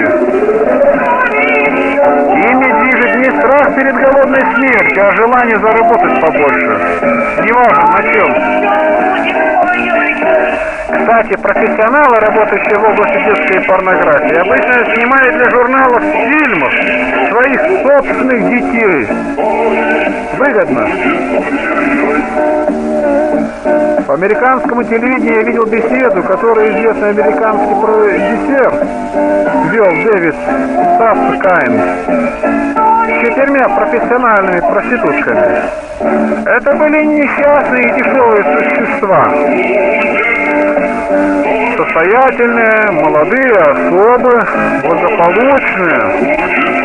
Ими движет не страх перед голодной смертью, а желание заработать побольше. Неважно на чем. Кстати, профессионалы, работающие в области детской порнографии, обычно снимают для журналов фильмов своих собственных детей. Выгодно. По американскому телевидению я видел беседу, которую известный американский продюсер вел Дэвид Саскайн с четырьмя профессиональными проститутками. Это были несчастные и дешевые существа. Состоятельные, молодые особы, благополучные.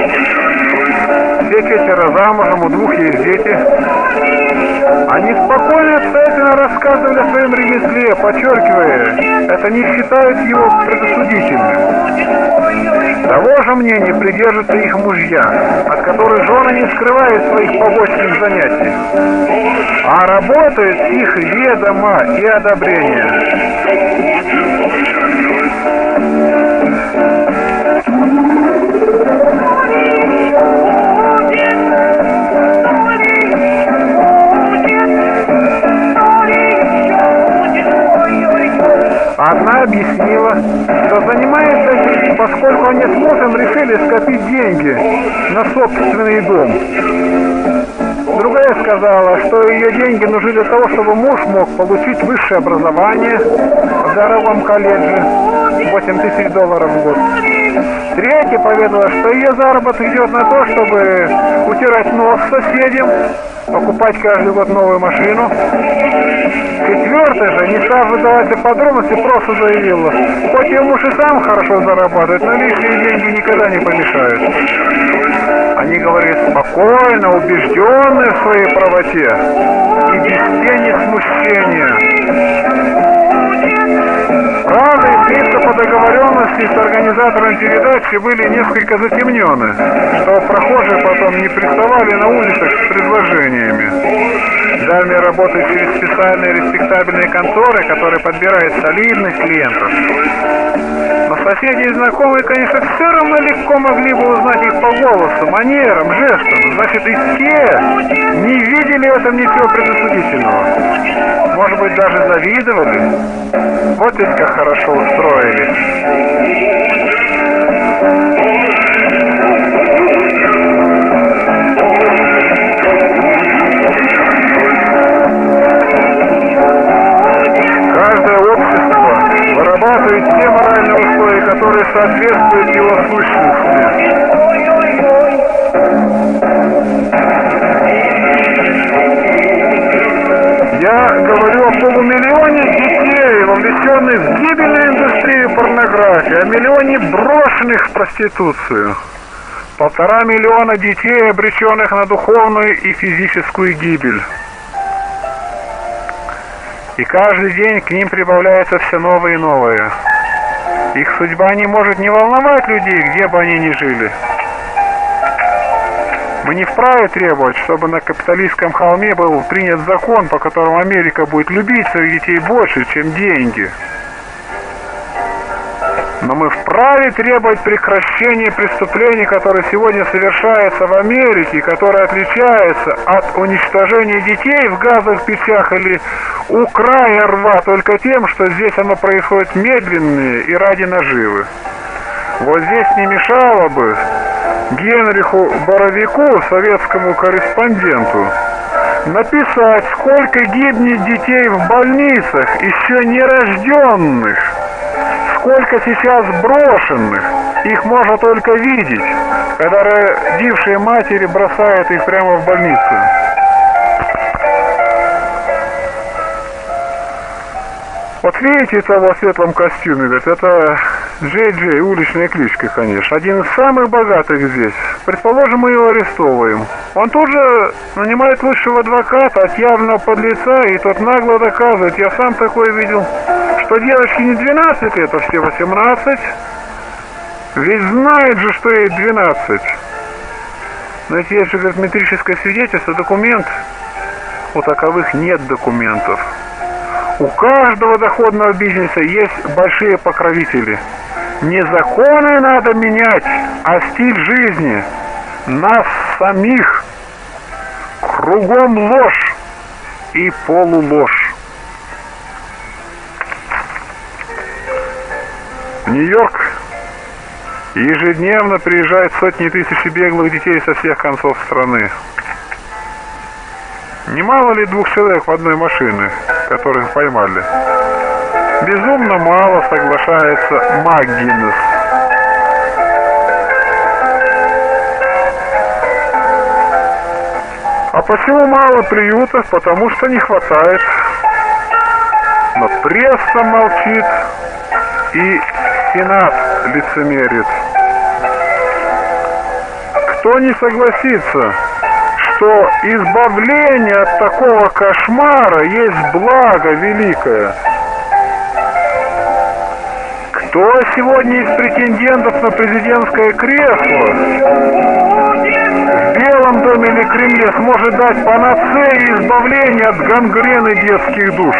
Все четверо замужем, у двух есть дети. Они спокойно и обстоятельно рассказывали о своем ремесле, подчеркивая, это не считают его предосудительным. Того же мнения придерживаются их мужья, от которых жены не скрывают своих побочных занятий, а работают с их ведома и одобрения. Одна объяснила, что занимается этим, поскольку они с мужем решили скопить деньги на собственный дом. Другая сказала, что ее деньги нужны для того, чтобы муж мог получить высшее образование в дорогом колледже, восемь тысяч долларов в год. Третья поведала, что ее заработок идет на то, чтобы утирать нос соседям, покупать каждый год новую машину. Четвертая же, не став выдавать подробности, просто заявила, хоть ее муж и сам хорошо зарабатывает, но лишние деньги никогда не помешают. Они говорят спокойно, убежденные в своей правоте и без тени смущения. Правда, и принципы по договоренности с организатором передачи были несколько затемнены, чтобы прохожие потом не приставали на улицах с предложениями. Далее работают через специальные респектабельные конторы, которые подбирают солидных клиентов. Но соседи и знакомые, конечно, все равно легко могли бы узнать их по голосу, манерам, жестам. Значит, и те не видели в этом ничего предосудительного. Может быть, даже завидовали. Вот ведь как хорошо устроились. Каждое общество вырабатывает те моральные условия, которые соответствуют его сущности. Я говорю о полумиллионе детей, вовлеченных в гибельную индустрию порнографии, о миллионе брошенных в проституцию. Полтора миллиона детей, обреченных на духовную и физическую гибель. И каждый день к ним прибавляется все новое и новое. Их судьба не может не волновать людей, где бы они ни жили. Мы не вправе требовать, чтобы на капиталистском холме был принят закон, по которому Америка будет любить своих детей больше, чем деньги. Но мы вправе требовать прекращения преступлений, которые сегодня совершаются в Америке, которые отличаются от уничтожения детей в газовых печах или у края рва только тем, что здесь оно происходит медленно и ради наживы. Вот здесь не мешало бы Генриху Боровику, советскому корреспонденту, написать, сколько гибнет детей в больницах, еще нерожденных, сколько сейчас брошенных. Их можно только видеть, когда родившие матери бросают их прямо в больницу. Вот видите того в светлом костюме, говорит, это Джей Джей, уличная кличка, конечно, один из самых богатых здесь. Предположим, мы его арестовываем. Он тут же нанимает лучшего адвоката, отъявленного подлеца, и тот нагло доказывает, я сам такое видел, что девочке не двенадцать лет, а все восемнадцать. Ведь знает же, что ей двенадцать. Но если есть же, говорит, метрическое свидетельство, документ, у таковых нет документов. У каждого доходного бизнеса есть большие покровители. Не законы надо менять, а стиль жизни. Нас самих. Кругом ложь и полуложь. В Нью-Йорк ежедневно приезжают сотни тысяч беглых детей со всех концов страны. Немало ли двух человек в одной машине, которых поймали? Безумно мало, соглашается МакГиннес. А почему мало приютов? Потому что не хватает. Но пресса молчит и Сенат лицемерит. Кто не согласится, что избавление от такого кошмара есть благо великое? Кто сегодня из претендентов на президентское кресло в Белом доме или Кремле сможет дать панацею избавления от гангрены детских душ?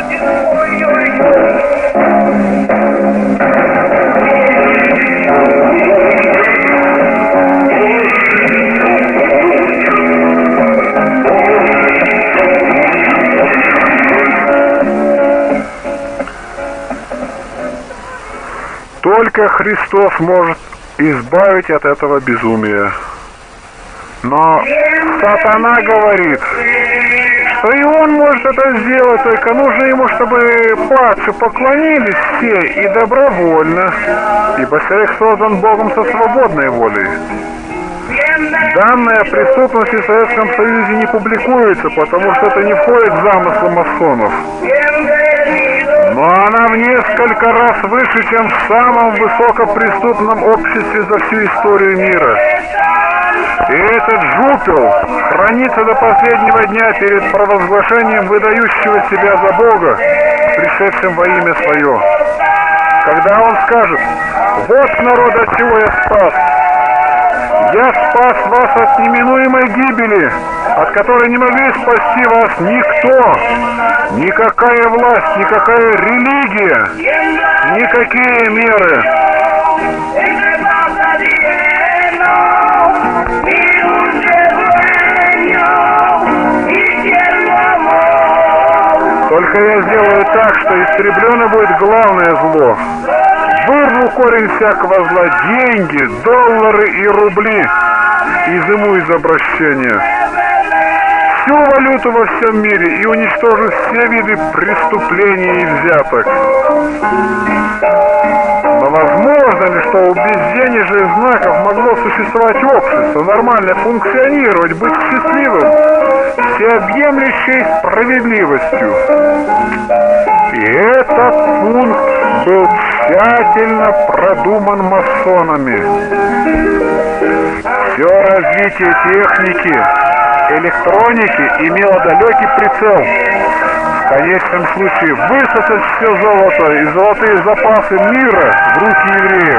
Только Христос может избавить от этого безумия. Но сатана говорит, что что и он может это сделать, только нужно ему, чтобы паче поклонились все и добровольно, ибо человек создан Богом со свободной волей. Данная преступность в Советском Союзе не публикуется, потому что это не входит в замыслы масонов. Но она в несколько раз выше, чем в самом высокопреступном обществе за всю историю мира. И этот жупел хранится до последнего дня перед провозглашением выдающего себя за Бога, пришедшим во имя свое. Когда он скажет: «Вот народ, от чего я спас! Я спас вас от неминуемой гибели, от которой не могли спасти вас никто, никакая власть, никакая религия, никакие меры». Только я сделаю так, что истреблено будет главное зло. Вырву корень всякого зла, деньги, доллары и рубли, изыму из обращения всю валюту во всем мире и уничтожу все виды преступлений и взяток. Но возможно ли, что у безденежных знаков могло существовать общество, нормально функционировать, быть счастливым, всеобъемлющей справедливостью? И этот пункт был тщательно продуман масонами. Все развитие техники, электроники имело далекий прицел. В конечном случае высосать все золото и золотые запасы мира в руки евреев.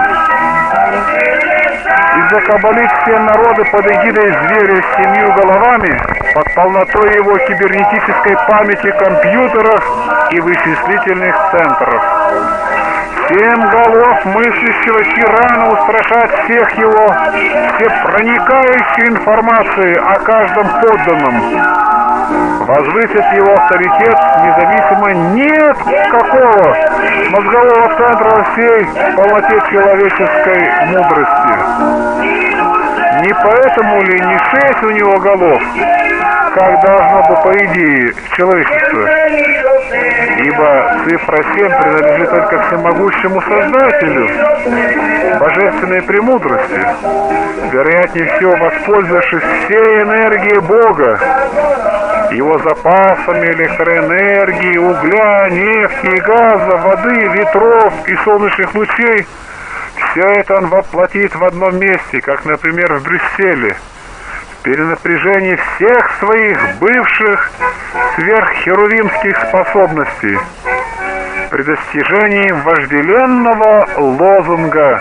И закабалить все народы под эгидой зверя с семью головами, под полнотой его кибернетической памяти компьютеров и вычислительных центров. Семь голов мыслящего тирана устрашать всех его, все проникающей информации о каждом подданном. Возвысить его авторитет независимо нет какого мозгового центра во всей полноте человеческой мудрости. Не поэтому ли не шесть у него голов, как должно бы по идее человечество? Ибо цифра семь принадлежит только всемогущему Создателю, божественной премудрости, вероятнее всего воспользовавшись всей энергией Бога, его запасами электроэнергии, угля, нефти, газа, воды, ветров и солнечных лучей. Все это он воплотит в одном месте, как, например, в Брюсселе, в перенапряжении всех своих бывших сверххерувимских способностей, при достижении вожделенного лозунга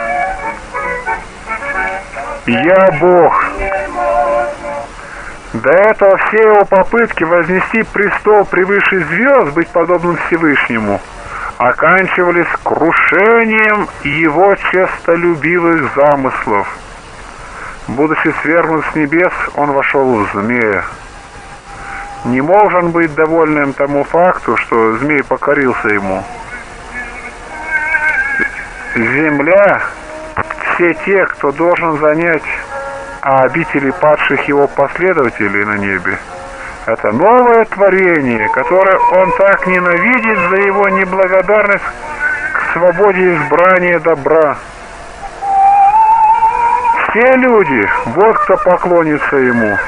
«Я Бог». До этого все его попытки вознести престол превыше звезд, быть подобным Всевышнему, оканчивались крушением его честолюбивых замыслов. Будучи свергнут с небес, он вошел в змея. Не мог он быть довольным тому факту, что змей покорился ему. Земля, все те, кто должен занять обители падших его последователей на небе, это новое творение, которое он так ненавидит за его неблагодарность к свободе избрания добра. Все люди, вот кто поклонится ему.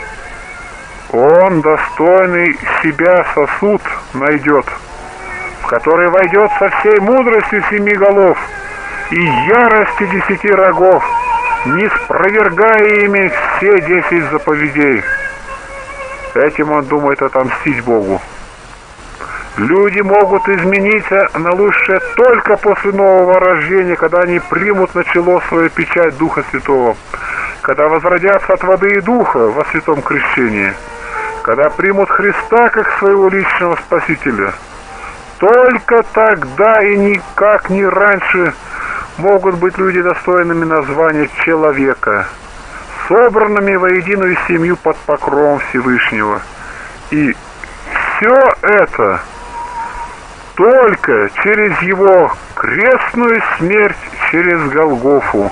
Он достойный себя сосуд найдет, в который войдет со всей мудростью семи голов и яростью десяти рогов, не спровергая ими все десять заповедей. Этим он думает отомстить Богу. Люди могут измениться на лучшее только после нового рождения, когда они примут на чело свою печать Духа Святого, когда возродятся от воды и Духа во святом крещении, когда примут Христа как своего личного Спасителя. Только тогда и никак не раньше могут быть люди достойными названия человека, собранными воединую семью под покровом Всевышнего. И все это только через его крестную смерть через Голгофу.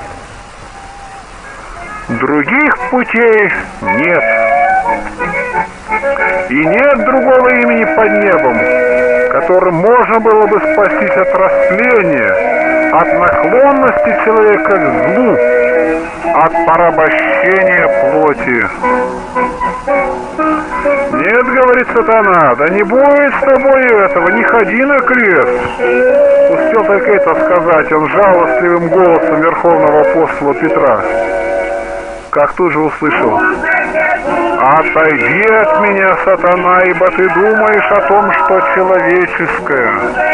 Других путей нет. И нет другого имени под небом, которым можно было бы спастись от растления, от наклонности человека к злу, от порабощения плоти. Нет, говорит сатана, да не будет с тобой этого, не ходи на крест. Успел только это сказать он жалостливым голосом верховного апостола Петра. Как тут же услышал: «Отойди от меня, сатана, ибо ты думаешь о том, что человеческое».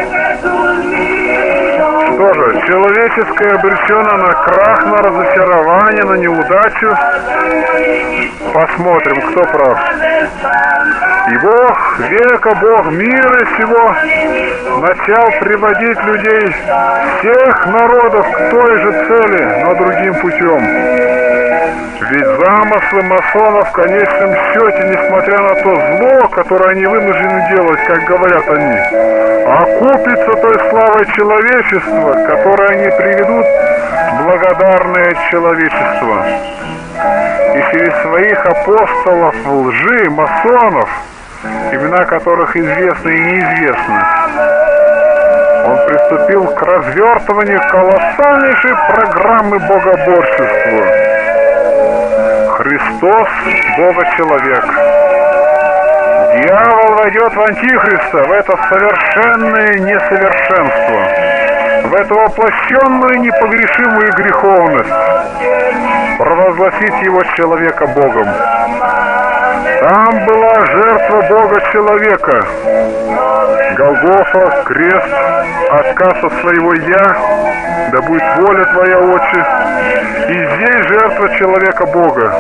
Что же, человеческое обречено на крах, на разочарование, на неудачу? Посмотрим, кто прав. И Бог века, Бог мира сего, начал приводить людей всех народов к той же цели, но другим путем. Ведь замыслы масонов в конечном счете, несмотря на то зло, которое они вынуждены делать, как говорят они, окупится той славой человечества, которое они приведут в благодарное человечество. И через своих апостолов лжи, масонов, имена которых известны и неизвестны, он приступил к развертыванию колоссальнейшей программы богоборчества. Христос – Бога-человек. Дьявол войдет в Антихриста, в это совершенное несовершенство, в эту воплощенную непогрешимую греховность, провозгласить его человека Богом. Там была жертва Бога-человека. Голгофа, крест, отказ от своего «я», да будет воля твоя, Отче. И здесь жертва человека Бога.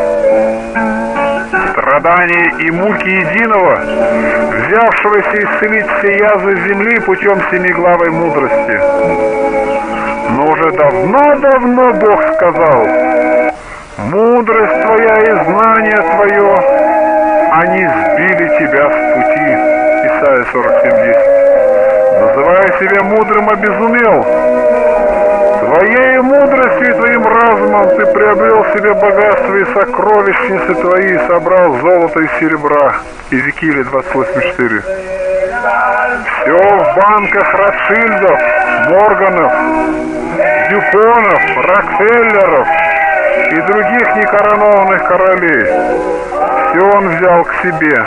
Страдания и муки единого, взявшегося исцелить все язвы земли путем семиглавой мудрости. Но уже давно-давно Бог сказал: «Мудрость твоя и знание твое, они сбили тебя с пути». Исайя сорок семь десять. «Называя себя мудрым, обезумел. Твоей мудростью и твоим разумом ты приобрел себе богатство и сокровищницы твои, и собрал золото и серебра». Иезекииля двадцать восемь четыре. Все в банках Ротшильдов, Морганов, Дюпонов, Рокфеллеров и других некоронованных королей. Все он взял к себе.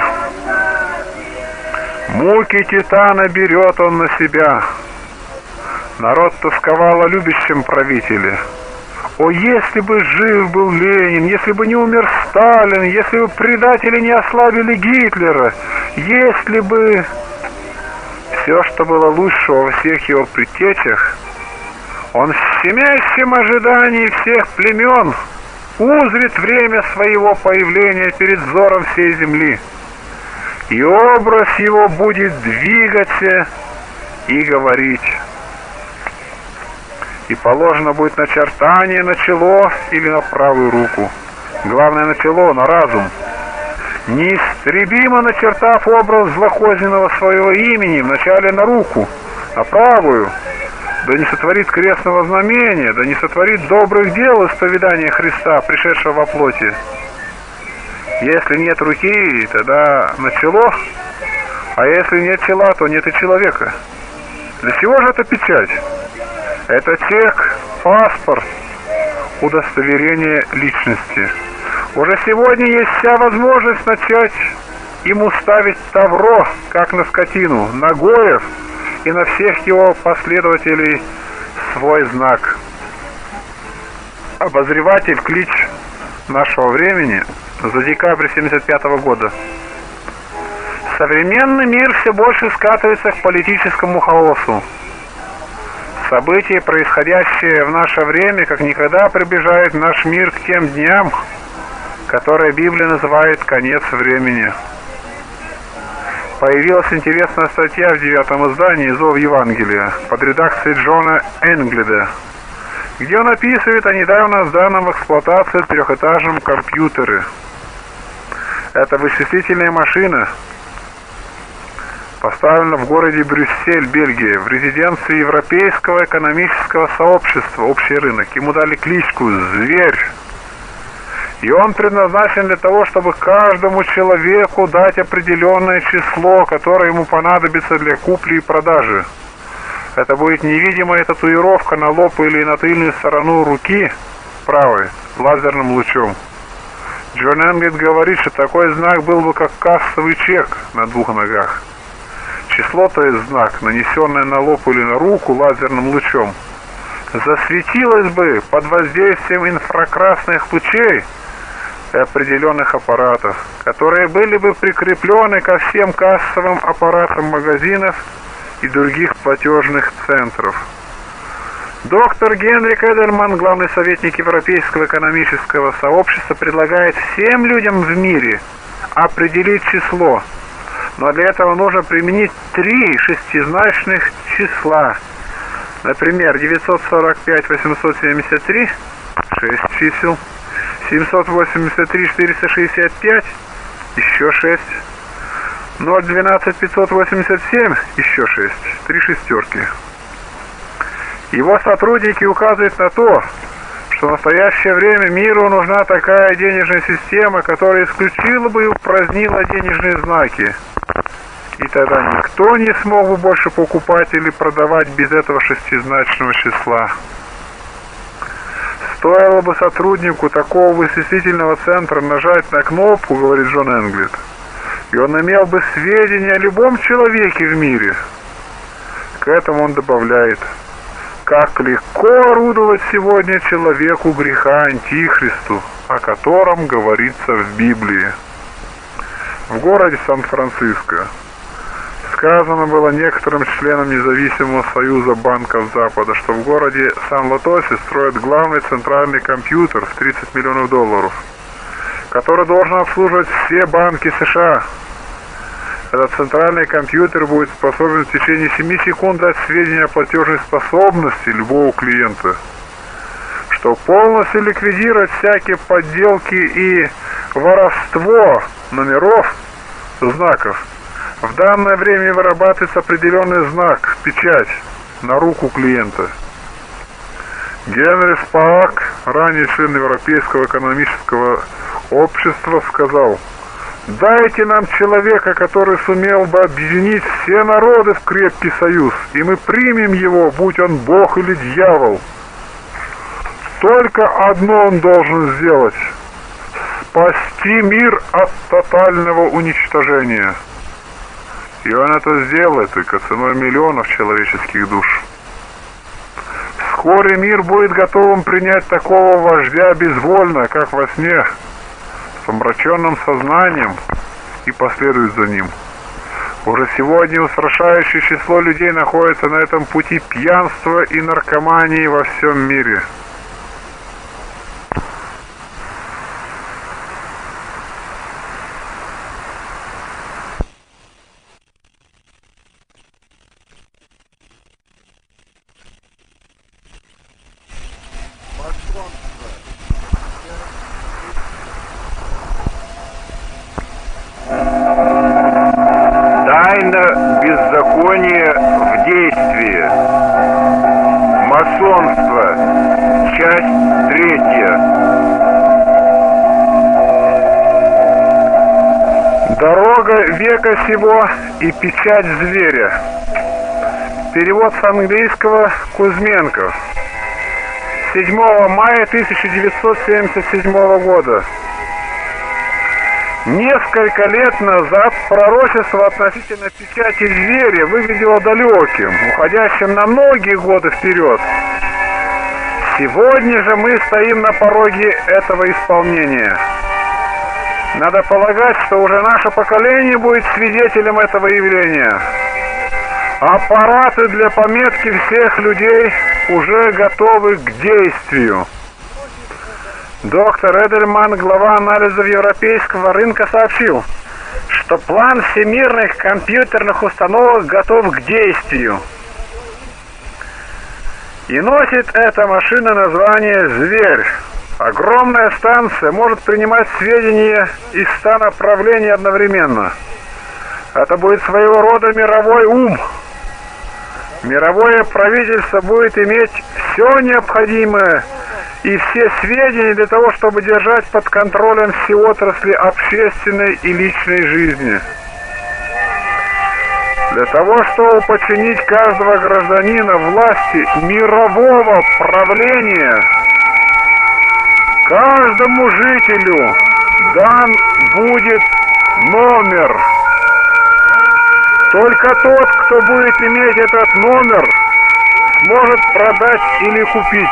Муки титана берет он на себя. Народ тосковал о любящем правителе. О, если бы жив был Ленин, если бы не умер Сталин, если бы предатели не ослабили Гитлера, если бы... Все, что было лучшего во всех его предтечах, он в щемящем ожидании всех племен узрит время своего появления перед взором всей земли. И образ его будет двигаться и говорить. И положено будет начертание на чело или на правую руку. Главное на чело, на разум. Неистребимо начертав образ злокозненного своего имени вначале на руку, на правую, да не сотворит крестного знамения, да не сотворит добрых дел исповедания Христа, пришедшего во плоти. Если нет руки, тогда на чело, а если нет чела, то нет и человека. Для чего же эта печать? Это чек, паспорт, удостоверение личности. Уже сегодня есть вся возможность начать ему ставить тавро, как на скотину, на Гоев и на всех его последователей свой знак. Обозреватель клич нашего времени за декабрь семьдесят пятого года. Современный мир все больше скатывается к политическому хаосу. События, происходящие в наше время, как никогда приближают наш мир к тем дням, которые Библия называет конец времени. Появилась интересная статья в девятом издании «Зов Евангелия» под редакцией Джона Энглида, где он описывает о недавно сданном в эксплуатацию трехэтажном компьютере. Эта вычислительная машина поставлена в городе Брюссель, Бельгия, в резиденции Европейского экономического сообщества «Общий рынок». Ему дали кличку «Зверь». И он предназначен для того, чтобы каждому человеку дать определенное число, которое ему понадобится для купли и продажи. Это будет невидимая татуировка на лоб или на тыльную сторону руки правой лазерным лучом. Джон Энглит говорит, что такой знак был бы как кассовый чек на двух ногах. Число, то есть знак, нанесенное на лоб или на руку лазерным лучом, засветилось бы под воздействием инфракрасных лучей и определенных аппаратов, которые были бы прикреплены ко всем кассовым аппаратам магазинов и других платежных центров. Доктор Генрик Эдельман, главный советник Европейского экономического сообщества, предлагает всем людям в мире определить число, но для этого нужно применить три шестизначных числа. Например, девятьсот сорок пять восемьсот семьдесят три, шесть чисел, семьсот восемьдесят три четыреста шестьдесят пять, еще шесть, ноль двенадцать пятьсот восемьдесят семь, еще шесть, три шестерки. Его сотрудники указывают на то, что в настоящее время миру нужна такая денежная система, которая исключила бы и упразднила денежные знаки. И тогда никто не смог бы больше покупать или продавать без этого шестизначного числа. Стоило бы сотруднику такого вычислительного центра нажать на кнопку, говорит Джон Энглит, и он имел бы сведения о любом человеке в мире. К этому он добавляет: как легко орудовать сегодня человеку греха Антихристу, о котором говорится в Библии. В городе Сан-Франциско сказано было некоторым членам независимого союза банков Запада, что в городе Сан-Лотосе строят главный центральный компьютер в тридцать миллионов долларов, который должен обслуживать все банки США. Этот центральный компьютер будет способен в течение семи секунд дать сведения о платежной способности любого клиента, чтобы полностью ликвидировать всякие подделки и воровство номеров, знаков. В данное время вырабатывается определенный знак, печать, на руку клиента. Генри Спаак, ранее член Европейского экономического общества, сказал: «Дайте нам человека, который сумел бы объединить все народы в крепкий союз, и мы примем его, будь он Бог или дьявол. Только одно он должен сделать — спасти мир от тотального уничтожения. И он это сделает только ценой миллионов человеческих душ. Вскоре мир будет готовым принять такого вождя безвольно, как во сне, с омраченным сознанием, и последует за ним. Уже сегодня устрашающее число людей находится на этом пути пьянства и наркомании во всем мире». Тайна беззакония в действии. Масонство. Часть третья. Дорога века сего и печать зверя. Перевод с английского Кузьменко. седьмого мая тысяча девятьсот семьдесят седьмого года. Несколько лет назад пророчество относительно печати зверя выглядело далеким, уходящим на многие годы вперед. Сегодня же мы стоим на пороге этого исполнения. Надо полагать, что уже наше поколение будет свидетелем этого явления. Аппараты для пометки всех людей уже готовы к действию. Доктор Эдельман, глава анализов европейского рынка, сообщил, что план всемирных компьютерных установок готов к действию. И носит эта машина название «Зверь». Огромная станция может принимать сведения из ста направлений одновременно. Это будет своего рода мировой ум. Мировое правительство будет иметь все необходимое и все сведения для того, чтобы держать под контролем все отрасли общественной и личной жизни. Для того, чтобы подчинить каждого гражданина власти мирового правления, каждому жителю дан будет номер. Только тот, кто будет иметь этот номер, сможет продать или купить.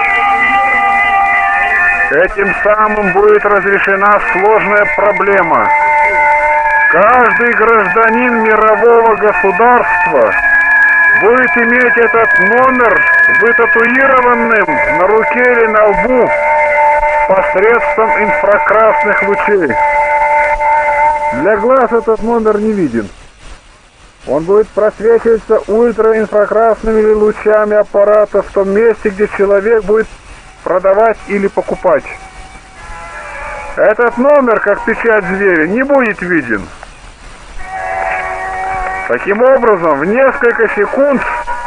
Этим самым будет разрешена сложная проблема. Каждый гражданин мирового государства будет иметь этот номер вытатуированным на руке или на лбу посредством инфракрасных лучей. Для глаз этот номер не виден. Он будет просвечиваться ультраинфракрасными лучами аппарата в том месте, где человек будет продавать или покупать. Этот номер, как печать зверя, не будет виден. Таким образом, в несколько секунд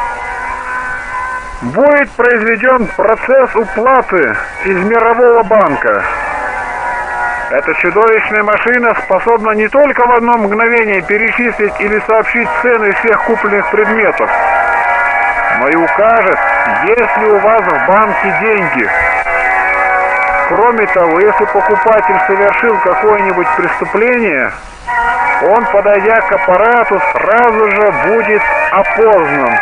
будет произведен процесс уплаты из Мирового банка. Эта чудовищная машина способна не только в одно мгновение перечислить или сообщить цены всех купленных предметов, но и укажет, есть ли у вас в банке деньги. Кроме того, если покупатель совершил какое-нибудь преступление, он, подойдя к аппарату, сразу же будет опознан.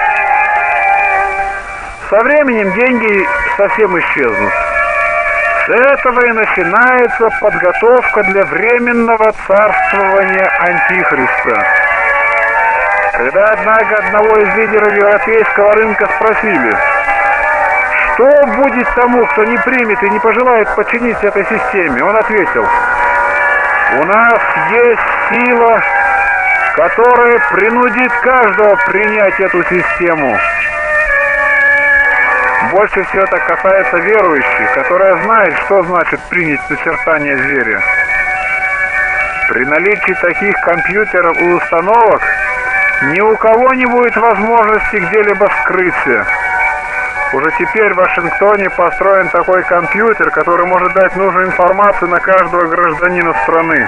Со временем деньги совсем исчезнут. С этого и начинается подготовка для временного царствования Антихриста. Когда однако одного из лидеров европейского рынка спросили, что будет тому, кто не примет и не пожелает подчиниться этой системе, он ответил: у нас есть сила, которая принудит каждого принять эту систему. Больше всего это касается верующих, которые знают, что значит принять начертание зверя. При наличии таких компьютеров и установок ни у кого не будет возможности где-либо скрыться. Уже теперь в Вашингтоне построен такой компьютер, который может дать нужную информацию на каждого гражданина страны.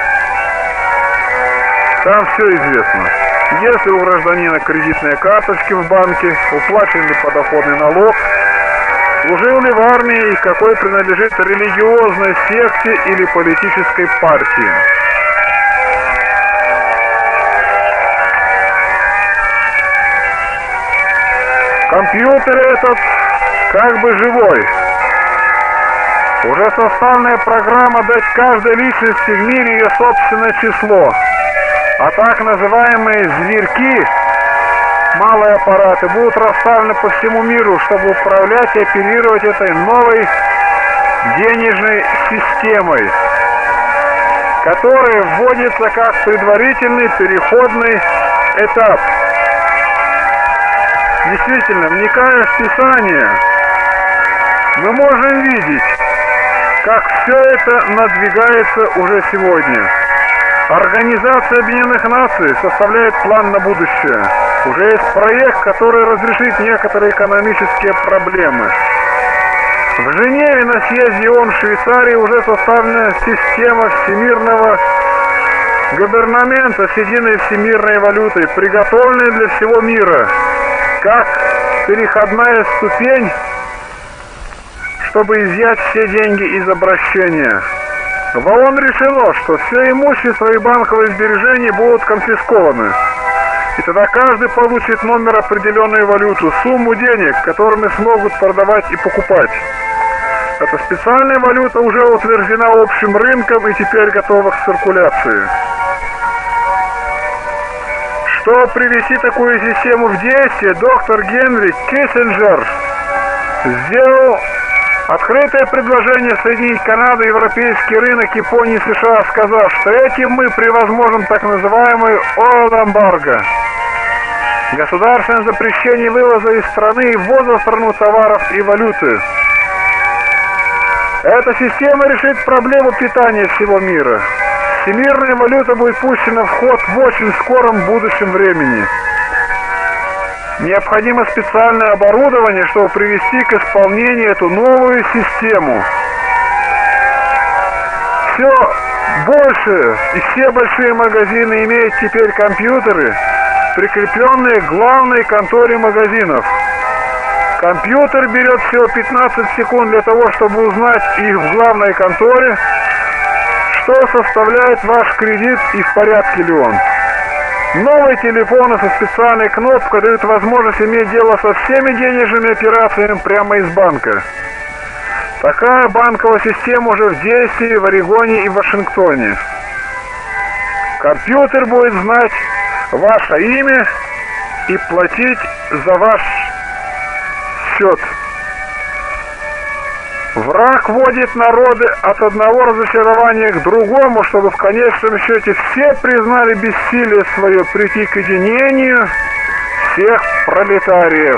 Там все известно. Если у гражданина кредитные карточки в банке, уплачен ли подоходный налог, служил ли в армии и какой принадлежит религиозной секте или политической партии. Компьютер этот как бы живой. Уже составленная программа дать каждой личности в мире ее собственное число. А так называемые зверьки, малые аппараты, будут расставлены по всему миру, чтобы управлять и оперировать этой новой денежной системой, которая вводится как предварительный переходный этап. Действительно, вникая в Писание, мы можем видеть, как все это надвигается уже сегодня. Организация Объединенных Наций составляет план на будущее. Уже есть проект, который разрешит некоторые экономические проблемы. В Женеве на съезде ООН в Швейцарии уже составлена система всемирного губернамента с единой всемирной валютой, приготовленной для всего мира, как переходная ступень, чтобы изъять все деньги из обращения. В ООН решено, что все имущество и банковые сбережения будут конфискованы. И тогда каждый получит номер определенной валюты, сумму денег, которыми смогут продавать и покупать. Эта специальная валюта уже утверждена общим рынком и теперь готова к циркуляции. Чтобы привести такую систему в действие, доктор Генри Киссинджер сделал открытое предложение соединить Канаду, европейский рынок, Японию и США, сказав, что этим мы превозможем так называемый ойл-эмбарго. Государственное запрещение вывоза из страны и ввоза в страну товаров и валюты. Эта система решит проблему питания всего мира. Всемирная валюта будет пущена в ход в очень скором будущем времени. Необходимо специальное оборудование, чтобы привести к исполнению эту новую систему. все больше и все большие магазины имеют теперь компьютеры, прикрепленные к главной конторе магазинов. Компьютер берет всего пятнадцать секунд для того, чтобы узнать их в главной конторе, что составляет ваш кредит и в порядке ли он. Новые телефоны со специальной кнопкой дают возможность иметь дело со всеми денежными операциями прямо из банка. Такая банковая система уже в действии в Орегоне и Вашингтоне. Компьютер будет знать ваше имя и платить за ваш счет. Враг водит народы от одного разочарования к другому, чтобы в конечном счете все признали бессилие свое прийти к единению всех пролетариев.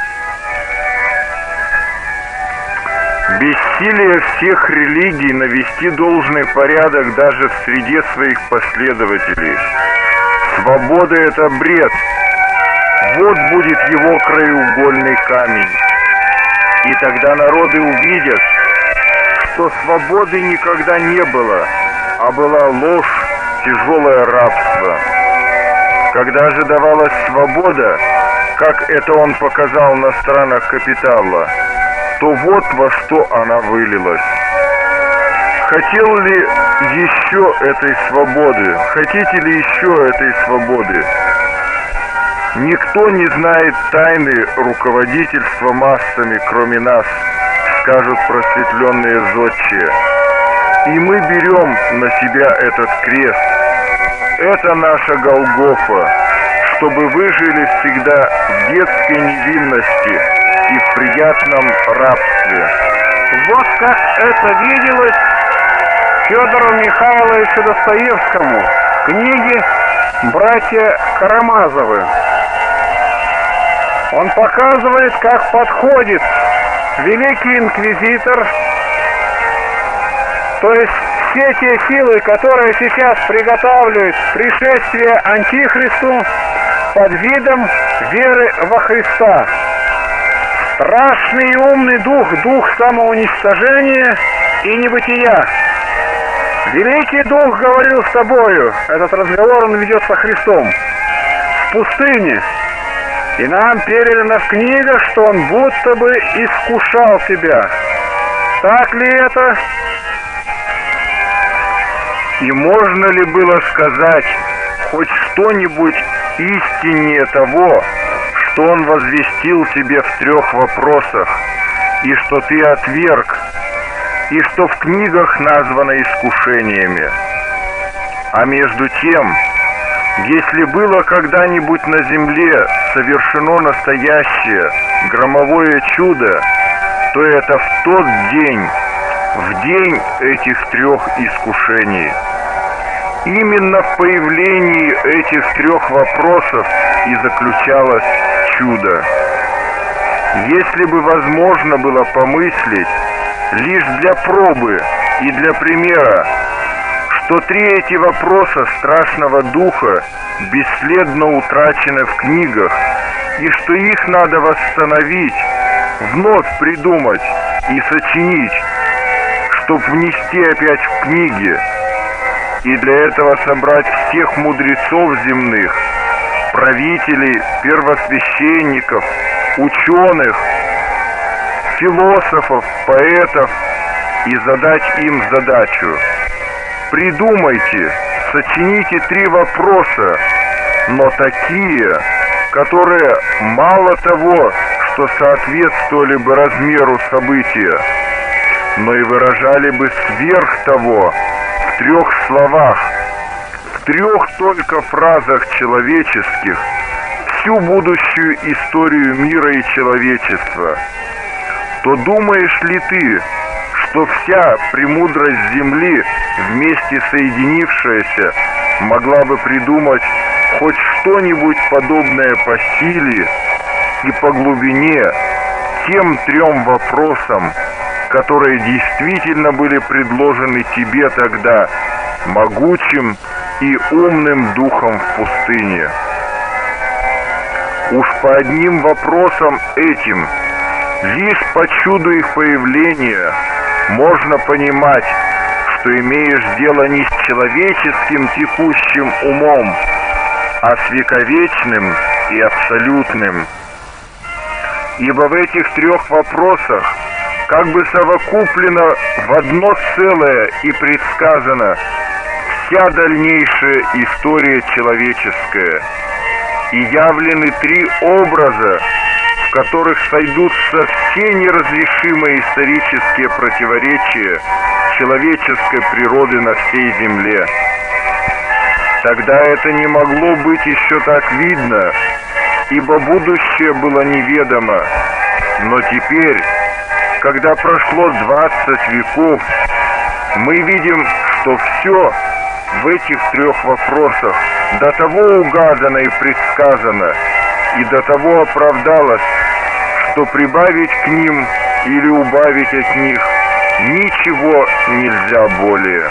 Бессилие всех религий навести должный порядок даже в среде своих последователей. Свобода — это бред. Вот будет его краеугольный камень. И тогда народы увидят, что свободы никогда не было, а была ложь, тяжелое рабство. Когда же давалась свобода, как это он показал на странах капитала, то вот во что она вылилась. Хотел ли еще этой свободы? Хотите ли еще этой свободы? Никто не знает тайны руководительства массами, кроме нас, скажут просветленные зодчие. И мы берем на себя этот крест. Это наша Голгофа, чтобы вы жили всегда в детской невинности и в приятном рабстве. Вот как это виделось Федору Михайловичу Достоевскому в книге «Братья Карамазовы». Он показывает, как подходит великий инквизитор, то есть все те силы, которые сейчас приготавливают пришествие Антихристу под видом веры во Христа. Страшный и умный дух, дух самоуничтожения и небытия. Великий дух говорил с тобою, этот разговор он ведет со Христом, в пустыне. И нам передано в книгах, что он будто бы искушал тебя. Так ли это? И можно ли было сказать хоть что-нибудь истиннее того, что он возвестил тебе в трех вопросах, и что ты отверг, и что в книгах названо искушениями? А между тем, если было когда-нибудь на земле совершено настоящее громовое чудо, то это в тот день, в день этих трех искушений. Именно в появлении этих трех вопросов и заключалось чудо. Если бы возможно было помыслить, лишь для пробы и для примера, что три эти вопроса страшного духа бесследно утрачены в книгах, и что их надо восстановить, вновь придумать и сочинить, чтоб внести опять в книги, и для этого собрать всех мудрецов земных, правителей, первосвященников, ученых, философов, поэтов, и задать им задачу. Придумайте, сочините три вопроса, но такие, которые мало того, что соответствовали бы размеру события, но и выражали бы сверх того в трех словах, в трех только фразах человеческих всю будущую историю мира и человечества. То думаешь ли ты, что вся премудрость Земли, вместе соединившаяся, могла бы придумать хоть что-нибудь подобное по силе и по глубине тем трем вопросам, которые действительно были предложены тебе тогда могучим и умным духом в пустыне? Уж по одним вопросам этим, лишь по чуду их появления, можно понимать, что имеешь дело не с человеческим текущим умом, а с вековечным и абсолютным. Ибо в этих трех вопросах как бы совокуплено в одно целое и предсказано вся дальнейшая история человеческая, и явлены три образа, в которых сойдутся все неразрешимые исторические противоречия человеческой природы на всей земле. Тогда это не могло быть еще так видно, ибо будущее было неведомо. Но теперь, когда прошло двадцать веков, мы видим, что все в этих трех вопросах до того угадано и предсказано, и до того оправдалось, что прибавить к ним или убавить от них ничего нельзя более.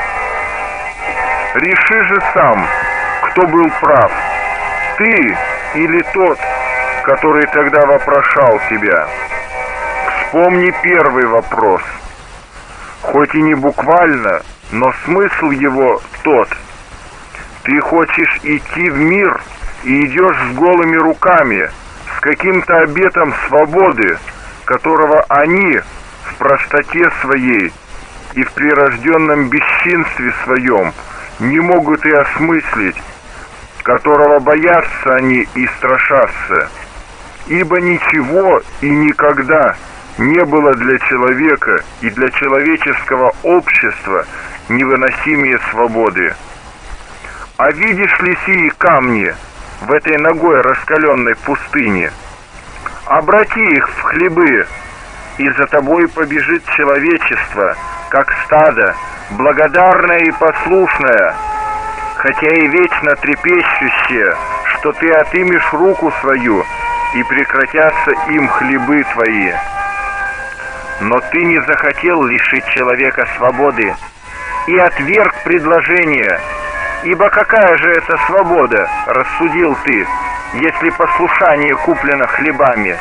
Реши же сам, кто был прав, ты или тот, который тогда вопрошал тебя. Вспомни первый вопрос. Хоть и не буквально, но смысл его тот. Ты хочешь идти в мир и идешь с голыми руками, с каким-то обетом свободы, которого они в простоте своей и в прирожденном бесчинстве своем не могут и осмыслить, которого боятся они и страшатся. Ибо ничего и никогда не было для человека и для человеческого общества невыносимее свободы. А видишь ли сии камни в этой ногой раскаленной пустыне? Обрати их в хлебы, и за тобой побежит человечество, как стадо, благодарное и послушное, хотя и вечно трепещущее, что ты отымешь руку свою, и прекратятся им хлебы твои. Но ты не захотел лишить человека свободы и отверг предложение, ибо какая же это свобода, рассудил ты, если послушание куплено хлебами?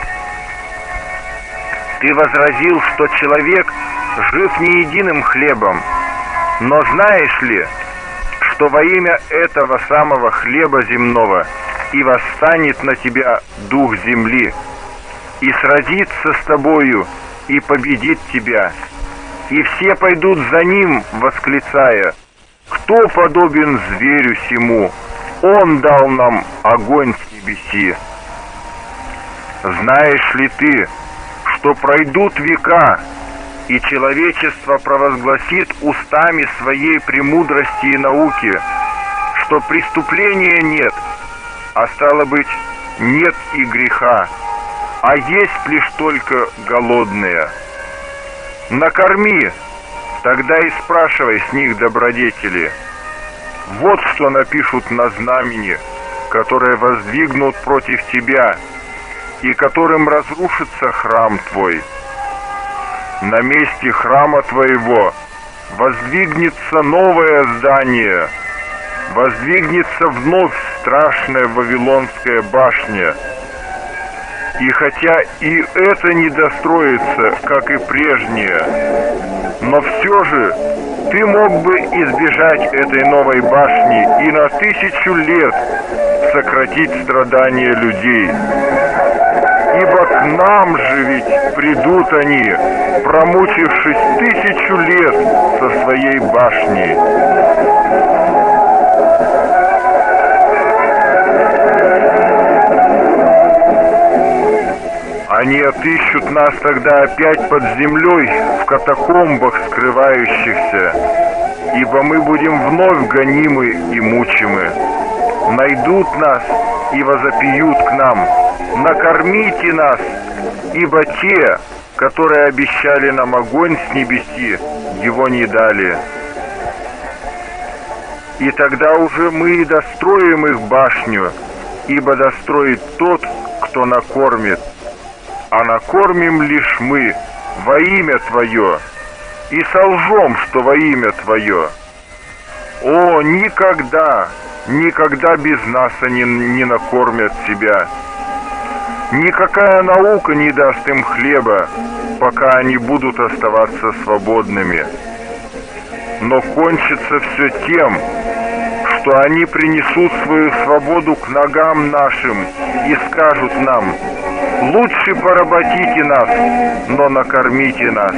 Ты возразил, что человек жив не единым хлебом, но знаешь ли, что во имя этого самого хлеба земного и восстанет на тебя дух земли, и сразится с тобою, и победит тебя, и все пойдут за ним, восклицая: кто подобен зверю сему? Он дал нам огонь с небеси. Знаешь ли ты, что пройдут века, и человечество провозгласит устами своей премудрости и науки, что преступления нет, а стало быть, нет и греха, а есть лишь только голодные. Накорми, тогда и спрашивай с них добродетели. Вот что напишут на знамени, которое воздвигнут против тебя, и которым разрушится храм твой. На месте храма твоего воздвигнется новое здание, воздвигнется вновь страшная Вавилонская башня. И хотя и это не достроится, как и прежнее, но все же ты мог бы избежать этой новой башни и на тысячу лет сократить страдания людей. Ибо к нам же ведь придут они, промучившись тысячу лет со своей башней. Они отыщут нас тогда опять под землей, в катакомбах скрывающихся, ибо мы будем вновь гонимы и мучимы. Найдут нас и возопьют к нам: накормите нас, ибо те, которые обещали нам огонь с небеси, его не дали. И тогда уже мы и достроим их башню, ибо достроит тот, кто накормит. А накормим лишь мы во имя Твое, и солжем, что во имя Твое. О, никогда, никогда без нас они не накормят тебя. Никакая наука не даст им хлеба, пока они будут оставаться свободными. но кончится все тем, что они принесут свою свободу к ногам нашим и скажут нам: лучше поработите нас, но накормите нас.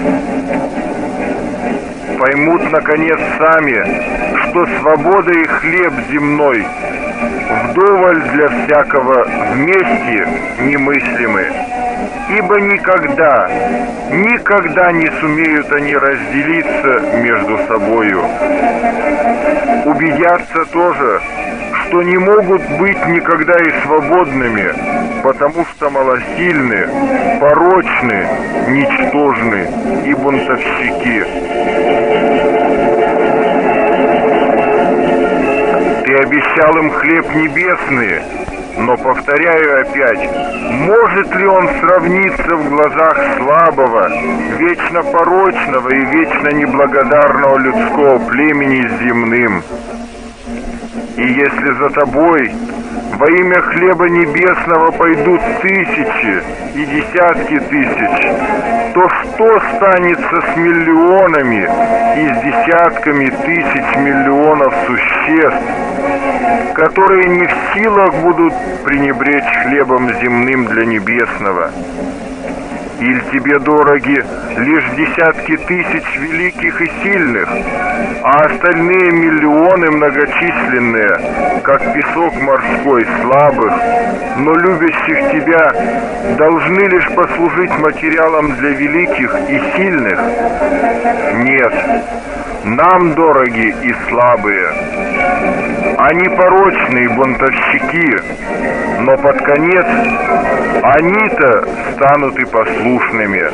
Поймут, наконец, сами, что свобода и хлеб земной вдоволь для всякого вместе немыслимы, ибо никогда, никогда не сумеют они разделиться между собою. Убедятся тоже, что не могут быть никогда и свободными, потому что малосильны, порочны, ничтожны и бунтовщики. Ты обещал им хлеб небесный, но, повторяю опять, может ли он сравниться в глазах слабого, вечно порочного и вечно неблагодарного людского племени с земным? И если за тобой во имя хлеба небесного пойдут тысячи и десятки тысяч, то что станется с миллионами и с десятками тысяч миллионов существ, которые не в силах будут пренебречь хлебом земным для небесного? Или тебе дороги лишь десятки тысяч великих и сильных, а остальные миллионы многочисленные, как песок морской, слабых, но любящих тебя, должны лишь послужить материалом для великих и сильных? Нет, нам дороги и слабые. Они порочные бунтовщики, но под конец они-то станут и послушными.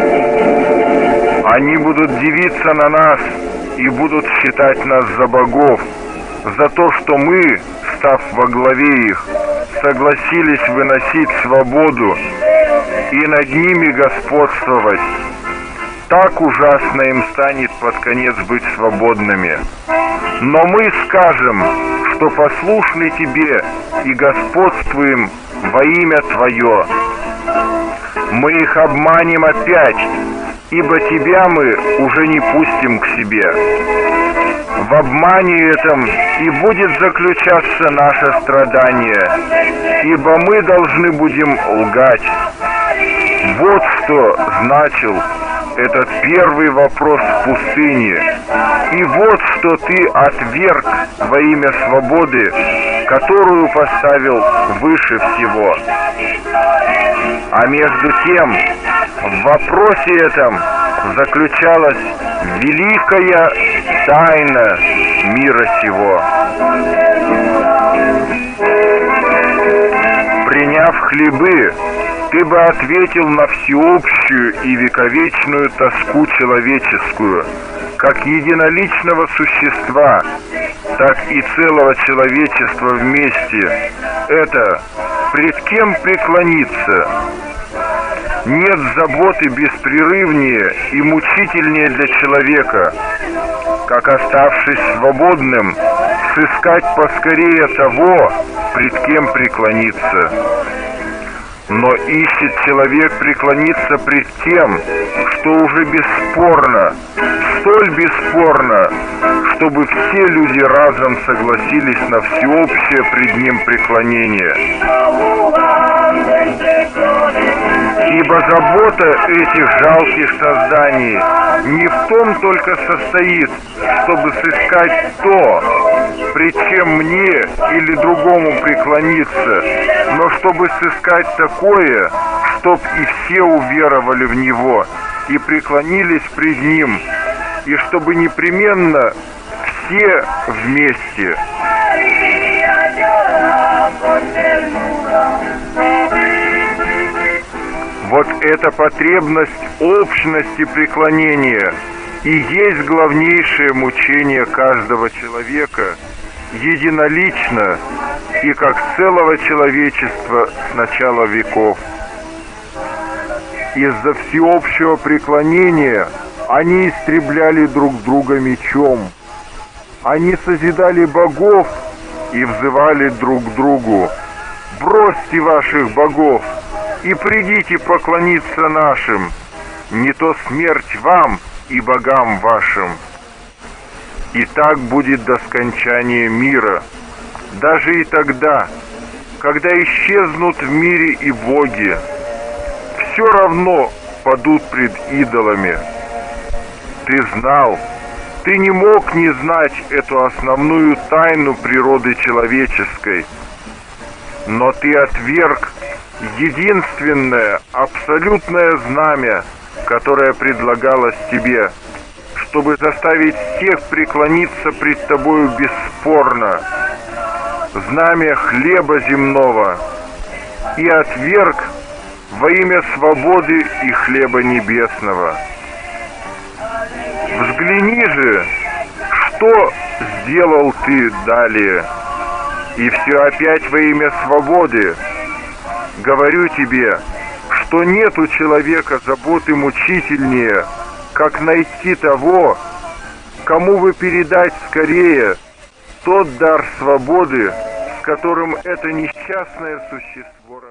Они будут дивиться на нас и будут считать нас за богов, за то, что мы, став во главе их, согласились выносить свободу и над ними господствовать. Так ужасно им станет под конец быть свободными. Но мы скажем, что послушны тебе и господствуем во имя Твое. Мы их обманем опять, ибо тебя мы уже не пустим к себе. В обмане этом и будет заключаться наше страдание, ибо мы должны будем лгать. Вот что значил этот первый вопрос в пустыне. И вот что ты отверг во имя свободы, которую поставил выше всего. А между тем, в вопросе этом заключалась великая тайна мира сего. Приняв хлебы, ты бы ответил на всеобщую и вековечную тоску человеческую, как единоличного существа, так и целого человечества вместе. Это пред кем преклониться? Нет заботы беспрерывнее и мучительнее для человека, как, оставшись свободным, сыскать поскорее того, пред кем преклониться. Но ищет человек преклониться пред тем, что уже бесспорно, столь бесспорно, чтобы все люди разом согласились на всеобщее пред ним преклонение. Ибо забота этих жалких созданий не в том только состоит, чтобы сыскать то, пред чем мне или другому преклониться, но чтобы сыскать такое, чтоб и все уверовали в Него и преклонились пред Ним, и чтобы непременно все вместе. Вот эта потребность общности преклонения и есть главнейшее мучение каждого человека, единолично и как целого человечества с начала веков. Из-за всеобщего преклонения они истребляли друг друга мечом. Они созидали богов и взывали друг к другу: «Бросьте ваших богов и придите поклониться нашим, не то смерть вам и богам вашим». И так будет до скончания мира. Даже и тогда, когда исчезнут в мире и боги, все равно падут пред идолами. Ты знал, ты не мог не знать эту основную тайну природы человеческой, но ты отверг единственное, абсолютное знамя, которое предлагалось тебе, чтобы заставить всех преклониться пред тобою бесспорно, знамя хлеба земного, и отверг во имя свободы и хлеба небесного. Взгляни же, что сделал ты далее, и все опять во имя свободы. Говорю тебе, что нет у человека заботы мучительнее, как найти того, кому бы передать скорее тот дар свободы, с которым это несчастное существо